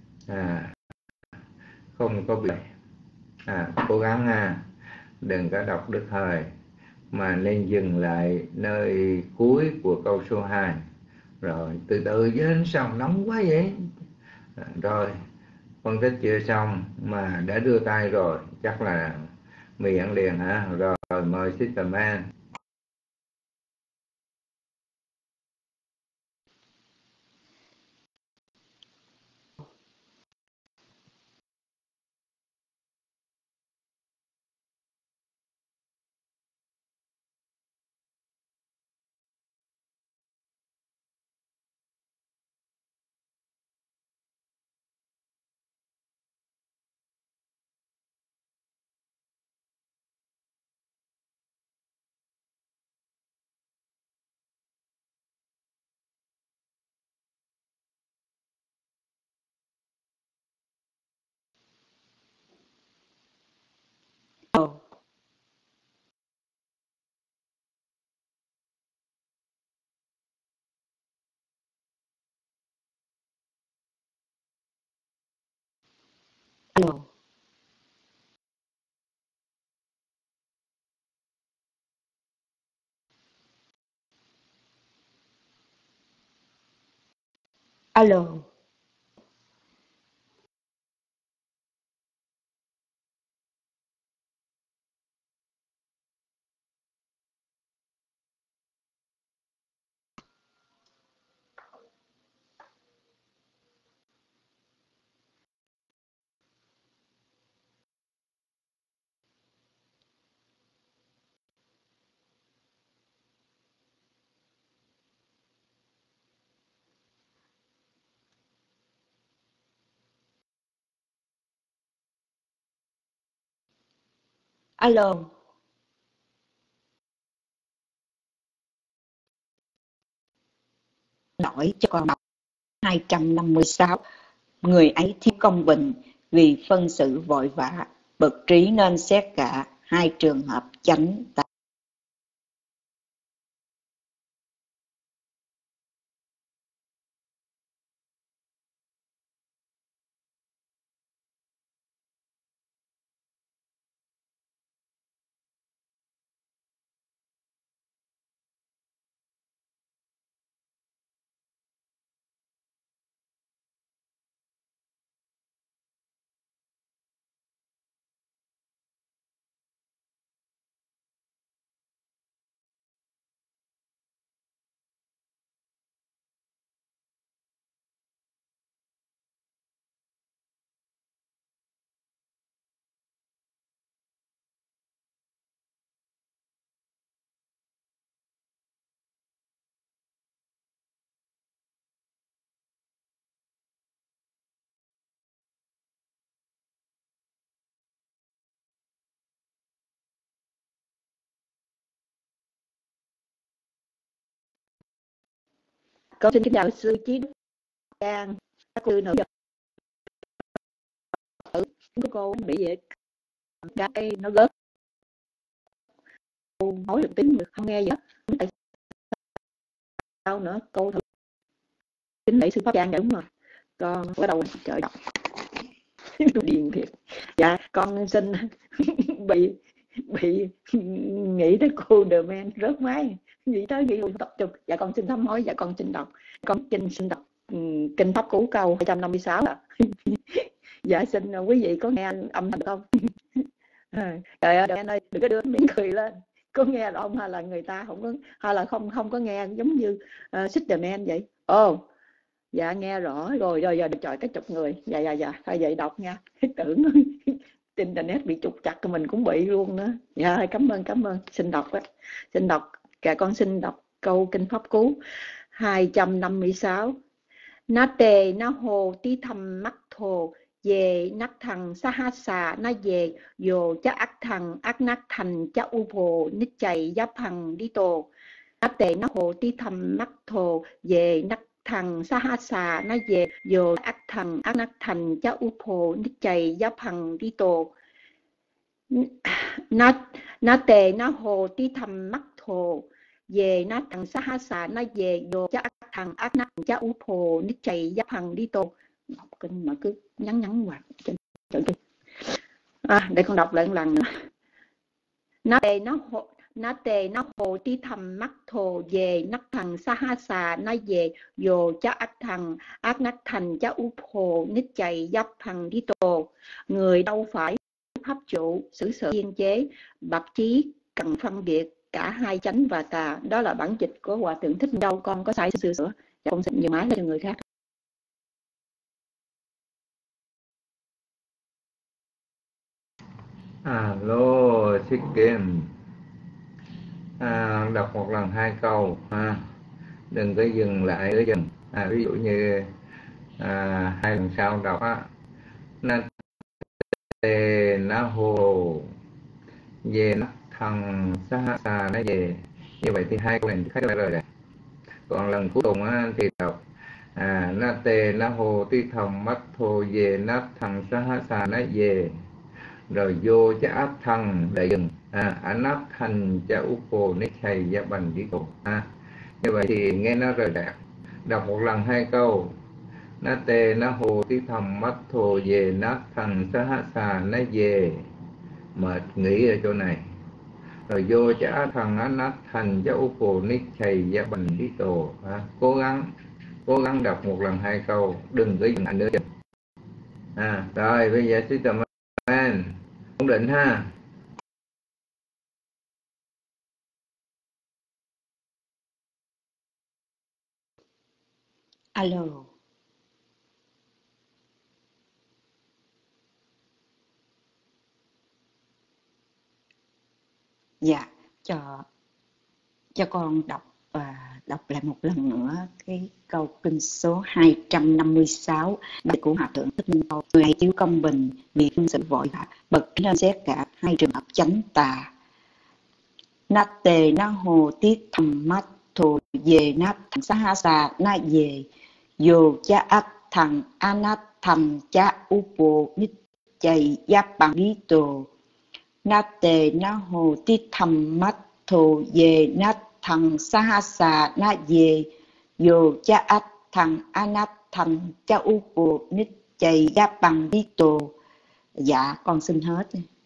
không có bị cố gắng ha, đừng có đọc đứt hơi mà nên dừng lại nơi cuối của câu số 2. Rồi từ từ đến xong nóng quá vậy. Rồi phân tích chưa xong mà đã đưa tay rồi chắc là mì ăn liền hả? Rồi mời Sister Man. Alo. Alo. Alo. Lỗi cho con đọc 256. Người ấy thiếu công bình vì phân xử vội vã, bậc trí nên xét cả hai trường hợp chánh tà. Con xin kính chào sư Chí Đức Giang, các sư nữ của cô bị vậy cái nó gớt, cô nói được tiếng được không nghe gì hết, tại sao nữa cô thử kính lạy sư Pháp Giang. Dạ đúng rồi, con bắt đầu trời đọc điền thiệt. Dạ con xin bị nghĩ tới cô The Man rớt máy, nghĩ tới nghĩ luôn tập trung. Dạ con xin sám hối. Dạ con xin đọc, xin đọc kinh Pháp Cú câu 256 ạ. Dạ xin quý vị có nghe âm thanh không? Trời ơi anh ơi, đừng có đưa miếng cười lên, có nghe được không, hay là người ta không có, hay là không có nghe giống như Xích The Man vậy? Ồ dạ nghe rõ rồi được trời cái chục người. Dạ thôi vậy đọc nha, tưởng internet bị trục chặt mình cũng bị luôn nữa. Dạ cảm ơn. Xin đọc cả con xin đọc câu kinh Pháp Cú 256. Na tề na hồ tí thầm mắc thồ về nắc thằng sa ha xà na về dồ cha ác thằng ác nắc thành cha u phồ nít chạy giáp hằng đi tổ. Na tề na hồ tí thầm mắc thồ về nắc thằng sa ha xà na về dồ ác thằng ác nắc thành cha u phồ nít chạy giáp hằng đi tổ. Na tề na hồ tí thầm mắc thồ về na thằng sa ha xà na về dồ cha ác thằng ác nắc cha u phồ nít chạy giáp hằng đi tổ. Đọc kinh mà cứ nhắn hoài. Để con đọc lại một lần nữa. Na tề nó hồ tí thầm mắc thồ về nắc thằng sa ha xà na về dồ cha ác thằng ác nắc thành cha u phồ nít chạy giáp hằng đi tổ. Người đâu phải pháp trụ xử sự kiên chế, bậc trí cần phân biệt cả hai chánh và tà. Đó là bản dịch của Hòa Thượng Thích Đâu. Con có sai sửa. Con xin nhiều máy cho người khác. Alo, Thích Kim. Đọc một lần 2 câu đừng có dừng lại ở dừng. Ví dụ như 2 lần sau đọc na tề na hồ về nắc thằng sa ha xà na về. Như vậy thì 2 câu này khác rồi đấy. Còn lần cuối cùng thì đọc na tề na hồ ti thầm mắt thồ về nắc thằng sa ha xà na về rồi vô cha áp thằng để dừng nắp thành cha úp phồ nít thầy gia bằng đi tổ. Như vậy thì nghe nó rời rạc. Đọc một lần 2 câu Nate na hồ tí thầm mắt thồ về nát thành sa hát xà nó về. Mệt nghỉ ở chỗ này. Rồi vô chả thằng á nát thành cha upo nít chày gia bành tí tổ. Cố gắng đọc một lần 2 câu, đừng có dừng nữa. Rồi bây giờ xin cảm ơn. Ổn định ha. Alo. Dạ, cho con đọc lại một lần nữa cái câu kinh số 256 bài của Hòa Thượng Thích Minh Châu. Người hãy chiếu công bình vì phương sự vội vã, bậc nên xét cả hai trường hợp chánh tà. Nát tề na hồ tiết thầm mát thù về nát thằng sa ha xà na về dù cha ác thằng anát thằng cha upo nít chày giáp bằng lý tổ. Nát tề na hồ tiết thầm mát thù về nát thằng sa ha xà na về dù cha ác thằng anát thằng cha upo nít chày giáp bằng lý tổ. Dạ con xin hết.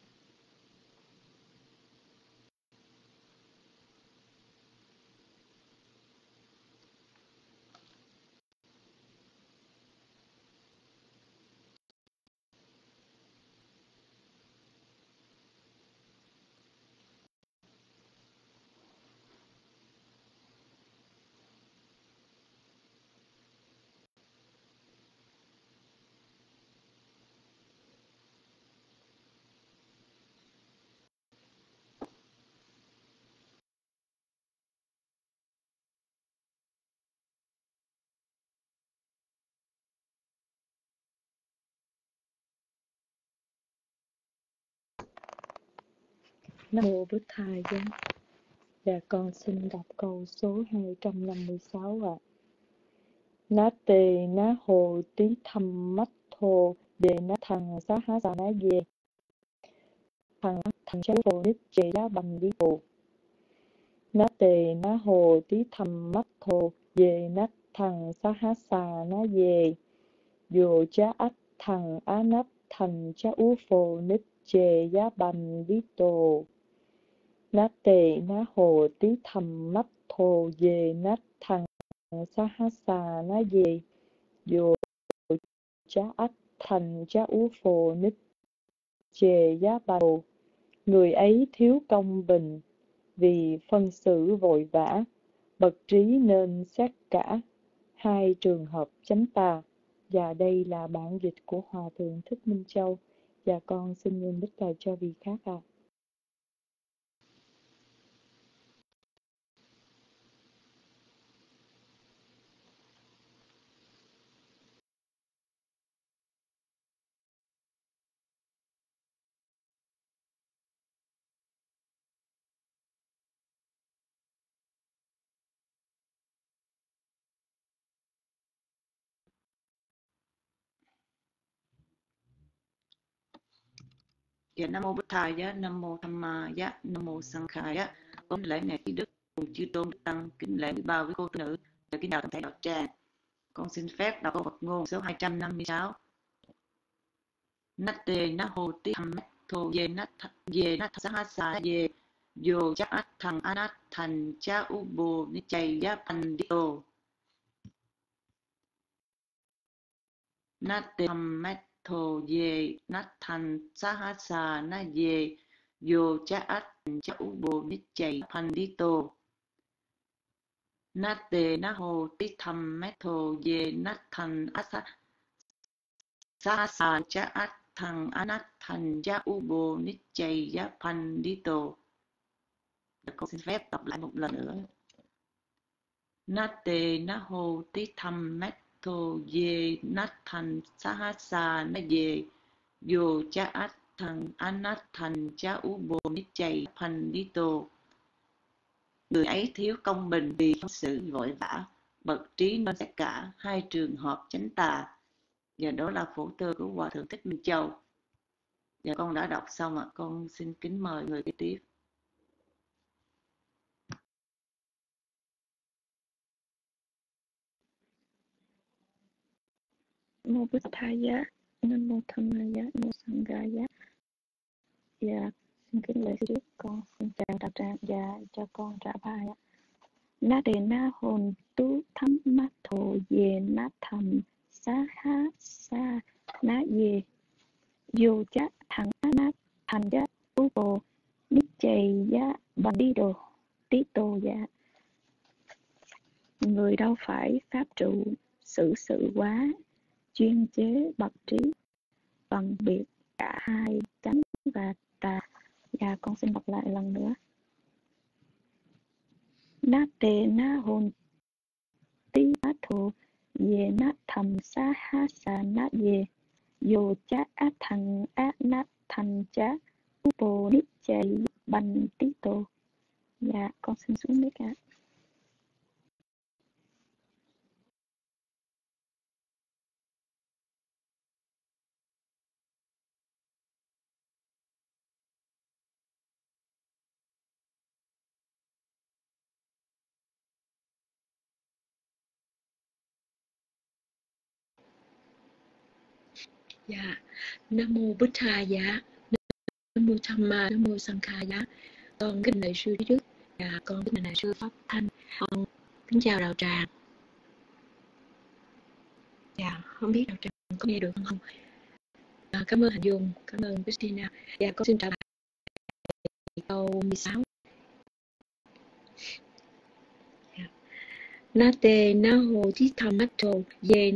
Nam mô Bụt Thầy. Dạ con xin đọc câu số 256 ạ. Ná tề ná hồ tí thầm mắt thô đề ná thằng xá há xà ná về thằng cháu hồ nít chế lá bằng lý bộ. Ná tề ná hồ tí thầm mắt thô về ná thằng xá há xà ná về dù chá ách thằng á nắp thành chá ú phồ nít chế giá bằng lý tổ. Ná tề ná hồ tí thầm mắt thô về ná thằng sa ha xà ná về dù chá ách thành chá ú phồ nít chề giá bầu. Người ấy thiếu công bình vì phân xử vội vã, bậc trí nên xét cả hai trường hợp chánh tà. Và đây là bản dịch của Hòa Thượng Thích Minh Châu. Và con xin ngưng đích lời cho vị khác ạ. Dạ, Nam mô Bụt Thầy giá, Nam mô Tham Ma giá, Nam mô Sang Khai giá. Con lễ ngày trí đức cùng chư tôn đức tăng, kính lễ 13 với cô nữ, và kính chào toàn thể đạo tràng. Con xin phép đọc câu Phật ngôn số 256. Nát tề ná hồ tí thầm mát thô về nát sa ha xà về dù chắc át thằng anát thành cha u bồ ni chay giá pan đi tô. Nát tề thầm mát thô về nát thành sa ha xà na về dù cha át thành cha u bồ ni chay pan đi tô. Nát tề ná hồ tí thầm mát thô về nát thành sa ha xà cha át thằng anát thành cha u bồ nít chay giá pan đi tô. Con xin phép đọc lại một lần nữa. Nát tề ná hồ tí thầm mát thô về nát thành sa ha xà na về dù cha át thằng anát thành cha u bồ nít chay pan đi tô. Người ấy thiếu công bình vì phân xử vội vã, bậc trí nên xét cả hai trường hợp chánh tà. Và đó là phổ tơ của Hòa Thượng Thích Minh Châu. Và con đã đọc xong ạ. Con xin kính mời người kế tiếp. Mô Bụt Thaya, Nam Mô Tham Maya, Nam Mô Sanghaya. Dạ, xin kính lễ sư trước, con xin chào đạo tràng và cho con trả bài. Na đề na hồn tú thắm mát thổ về na thầm sa ha sa na về dù chắc thẳng na thành giá u bồ nít chày giá bằng đi đồ tí tô dạ. Người đâu phải pháp trụ xử sự quá chuyên chế bậc trí bằng biệt cả hai chánh và tà. Và con xin đọc lại lần nữa. Na tề na hồn tí á thù về na thầm sa ha sa na về dù chá á thằng á na thành chá u bồ nít chạy bằng tí tô. Dạ con xin xuống mic ạ. Dạ, Nam Mô Bụt Thaya, Nam Mô Tham Ma, Nam Mô Sanghaya. Con kính lạy sư trước và con kính lạy sư Pháp Thanh. Con kính chào đạo tràng. Dạ, không biết đạo tràng có nghe được không? Cảm ơn Hạnh Dung, cảm ơn Christina. Dạ, con xin trả lại câu 16. Dạ. Na tê na hồ tí tham mát thồ về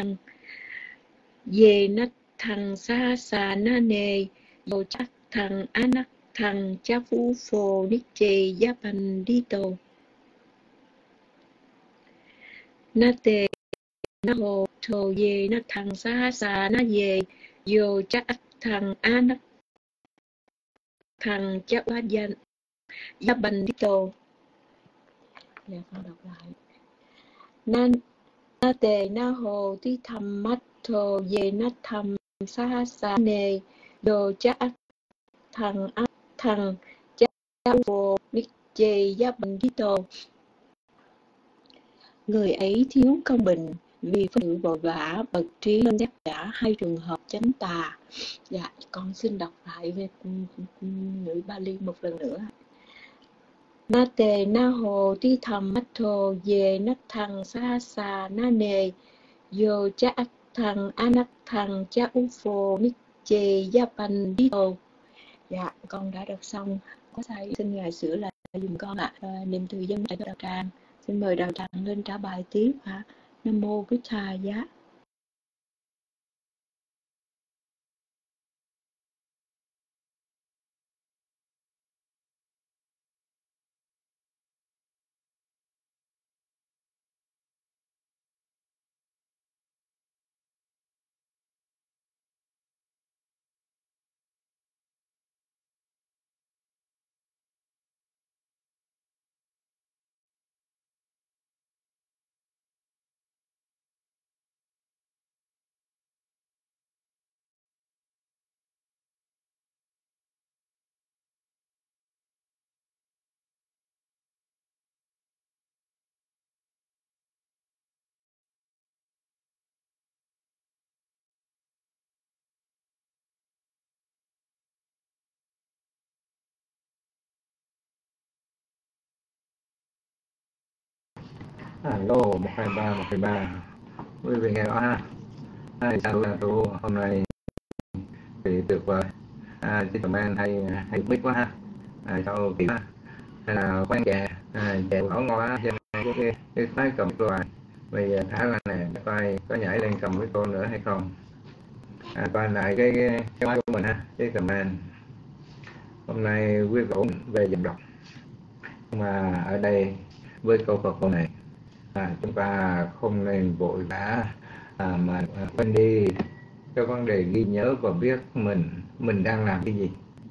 nát thằng sa sa na nề dồ chắc thằng anak thằng cha phu phồ nít chê giá bàn đi tô. Na tê na hồ thồ về nát thằng sa sa na về dồ chắc thằng anak thằng cha quá gian giá bàn đi tô. Dạ con đọc lại. Na tề na hồ tí thầm mắt thồ về na thầm sa sa nề đồ cha thằng cha vô nít chê giá bằng đi tô. Người ấy thiếu công bình vì phải sự vội vã bậc trí nên đáp trả hai trường hợp chánh tà. Dạ con xin đọc lại về ngữ Bali một lần nữa. Na tề na hồ tí thầm mắt thồ về nát thằng sa sa na nề dồ cha thằng anak thằng cha u phồ nít chê gia bàn đi tô. Dạ con đã đọc xong. Có sai xin ngài sửa lại dùm con ạ. Niệm từ dân tại đạo tràng. Xin mời đạo tràng lên trả bài tiếp ạ. Nam Mô Bụt Thaya. Alo 123 quý vị nghe rõ ha. Chào tu hôm nay thì tuyệt vời. Chị comment hay biết quá ha. Sau kỳ quá hay là quán chè ở ngon á, cái máy cầm rồi bây giờ thả ra nè, coi có nhảy lên cầm với cô nữa hay không. Coi lại cái máy của mình ha, cái comment. Hôm nay quý vị cũng về dòng đọc, nhưng mà ở đây với câu Phật câu này chúng ta không nên vội vã mà quên đi cái vấn đề ghi nhớ và biết mình đang làm cái gì.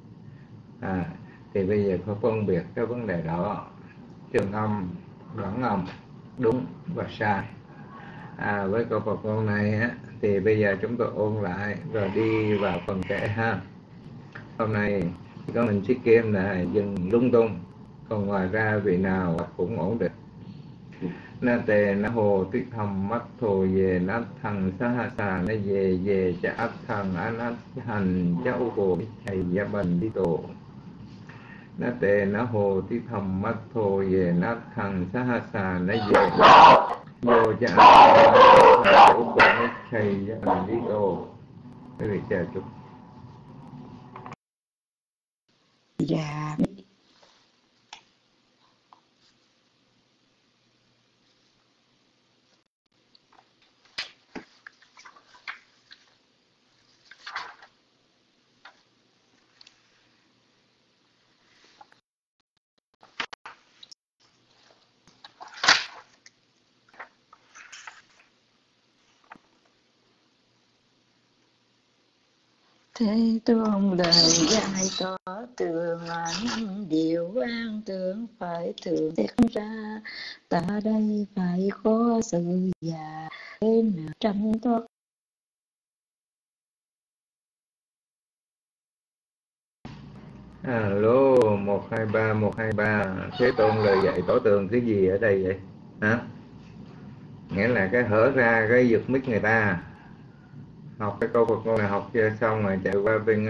Thì bây giờ phải phân biệt cái vấn đề đó, trường âm, đoạn âm, đúng và sai. Với câu Phật câu này thì bây giờ chúng tôi ôn lại rồi đi vào phần kệ ha. Hôm nay có mình Chiếc Kim là dừng lung tung, còn ngoài ra vị nào cũng ổn định. Na tề na hồ tích thầm mắt thồ về na thằng sa ha xà na về về cha ắt thằng an ắt hành cha u hồ thầy gia bần đi tổ. Na tề na hồ tích thầm mắt thồ về na thằng sa ha xà na về vô cha ắt thằng u hồ thầy gia bần đi tổ. Quý vị chào chúc. Dạ. Thế tôn lời dạy tỏ tường năm điều quan tưởng phải thường xét ra, ta đây phải có sự già đến trăm thoát. Alo 123 Thế tôn lời dạy tỏ tường cái gì ở đây vậy hả? Nghĩa là cái hở ra cái giật mic người ta. Học cái câu Phật ngôn này học chưa xong rồi chạy qua bên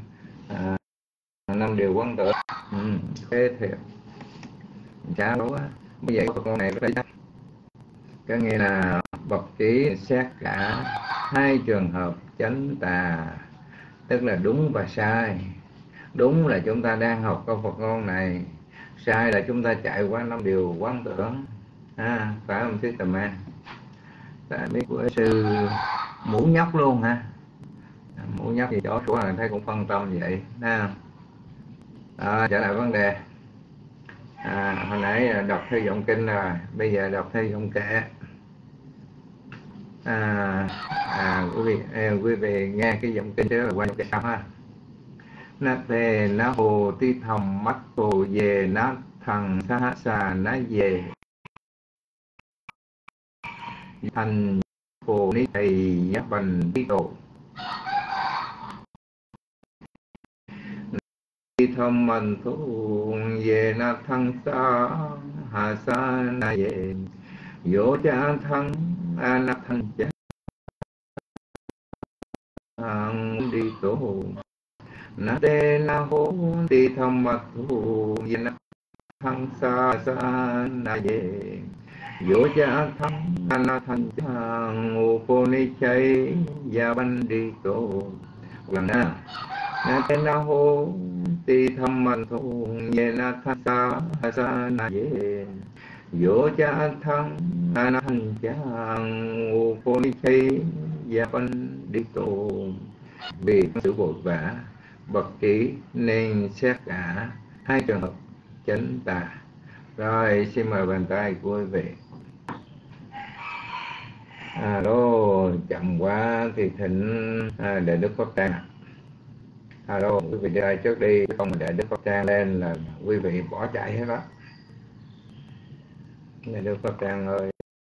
năm điều quán tưởng. Thế thiệt chả đúng á. Bây giờ Phật ngôn này rất là có nghĩa là bậc trí xét cả hai trường hợp chánh tà, tức là đúng và sai. Đúng là chúng ta đang học câu Phật ngôn này, sai là chúng ta chạy qua năm điều quán tưởng. Phải không thưa Tầm An? Tại biết của sư mũ nhóc luôn ha. Mũ nhóc gì đó số là thấy cũng phân tâm vậy ha. Trở lại vấn đề. Hồi nãy đọc theo giọng kinh rồi, bây giờ đọc theo giọng kệ. Quý vị nghe cái giọng kinh đó là qua giọng kệ sao ha. Na tề na hồ ti thầm mắt hồ về na thằng sa xà na về thành hồ ni thầy giá bành đi tổ. Ti thầm mình thu về na thằng sa hà sa na về vô cha thằng na thằng cha đi tổ. Na tê na hô ti tham mật thu về na thăng sa sa na về vô cha thăng na thăng thăng ô cô ni chay gia ban đi tổ. Lần na tê na hô ti tham mật thu về na thăng sa sa na về vô cha thăng na thăng thăng ô cô ni chay gia ban đi tổ. Vì sự vội vã bậc trí nên xét cả hai trường hợp chánh tà. Rồi xin mời bàn tay của quý vị. Alo chậm quá thì thỉnh Đại Đức Pháp Trang. Alo quý vị đi trước đi, không mà Đại Đức Pháp Trang lên là quý vị bỏ chạy hết đó. Đại Đức Pháp Trang ơi.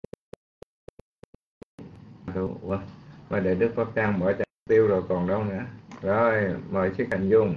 Mà Đại Đức Pháp Trang bỏ chạy tiêu rồi còn đâu nữa. Rồi mời Sư Hành Dung.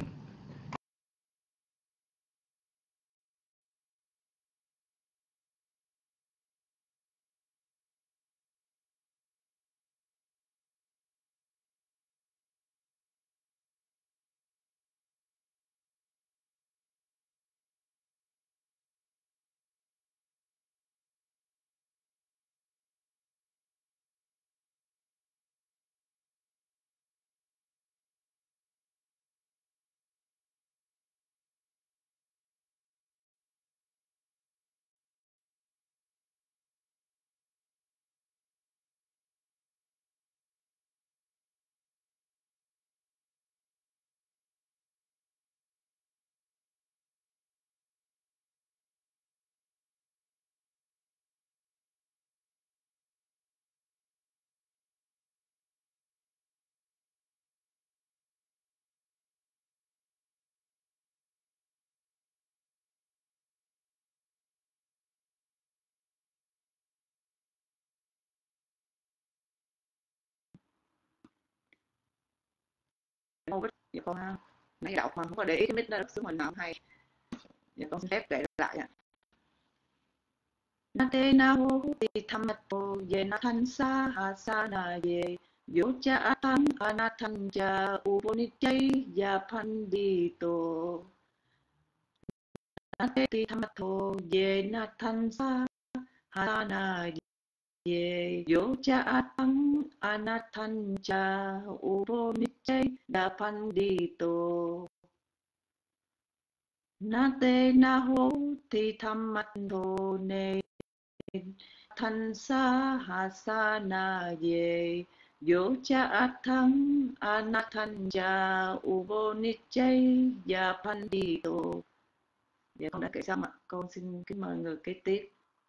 Dạ con ha, nãy đọc mà không có để ý cái mic đó xuống mình nào không hay. Dạ con xin phép để lại ạ. Na te na ho ti thamato ye na than sa ha sa na ye yo cha atang anathan cha ubonichai ya pandito. Na te ti thamato ye na than sa ha na ye yo cha atang anathan cha ubonichai ya pandito. Na te na ho ti thamato ne thanh sa ha sa na ye yo cha atang anathan cha ubonichai ya pandito. Dạ con đã kể xong ạ. Con xin kính mời người kế tiếp.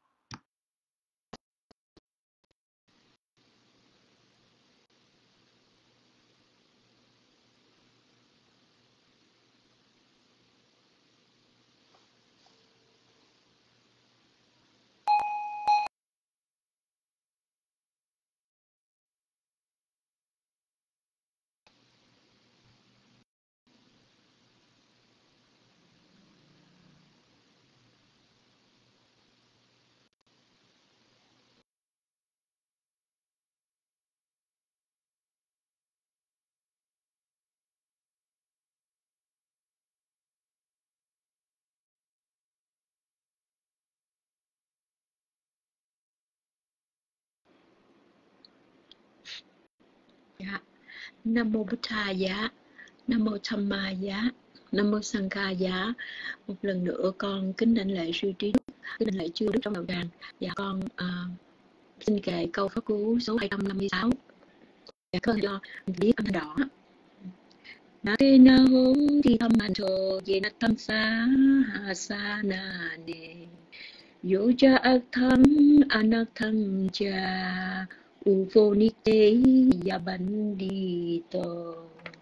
Dạ. Nam mô Bụt Thà giá, Nam mô Tham Ma giá, Nam mô Sang Kha giá. Một lần nữa con kính đảnh lễ sư trí đức, kính đảnh lễ chư đức trong đạo tràng. Và con xin kệ câu pháp cú số 256. Dạ con lo viết âm thanh đỏ. Na te na ho ti tham man tho ye na tham sa ha sa na ne yo cha atham anatham cha ufonite ya bandito.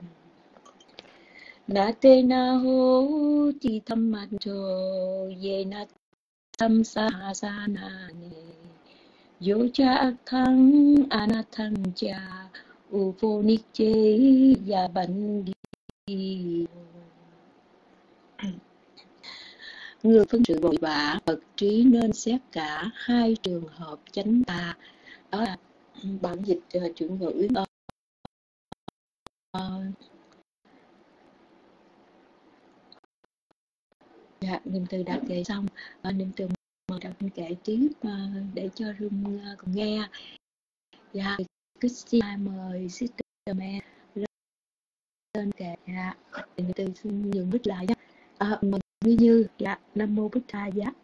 Na te na ho ti tham man tho ye na tham sa ha sa na ne yo cha atham anatham cha ufonite ya bandito. Người phân sự vội vã, bậc trí nên xét cả hai trường hợp chánh tà. Đó là bản dịch chuyển ngữ. Dạ, niệm từ đã kể xong. Niệm từ mời đạo kinh kể tiếp để cho room cùng nghe. Dạ, cứ xin mời Sister Mẹ lên kể. Dạ, niệm từ xin nhường bích lại nhé. Mời Như. Dạ, Nam mô Bụt Thà giá.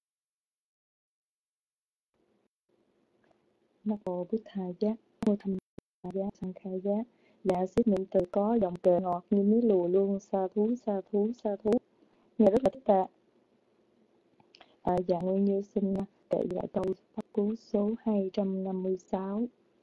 Nam mô Bụt Thà giá, Nam mô Tham Ma giá, Sang Kha giá. Dạ, xin niệm từ có giọng kệ ngọt như mía lùa luôn. Sa thú, sa thú, sa thú. Nghe rất là thích ạ. Dạ, Nguyên Như xin kể lại câu pháp cú số 256.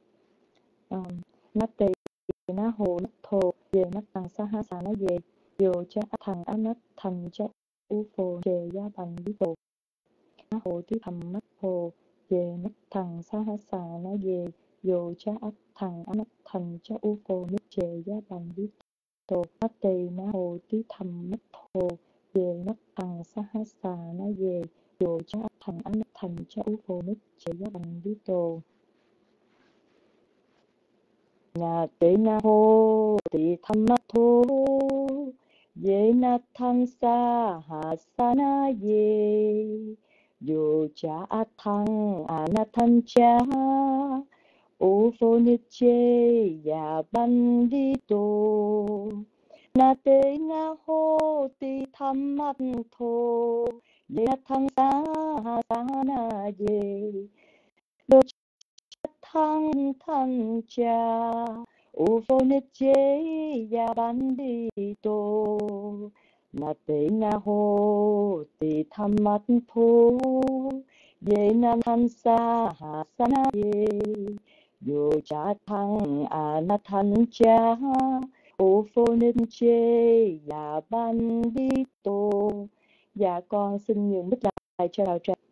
Nát tỳ ná hồ nát thô về nát tàng sa ha sa ná về dù cha thằng á nát thành cha u phồ chề gia bằng bí bồ. Ná hồ tí thầm nát hồ về nát thằng sa ha sa ná về dù cha thằng á nát thành cha u phồ nát chề gia bằng bí tổ. Nát tỳ ná hồ tí thầm nát hồ về nát thằng sa ha sa ná về dù cha thằng á nát thành cha u phồ nát chề gia bằng bí tổ. Na te na ho ti thamato ye na tham sa ha sa na ye yo cha athang anathan cha uphoniche ya bandito. Na te na ho ti thamato ye na tham sa ha sa na ye yo thăng thăng cha uphoniche ya bandito. Na te na ho ti thamato ye na tham sa ha sa na ye yo cha thăng anathan cha uphoniche ya bandito. Dạ con xin nhường mic lại cho đạo tràng.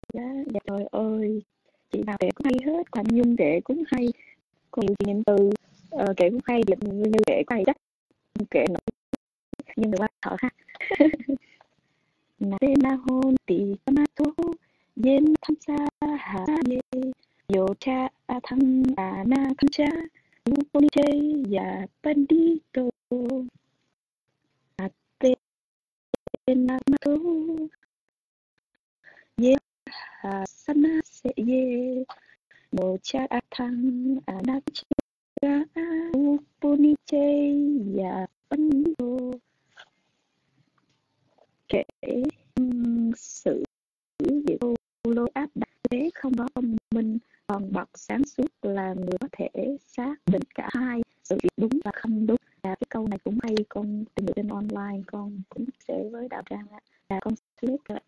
Dạ trời ơi, chị nào kể cũng hay hết, Phạm Nhung kể cũng hay, còn chị Niệm Từ kể cũng hay, như kể cũng hay chắc kể nữa nhưng mà thở ha. Nate na hôn tì ma thô yen tham sa ha ye yo cha thăng na tham cha uponi che ya pandito nate na ma thô ye sana se ye yo cha thăng na cha uponi che ya pandito. Kể sự việc lôi áp đặt thế không có ông minh, còn bậc sáng suốt là người có thể xác định cả hai, sự việc đúng và không đúng. Cái câu này cũng hay, con tìm được trên online, con cũng sẽ với Đạo Tràng là con click ạ.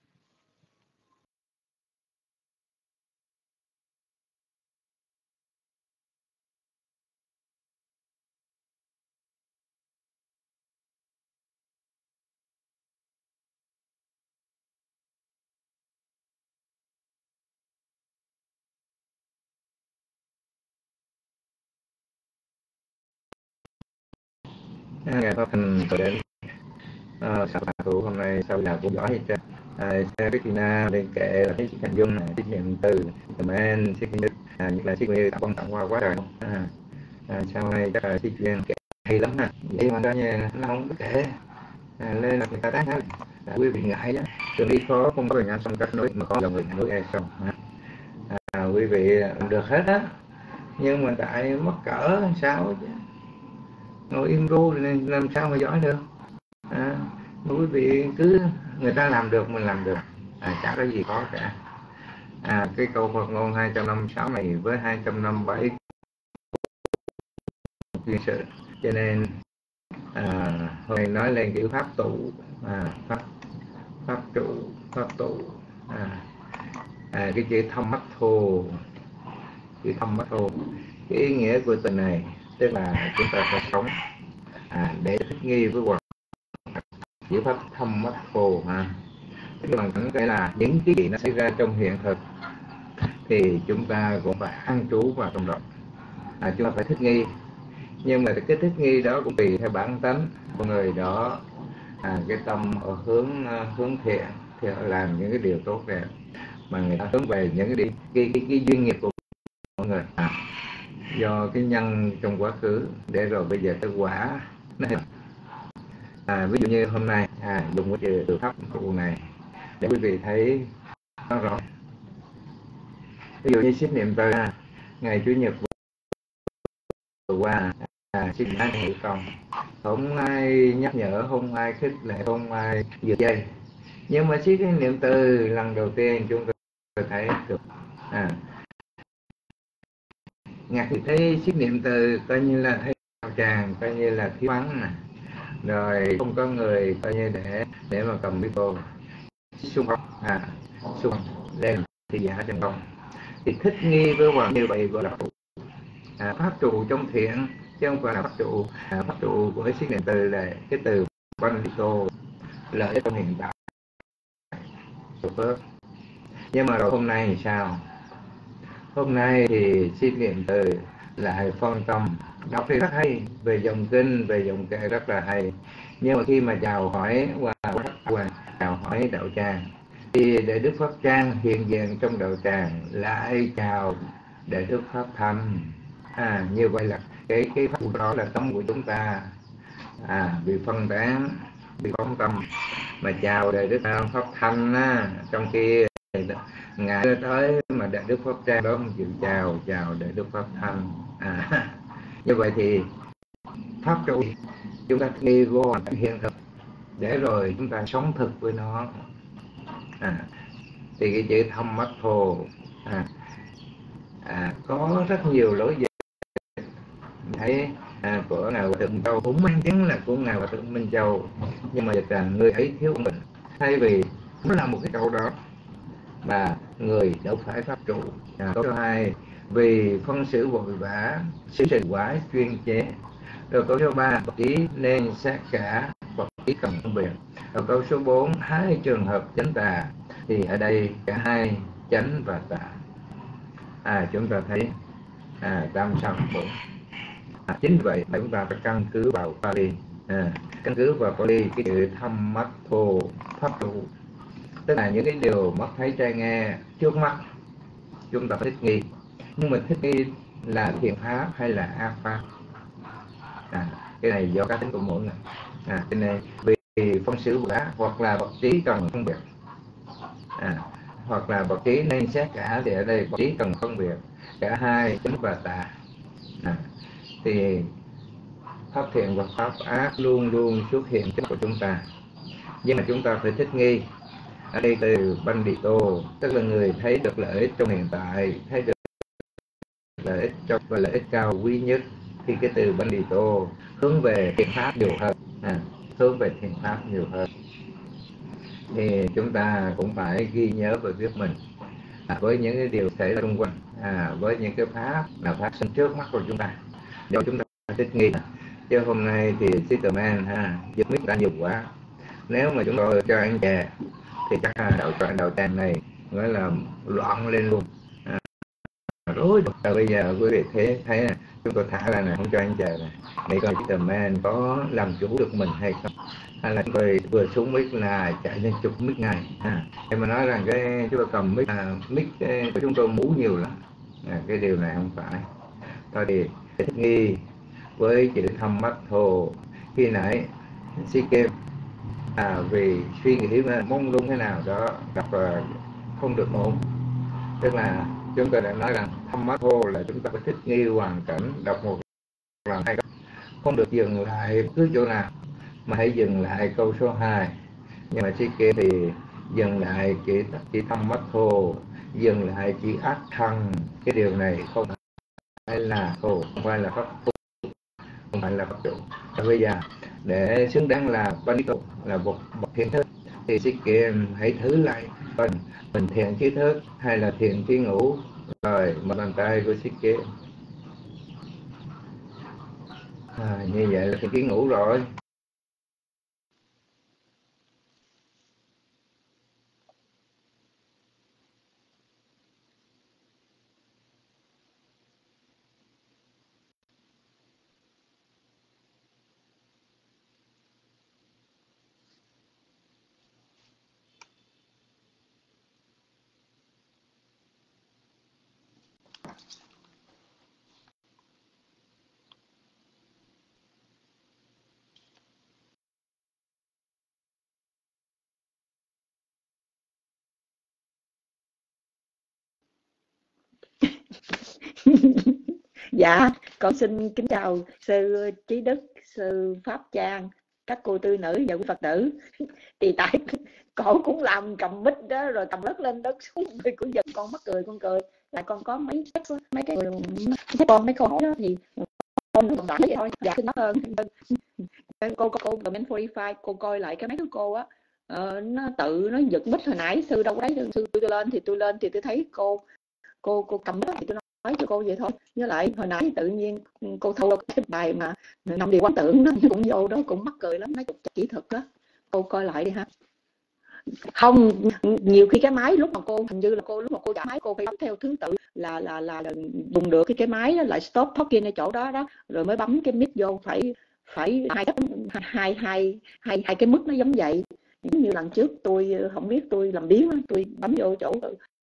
Ngài Pháp Thành tôi đến sao bà cụ hôm nay sao là cũng giỏi hết trơn. Christina lên kệ là thấy chị Thành Dung này, Thích Niệm Từ, comment, Thích Minh Đức, như là Thích Minh Đức quan tặng qua quá trời. Sau này chắc là Thích Duyên kệ hay lắm ha. Vậy mà coi như nó không có kệ, lên là người ta đáng hết. Quý vị ngại đó, thường đi khó không có người nhà xong kết nối mà có lòng người nối ai xong. Quý vị được hết á, nhưng mà tại mất cỡ sao chứ. Ngồi im ru nên làm sao mà giỏi được. Quý vị cứ người ta làm được mình làm được, chả có gì khó cả. Cái câu Phật ngôn 256 này với 257 chuyên sự, cho nên hôm nay nói lên chữ pháp tụ, pháp trụ, cái chữ thông mắt thô, cái ý nghĩa của từ này tức là chúng ta phải sống để thích nghi với hoạt chữ pháp thông mắt thô cái bằng thẳng cái là những cái gì nó xảy ra trong hiện thực thì chúng ta cũng phải an trú vào trong đó. Chúng ta phải thích nghi, nhưng mà cái thích nghi đó cũng tùy theo bản tánh của người đó. Cái tâm ở hướng thiện thì họ làm những cái điều tốt đẹp, mà người ta hướng về những cái duyên nghiệp của mọi người, do cái nhân trong quá khứ để rồi bây giờ cái quả nó ví dụ như hôm nay dùng cái từ pháp trụ này để quý vị thấy nó rõ. Ví dụ như Thích Niệm Từ ngày Chủ nhật vừa qua xin ai hiểu không, không ai nhắc nhở, không ai khích lệ, không ai giật dây, nhưng mà Thích Niệm Từ lần đầu tiên chúng tôi thấy được ngạc thấy Thích Niệm Từ coi như là thấy Đạo Tràng coi như là thiếu vắng rồi không có người coi như để mà cầm micro xung phong lên thì giả trên không thì thích nghi với hoàn như vậy gọi là pháp trụ trong thiện, chứ không phải là pháp trụ của Thích Niệm Từ là cái từ Panito lợi trong hiện tại. Nhưng mà rồi hôm nay thì sao? Hôm nay thì Thích Niệm Từ lại phân tâm đọc thì rất hay, về dòng kinh, về dòng kệ rất là hay, nhưng mà khi mà chào hỏi chào hỏi Đạo Tràng thì Đại Đức Pháp Trang hiện diện trong Đạo Tràng lại chào Đại Đức Pháp Thanh. Như vậy là cái pháp đó là tâm của chúng ta bị phân tán, bị phóng tâm, mà chào Đại Đức Pháp Thanh trong khi ngài tới mà Đại Đức Pháp Trang đó không chịu chào Đại Đức Pháp Thanh. Như vậy thì pháp trụ chúng ta đi vô hoàn cảnh hiện thực để rồi chúng ta sống thực với nó. Thì cái chữ thông mắt thô có rất nhiều lối dịch. Thấy của ngài Hòa Thượng Minh Châu cũng mang tiếng là của ngài Hòa Thượng Minh Châu, nhưng mà dịch là người ấy thiếu mình, thay vì nó là một cái câu đó mà người đâu phải pháp trụ. Câu số 2 vì phân xử vội vã, xử sự quả chuyên chế. Rồi câu số 3 Phật ý nên sát cả, Phật ý cần phân biệt. Rồi câu số 4 hai trường hợp chánh tà, thì ở đây cả hai chánh và tà. Chúng ta thấy tam sanh khổ. Chính vậy mà chúng ta phải căn cứ vào Pali. Căn cứ vào Pali, cái chữ thăm mắt thô pháp trụ, tức là những cái điều mắt thấy tai nghe trước mắt chúng ta phải thích nghi. Nhưng mà thích nghi là thiện pháp hay là ác pháp? Cái này do cá tính của mỗi người. Cho nên vì phong sử quả hoặc là bậc trí cần phân biệt, hoặc là bậc trí nên xét cả, thì ở đây bậc trí cần phân biệt cả hai chánh và tà. Thì pháp thiện và pháp ác luôn luôn xuất hiện trước của chúng ta, nhưng mà chúng ta phải thích nghi. Ở đây từ Bandito, tức là người thấy được lợi ích trong hiện tại, thấy được lợi ích trong và lợi ích cao quý nhất, thì cái từ Bandito hướng về thiện pháp nhiều hơn, hướng về thiện pháp nhiều hơn. Thì chúng ta cũng phải ghi nhớ và biết mình với những cái điều xảy ra xung quanh, với những cái pháp nào phát sinh trước mắt của chúng ta, để chúng ta thích nghi. Chứ hôm nay thì Superman giật mít ra nhiều quá. Nếu mà chúng ta cho ăn chè thì chắc là đầu tràng này gọi là loạn lên luôn. Rồi bây giờ quý vị thấy chúng tôi thả ra này, không cho ăn chè này, để coi Superman có làm chủ được mình hay không, hay là chúng tôi vừa xuống mic là chạy lên chụp mic ngay. Em mà nói rằng cái chúng tôi cầm mic của chúng tôi mú nhiều lắm. Cái điều này không phải. Thôi thì thích nghi với chữ thăm mắt thô. Khi nãy si kem vì suy nghĩ mà mông lung thế nào đó, đọc không được ổn. Tức là chúng tôi đã nói rằng thăm mắt thô là chúng ta phải thích nghi hoàn cảnh, đọc một lần hay không được dừng lại cứ chỗ nào, mà hãy dừng lại câu số 2. Nhưng mà si kem thì dừng lại chỉ thăm mắt thô, dừng lại chỉ ác thân. Cái điều này không phải là thô, không phải là pháp thô, không phải là pháp trụ. Bây giờ để xứng đáng là Bandito, là một bậc thiện thức, thì si kem hãy thử lại mình thiện trí thức hay là thiện trí ngũ. Rồi một bàn tay của si kem. Như vậy là thiện trí ngũ rồi. Dạ, con xin kính chào sư Trí Đức, sư Pháp Trang, các cô tư nữ và quý Phật tử. Thì tại cổ cũng làm cầm mic đó, rồi cầm đất lên đất xuống, rồi cũng giật con mắc cười, con cười là con có mấy cái mấy câu hỏi đó thì con nó còn đãi vậy thôi. Dạ xin cảm ơn cô comment 45, cô coi lại cái máy của cô á, nó tự nó giật mic. Hồi nãy sư đâu có đấy, sư tôi lên thì tôi thấy cô cầm mic thì tôi nói cho cô vậy thôi. Với lại hồi nãy tự nhiên cô thâu cái bài mà 5 điều quan tưởng nó cũng vô đó, cũng mắc cười lắm, nói kỹ thuật đó. Cô coi lại đi ha. Không, nhiều khi cái máy lúc mà cô hình như là lúc mà cô trả máy cô phải bấm theo thứ tự là dùng được cái máy đó, lại stop talking ở chỗ đó rồi mới bấm cái mic vô. Phải hai cái mức nó giống vậy. Giống như lần trước tôi không biết, tôi làm biếng, tôi bấm vô chỗ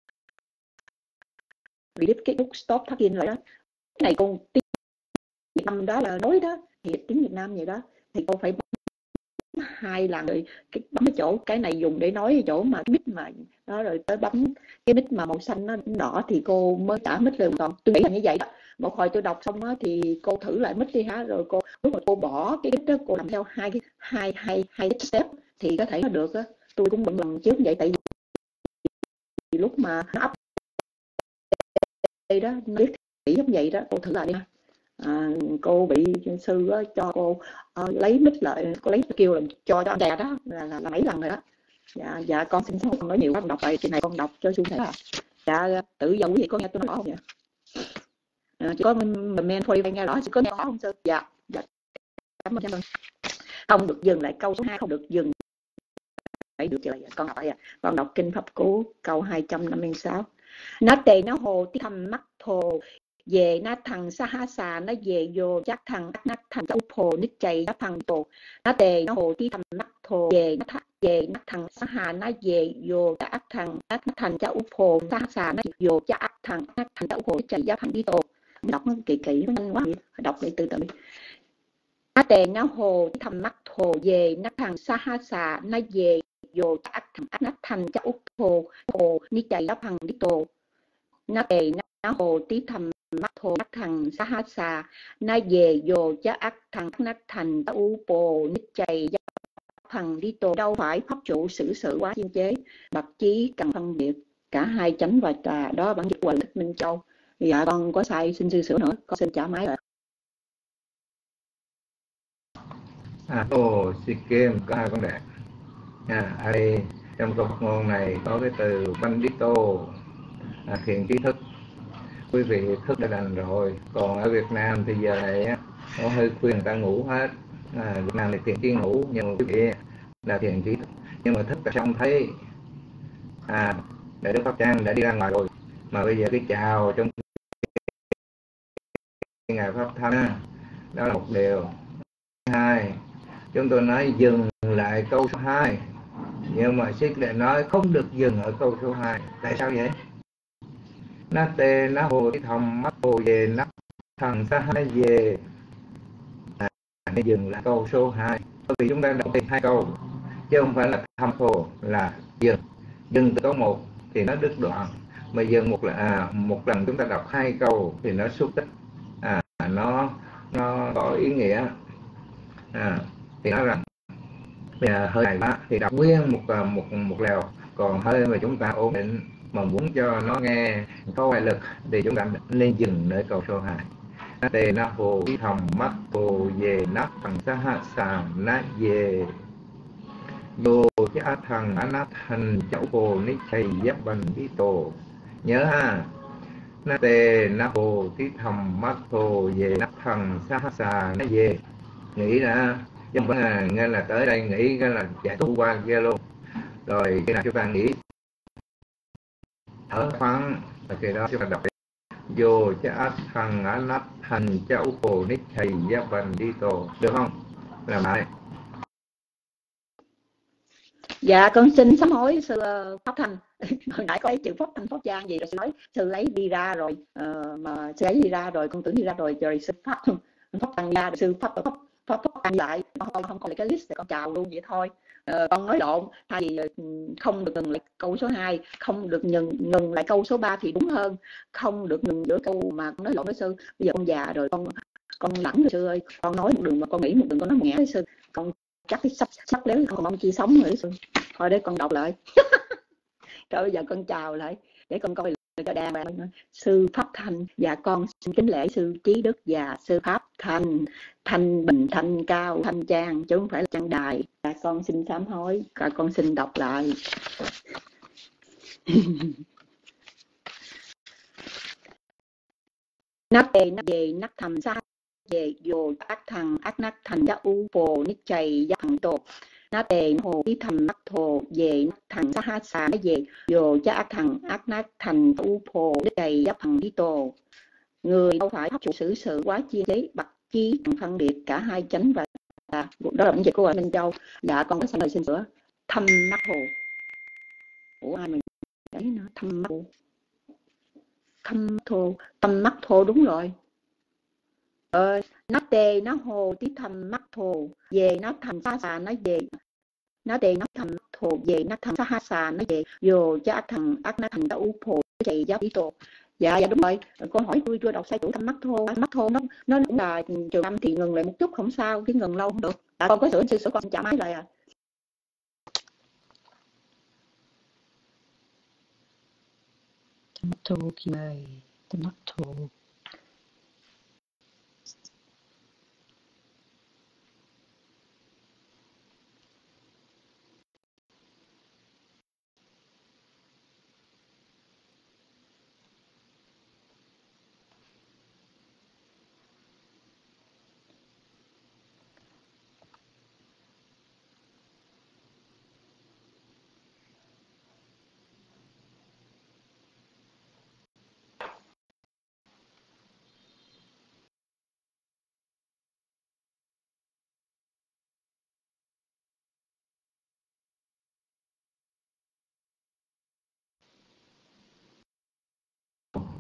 delete cái nút stop talking lại đó. Cái này con tiếng Việt Nam đó là nói đó, thì tiếng Việt Nam vậy đó, thì cô phải bấm 2 lần rồi bấm cái chỗ cái này dùng để nói cái chỗ mà cái mic mà đó, rồi tới bấm cái mic mà màu xanh nó đỏ thì cô mới tả mic lên. Còn tôi nghĩ là như vậy đó. Một hồi tôi đọc xong đó thì cô thử lại mic đi ha, rồi lúc mà cô bỏ cái mic đó, cô làm theo hai step thì có thể nó được á. Tôi cũng bận lần trước vậy, tại vì lúc mà nó up đây đó, nó biết giống vậy đó. Cô thử lại đi ha. Cô bị sư cho cô lấy mic lại, cô lấy kêu là cho anh đè đó là mấy lần rồi đó. Dạ con xin lỗi, con nói nhiều quá, con đọc lại cái này, con đọc cho suôn thể. Dạ tự do quý vị có nghe tôi nói không vậy? Chỉ có men phôi nghe rõ, chỉ có nghe rõ không sư? Dạ cảm ơn. Không được dừng lại câu số 2, không được dừng, phải được lại. Con đọc lại con đọc kinh Pháp Cú câu 256. Nó tề nó hồ tí thầm mắc thồ về nó thằng sa ha xà nó về vô chắc thằng nó thằng sa phồ nít chạy nó thằng tổ nó tề nó hồ tí thầm mắc thồ về nó thằng sa hà nó về vô chắc thằng nó thành cha phồ sa xà nó vô chắc thằng nó thành cha phồ nít chạy nó thằng đi tổ. Đọc nó kỳ kỳ nó nhanh quá, đọc lại từ từ. Nó tề nó hồ tí thầm mắc thồ về nó thằng sa ha xà nó về vô chắc thằng nó thành cha phồ nít chạy nó thằng đi tổ. Nó tề nó hồ tí thầm mắc thồ nó thằng sa ha xà nó về vô chắc thằng nó thành cha phồ nít chạy thằng đi tổ. Đâu phải pháp chủ xử sự quá chuyên chế, bậc chí cần phân biệt cả hai chánh và tà. Đó bản dịch Huệ Thích Minh Châu. Dạ con có sai xin sư sửa nữa, con xin trả máy rồi. Sikkim có hai vấn đề. Ở đây trong câu ngôn này có cái từ Bandito, thiện trí thức. Quý vị thức đã đành rồi, còn ở Việt Nam thì giờ này á nó hơi khuyên người ta ngủ hết. Việt Nam thì thiện trí ngủ, nhưng mà quý vị là thiện trí thức, nhưng mà thức là xong thấy Đại Đức Pháp Trang đã đi ra ngoài rồi, mà bây giờ cái chào trong ngày Pháp Thanh đó là một điều. Hai, chúng tôi nói dừng lại câu số 2, nhưng mà Sikh lại nói không được dừng ở câu số 2. Tại sao vậy? Nó tê nó hồ tí thầm mắt hồ về nó thằng sa hai về, nên dừng lại câu số 2. Bởi vì chúng ta đọc hai câu chứ không phải là thầm hồ là dừng từ câu 1 thì nó đứt đoạn, mà dừng một lần chúng ta đọc hai câu thì nó xúc tích, nó có ý nghĩa. Thì nói rằng bây giờ hơi này thì đọc nguyên một lèo, còn hơi mà chúng ta ổn định mà muốn cho nó nghe có ngoại lực thì chúng ta nên dừng ở câu số 2. Tề na hồ thầm mắt hồ về nát thằng sa ha xà nát về vô chứ thằng nát thành chậu hồ nít thầy giáp bằng đi tổ. Nhớ ha, na tề na hồ tí thầm mắt hồ về nát thằng sa ha xà nó về. Nghĩ là chứ không phải nghe là tới đây nghĩ cái là chạy tu qua kia luôn. Rồi khi nào chúng ta nghĩ thở khoáng là khi đó chúng ta đọc vô cha thằng á nát thành cha phồ nít thầy giáp bằng đi tổ. Được không? Làm lại. Dạ con xin sám hối sư Pháp Thanh. Hồi nãy có cái chữ Pháp Thanh Pháp Giang gì rồi sư nói sư lấy đi ra rồi, mà sư lấy đi ra rồi con tưởng đi ra rồi sư Pháp Thanh ra rồi sư Pháp Thanh lại không còn lại cái list để con chào luôn vậy thôi. Con nói lộn, thay vì không được ngừng lại câu số 2, không được ngừng lại câu số 3 thì đúng hơn, không được ngừng giữa câu mà con nói lộn với sư. Bây giờ con già rồi, con lẳng rồi sư ơi, con nói một đường mà con nghĩ một đường, con nói mẹ với sư, con chắc cái sắp léo con mong chi sống rồi sư. Thôi để con đọc lại. Rồi bây giờ con chào lại để con coi cho đàng hoàng. Sư Pháp Thanh, dạ con xin kính lễ sư Trí Đức và sư Pháp Thanh, thanh bình thanh cao thanh trang chứ không phải là trang đài. Dạ con xin sám hối, con xin đọc lại. Nát tề nát về nát thầm sa về vô ác thằng ác nát thành giá u phồ nít chày giá thằng tổ. Nó tề nó hồ tí thầm mắc thồ về nát thằng sa ha xà nó về vô cha ác thằng ác nát thành u phồ nít chày giá thằng đi tổ. Người đâu phải pháp chủ xử sự quá chia chế, bậc chí cần phân biệt cả hai chánh và tà. Đó là bản dịch của Huệ Minh Châu. Dạ con có sai lời xin sửa. Thâm mắc hồ. Ủa ai mình đấy nó thâm mắc hồ. Thâm mắc thô đúng rồi. Nó tề nó hồ tí thầm mắc thồ về nó thầm sa xà nó về. Nó tề nó thầm thồ về nó thầm sa ha xà nó về vô cha thằng ác nó thành đã u phồ chạy giáo ý tổ. Dạ đúng rồi, con hỏi tôi chưa đọc sai chủ thầm mắc thô nó cũng là trường âm thì ngừng lại một chút không sao, cái ngừng lâu không được. Con có sửa con trả máy lại thô thì mắc thô.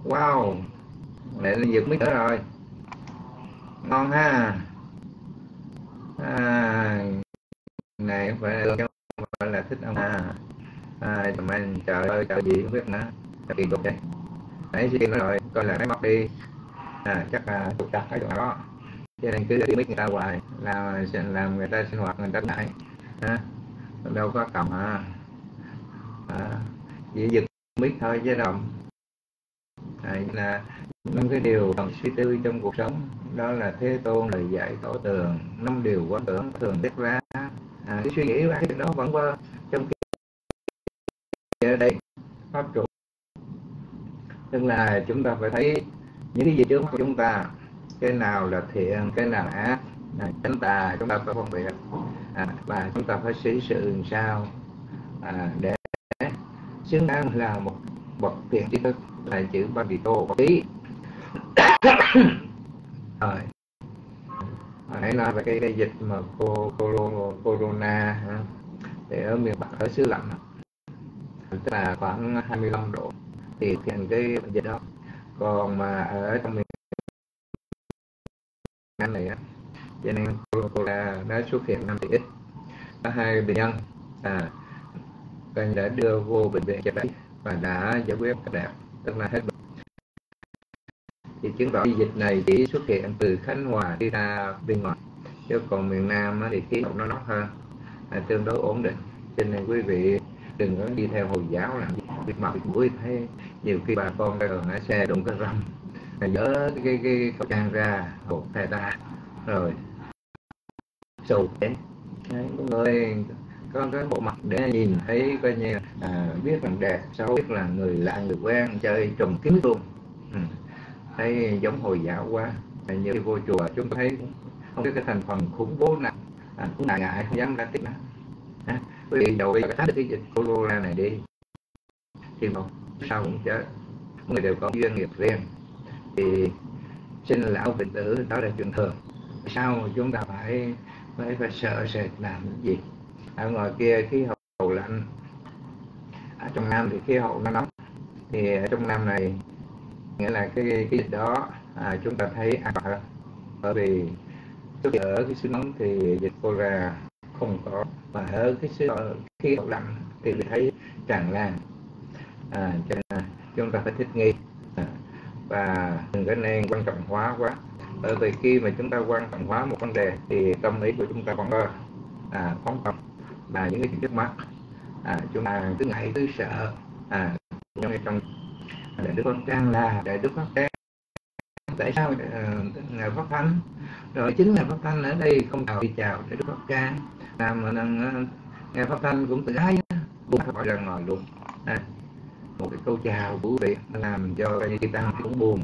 Wow, lại lên giật mic nữa rồi, ngon ha. Này không phải là thích ông tụi mình trời ơi trời gì không biết nữa, kỳ cục vậy. Nãy suy nói rồi, coi là máy móc đi, chắc là trục trặc cái chỗ đó, cho nên cứ đi mic người ta hoài, làm người ta sinh hoạt người ta lại, đâu có cầm chỉ giật mic thôi chứ đâu. Là năm cái điều cần suy tư trong cuộc sống, đó là Thế Tôn lời dạy tổ tường, 5 điều quán tưởng thường tiết ra. Cái suy nghĩ và cái đó vẫn qua trong kia đây pháp trụ, tức là chúng ta phải thấy những cái gì trước mắt của chúng ta, cái nào là thiện, cái nào là ác, chánh tà chúng ta phải phân biệt, và chúng ta phải xử sự làm sao để xứng đáng là một bậc thiện tri thức, là chữ Ba Vị Tô một tí. Rồi hãy nói về cái dịch mà corona thì ở miền Bắc, ở xứ lạnh, tức là khoảng 25 độ thì hiện cái dịch đó. Còn mà ở trong miền Nam này cho nên corona nó xuất hiện năm thì ít. Có 2 bệnh nhân cần đã đưa vô bệnh viện cho đấy và đã giải quyết đẹp, tức là hết bệnh. Thì chứng tỏ dịch này chỉ xuất hiện từ Khánh Hòa đi ra bên ngoài, chứ còn miền Nam thì khí hậu nó nóng hơn, tương đối ổn định. Cho nên quý vị đừng có đi theo Hồi giáo làm việc mặc mũi, thấy nhiều khi bà con ra đường lái xe đụng cái râm, dỡ cái khẩu trang ra hột thầy ta rồi sụt đấy. Mọi người có cái bộ mặt để nhìn thấy coi như biết rằng đẹp, xấu, biết là người lạ người quen, chơi trùng kín luôn. Thấy giống Hồi giáo quá. Như khi vô chùa chúng thấy không biết cái thành phần khủng bố nào, cũng ngại không dám ra tiếp nữa. Quý vị đầu bây giờ được cái dịch corona này đi thì một sao cũng chết, người đều có duyên nghiệp riêng, thì sinh lão bệnh tử đó là chuyện thường. Sao chúng ta phải sợ sệt làm cái gì? Ở ngoài kia khí hậu lạnh, ở trong Nam thì khí hậu nó nóng, thì ở trong Nam này nghĩa là cái dịch đó chúng ta thấy an toàn hơn, bởi vì ở cái xứ nóng thì dịch corona không có, mà ở cái xứ khí hậu lạnh thì thấy tràn lan. Cho nên chúng ta phải thích nghi và đừng có nên quan trọng hóa quá, bởi vì khi mà chúng ta quan trọng hóa một vấn đề thì tâm lý của chúng ta còn phóng tâm và những cái chuyện trước mắt, chúng ta cứ ngại cứ sợ. Giống như trong Đại Đức Pháp Trang là Đại Đức Pháp Trang, tại sao Ngài Pháp Thanh, rồi chính là Pháp Thanh ở đây không chào đi chào Đại Đức Pháp Trang, làm Ngài Pháp Thanh cũng tự ái buông khỏi ra ngồi luôn. Một cái câu chào của vị làm cho như chúng ta cũng buồn.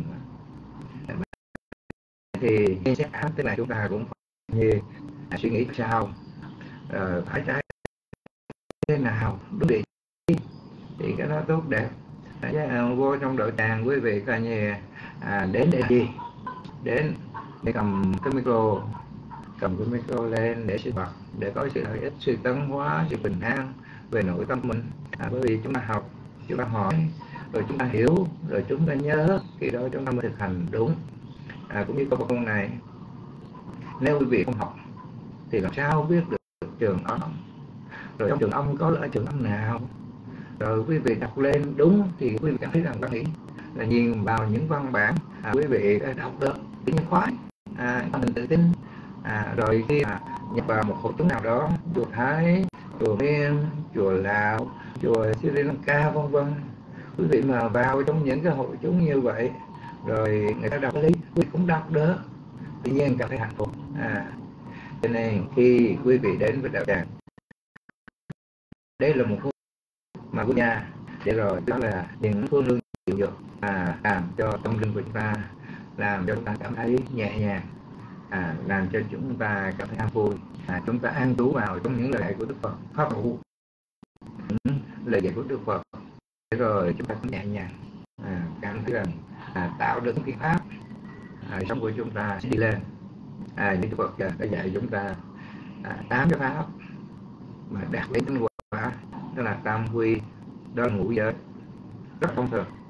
Thì nghe xét ám, tức là chúng ta cũng phải như suy nghĩ sao, phải trái thế nào đúng vị thì cái đó tốt đẹp. Vô trong đội tràng quý vị coi như đến để gì? Đến để cầm cái micro lên để sinh hoạt, để có sự lợi ích, sự tấn hóa, sự bình an về nội tâm mình. Bởi vì chúng ta học, chúng ta hỏi, rồi chúng ta hiểu, rồi chúng ta nhớ, khi đó chúng ta mới thực hành đúng. Cũng như câu này, nếu quý vị không học thì làm sao biết được trường âm, rồi trong trường âm có ở trường âm nào, rồi quý vị đọc lên đúng thì quý vị cảm thấy rằng có nghĩ là nhìn vào những văn bản quý vị đọc được tự nhiên khoái, mình tự tin. Rồi khi nhập vào một hội chúng nào đó, chùa Thái, chùa Miên, chùa Lào, chùa Sri Lanka vân vân, quý vị mà vào trong những cái hội chúng như vậy, rồi người ta đọc lý, quý vị cũng đọc được, tự nhiên cảm thấy hạnh phúc. Cho nên khi quý vị đến với đạo tràng, đây là một mà của nhà, để rồi đó là những phương lương chịu được làm cho tâm linh của chúng ta, làm cho chúng ta cảm thấy nhẹ nhàng, làm cho chúng ta cảm thấy an vui. Chúng ta an trú vào trong những lời dạy của Đức Phật, pháp hữu, lời dạy của Đức Phật, để rồi chúng ta cũng nhẹ nhàng, cảm thấy rằng tạo được cái pháp sống của chúng ta sẽ đi lên. Như Đức Phật đã dạy chúng ta 8 cái pháp mà đạt đến kết quả, đó là tam quy, đó là ngũ giới, rất thông thường.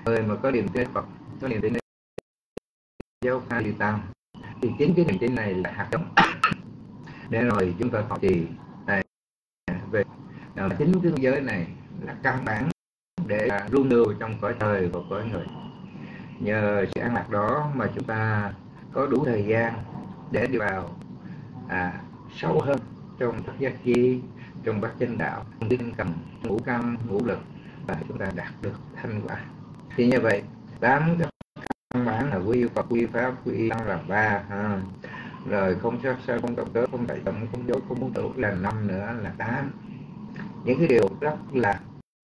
người mà có niềm tin Phật, có niềm tin giáo Pha Ly Tam, thì chính cái niềm tin này là hạt giống để rồi chúng ta thọ trì này về chính cái giới này là căn bản để rung lưu trong cõi trời và cõi người. Nhờ sự an lạc đó mà chúng ta có đủ thời gian để đi vào sâu hơn trong thất giác chi, trong bát chánh đạo, trong tinh cần, ngũ căn, ngũ lực, và chúng ta đạt được thanh quả. Thì như vậy 8 cái căn bản là quy Phật, quy Pháp, quy Tăng là 3 ha. Rồi không sát sanh, không độc tớ, không đại tâm, không dối, không muốn tử là 5 nữa là 8. Những cái điều rất là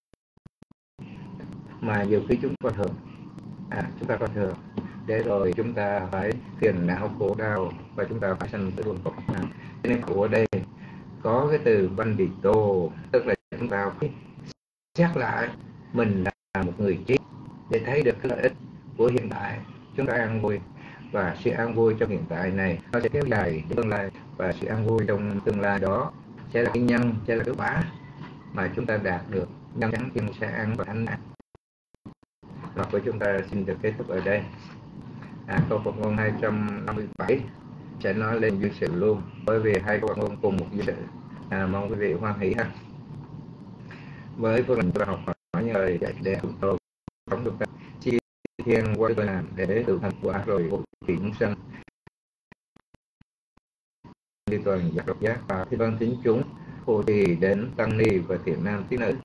mà nhiều khi chúng ta coi thường, để rồi chúng ta phải phiền não khổ đau và chúng ta phải sanh tử luân cõi. Cho nên của đây có cái từ Vandito, tức là chúng ta phải xét lại mình là một người trí để thấy được cái lợi ích của hiện tại. Chúng ta an vui, và sự an vui trong hiện tại này nó sẽ kéo dài đến tương lai, và sự an vui trong tương lai đó sẽ là cái nhân, sẽ là cái quả mà chúng ta đạt được nhân chánh thiên sẽ an và thánh. Và của chúng ta xin được kết thúc ở đây. Câu Phật ngôn 257 sẽ nói lên duyên sự luôn, bởi vì hai câu Phật ngôn cùng một duyên sự. Mong quý vị hoan hỷ ha. Với phương mình tôi học hỏi những lời dạy để chúng tôi sống được chi thiên quay tôi làm để tự thành quả rồi hộ trì chúng sanh đi toàn giác độc giác và thi vân tín chúng hộ trì đến tăng ni và thiện nam tín nữ.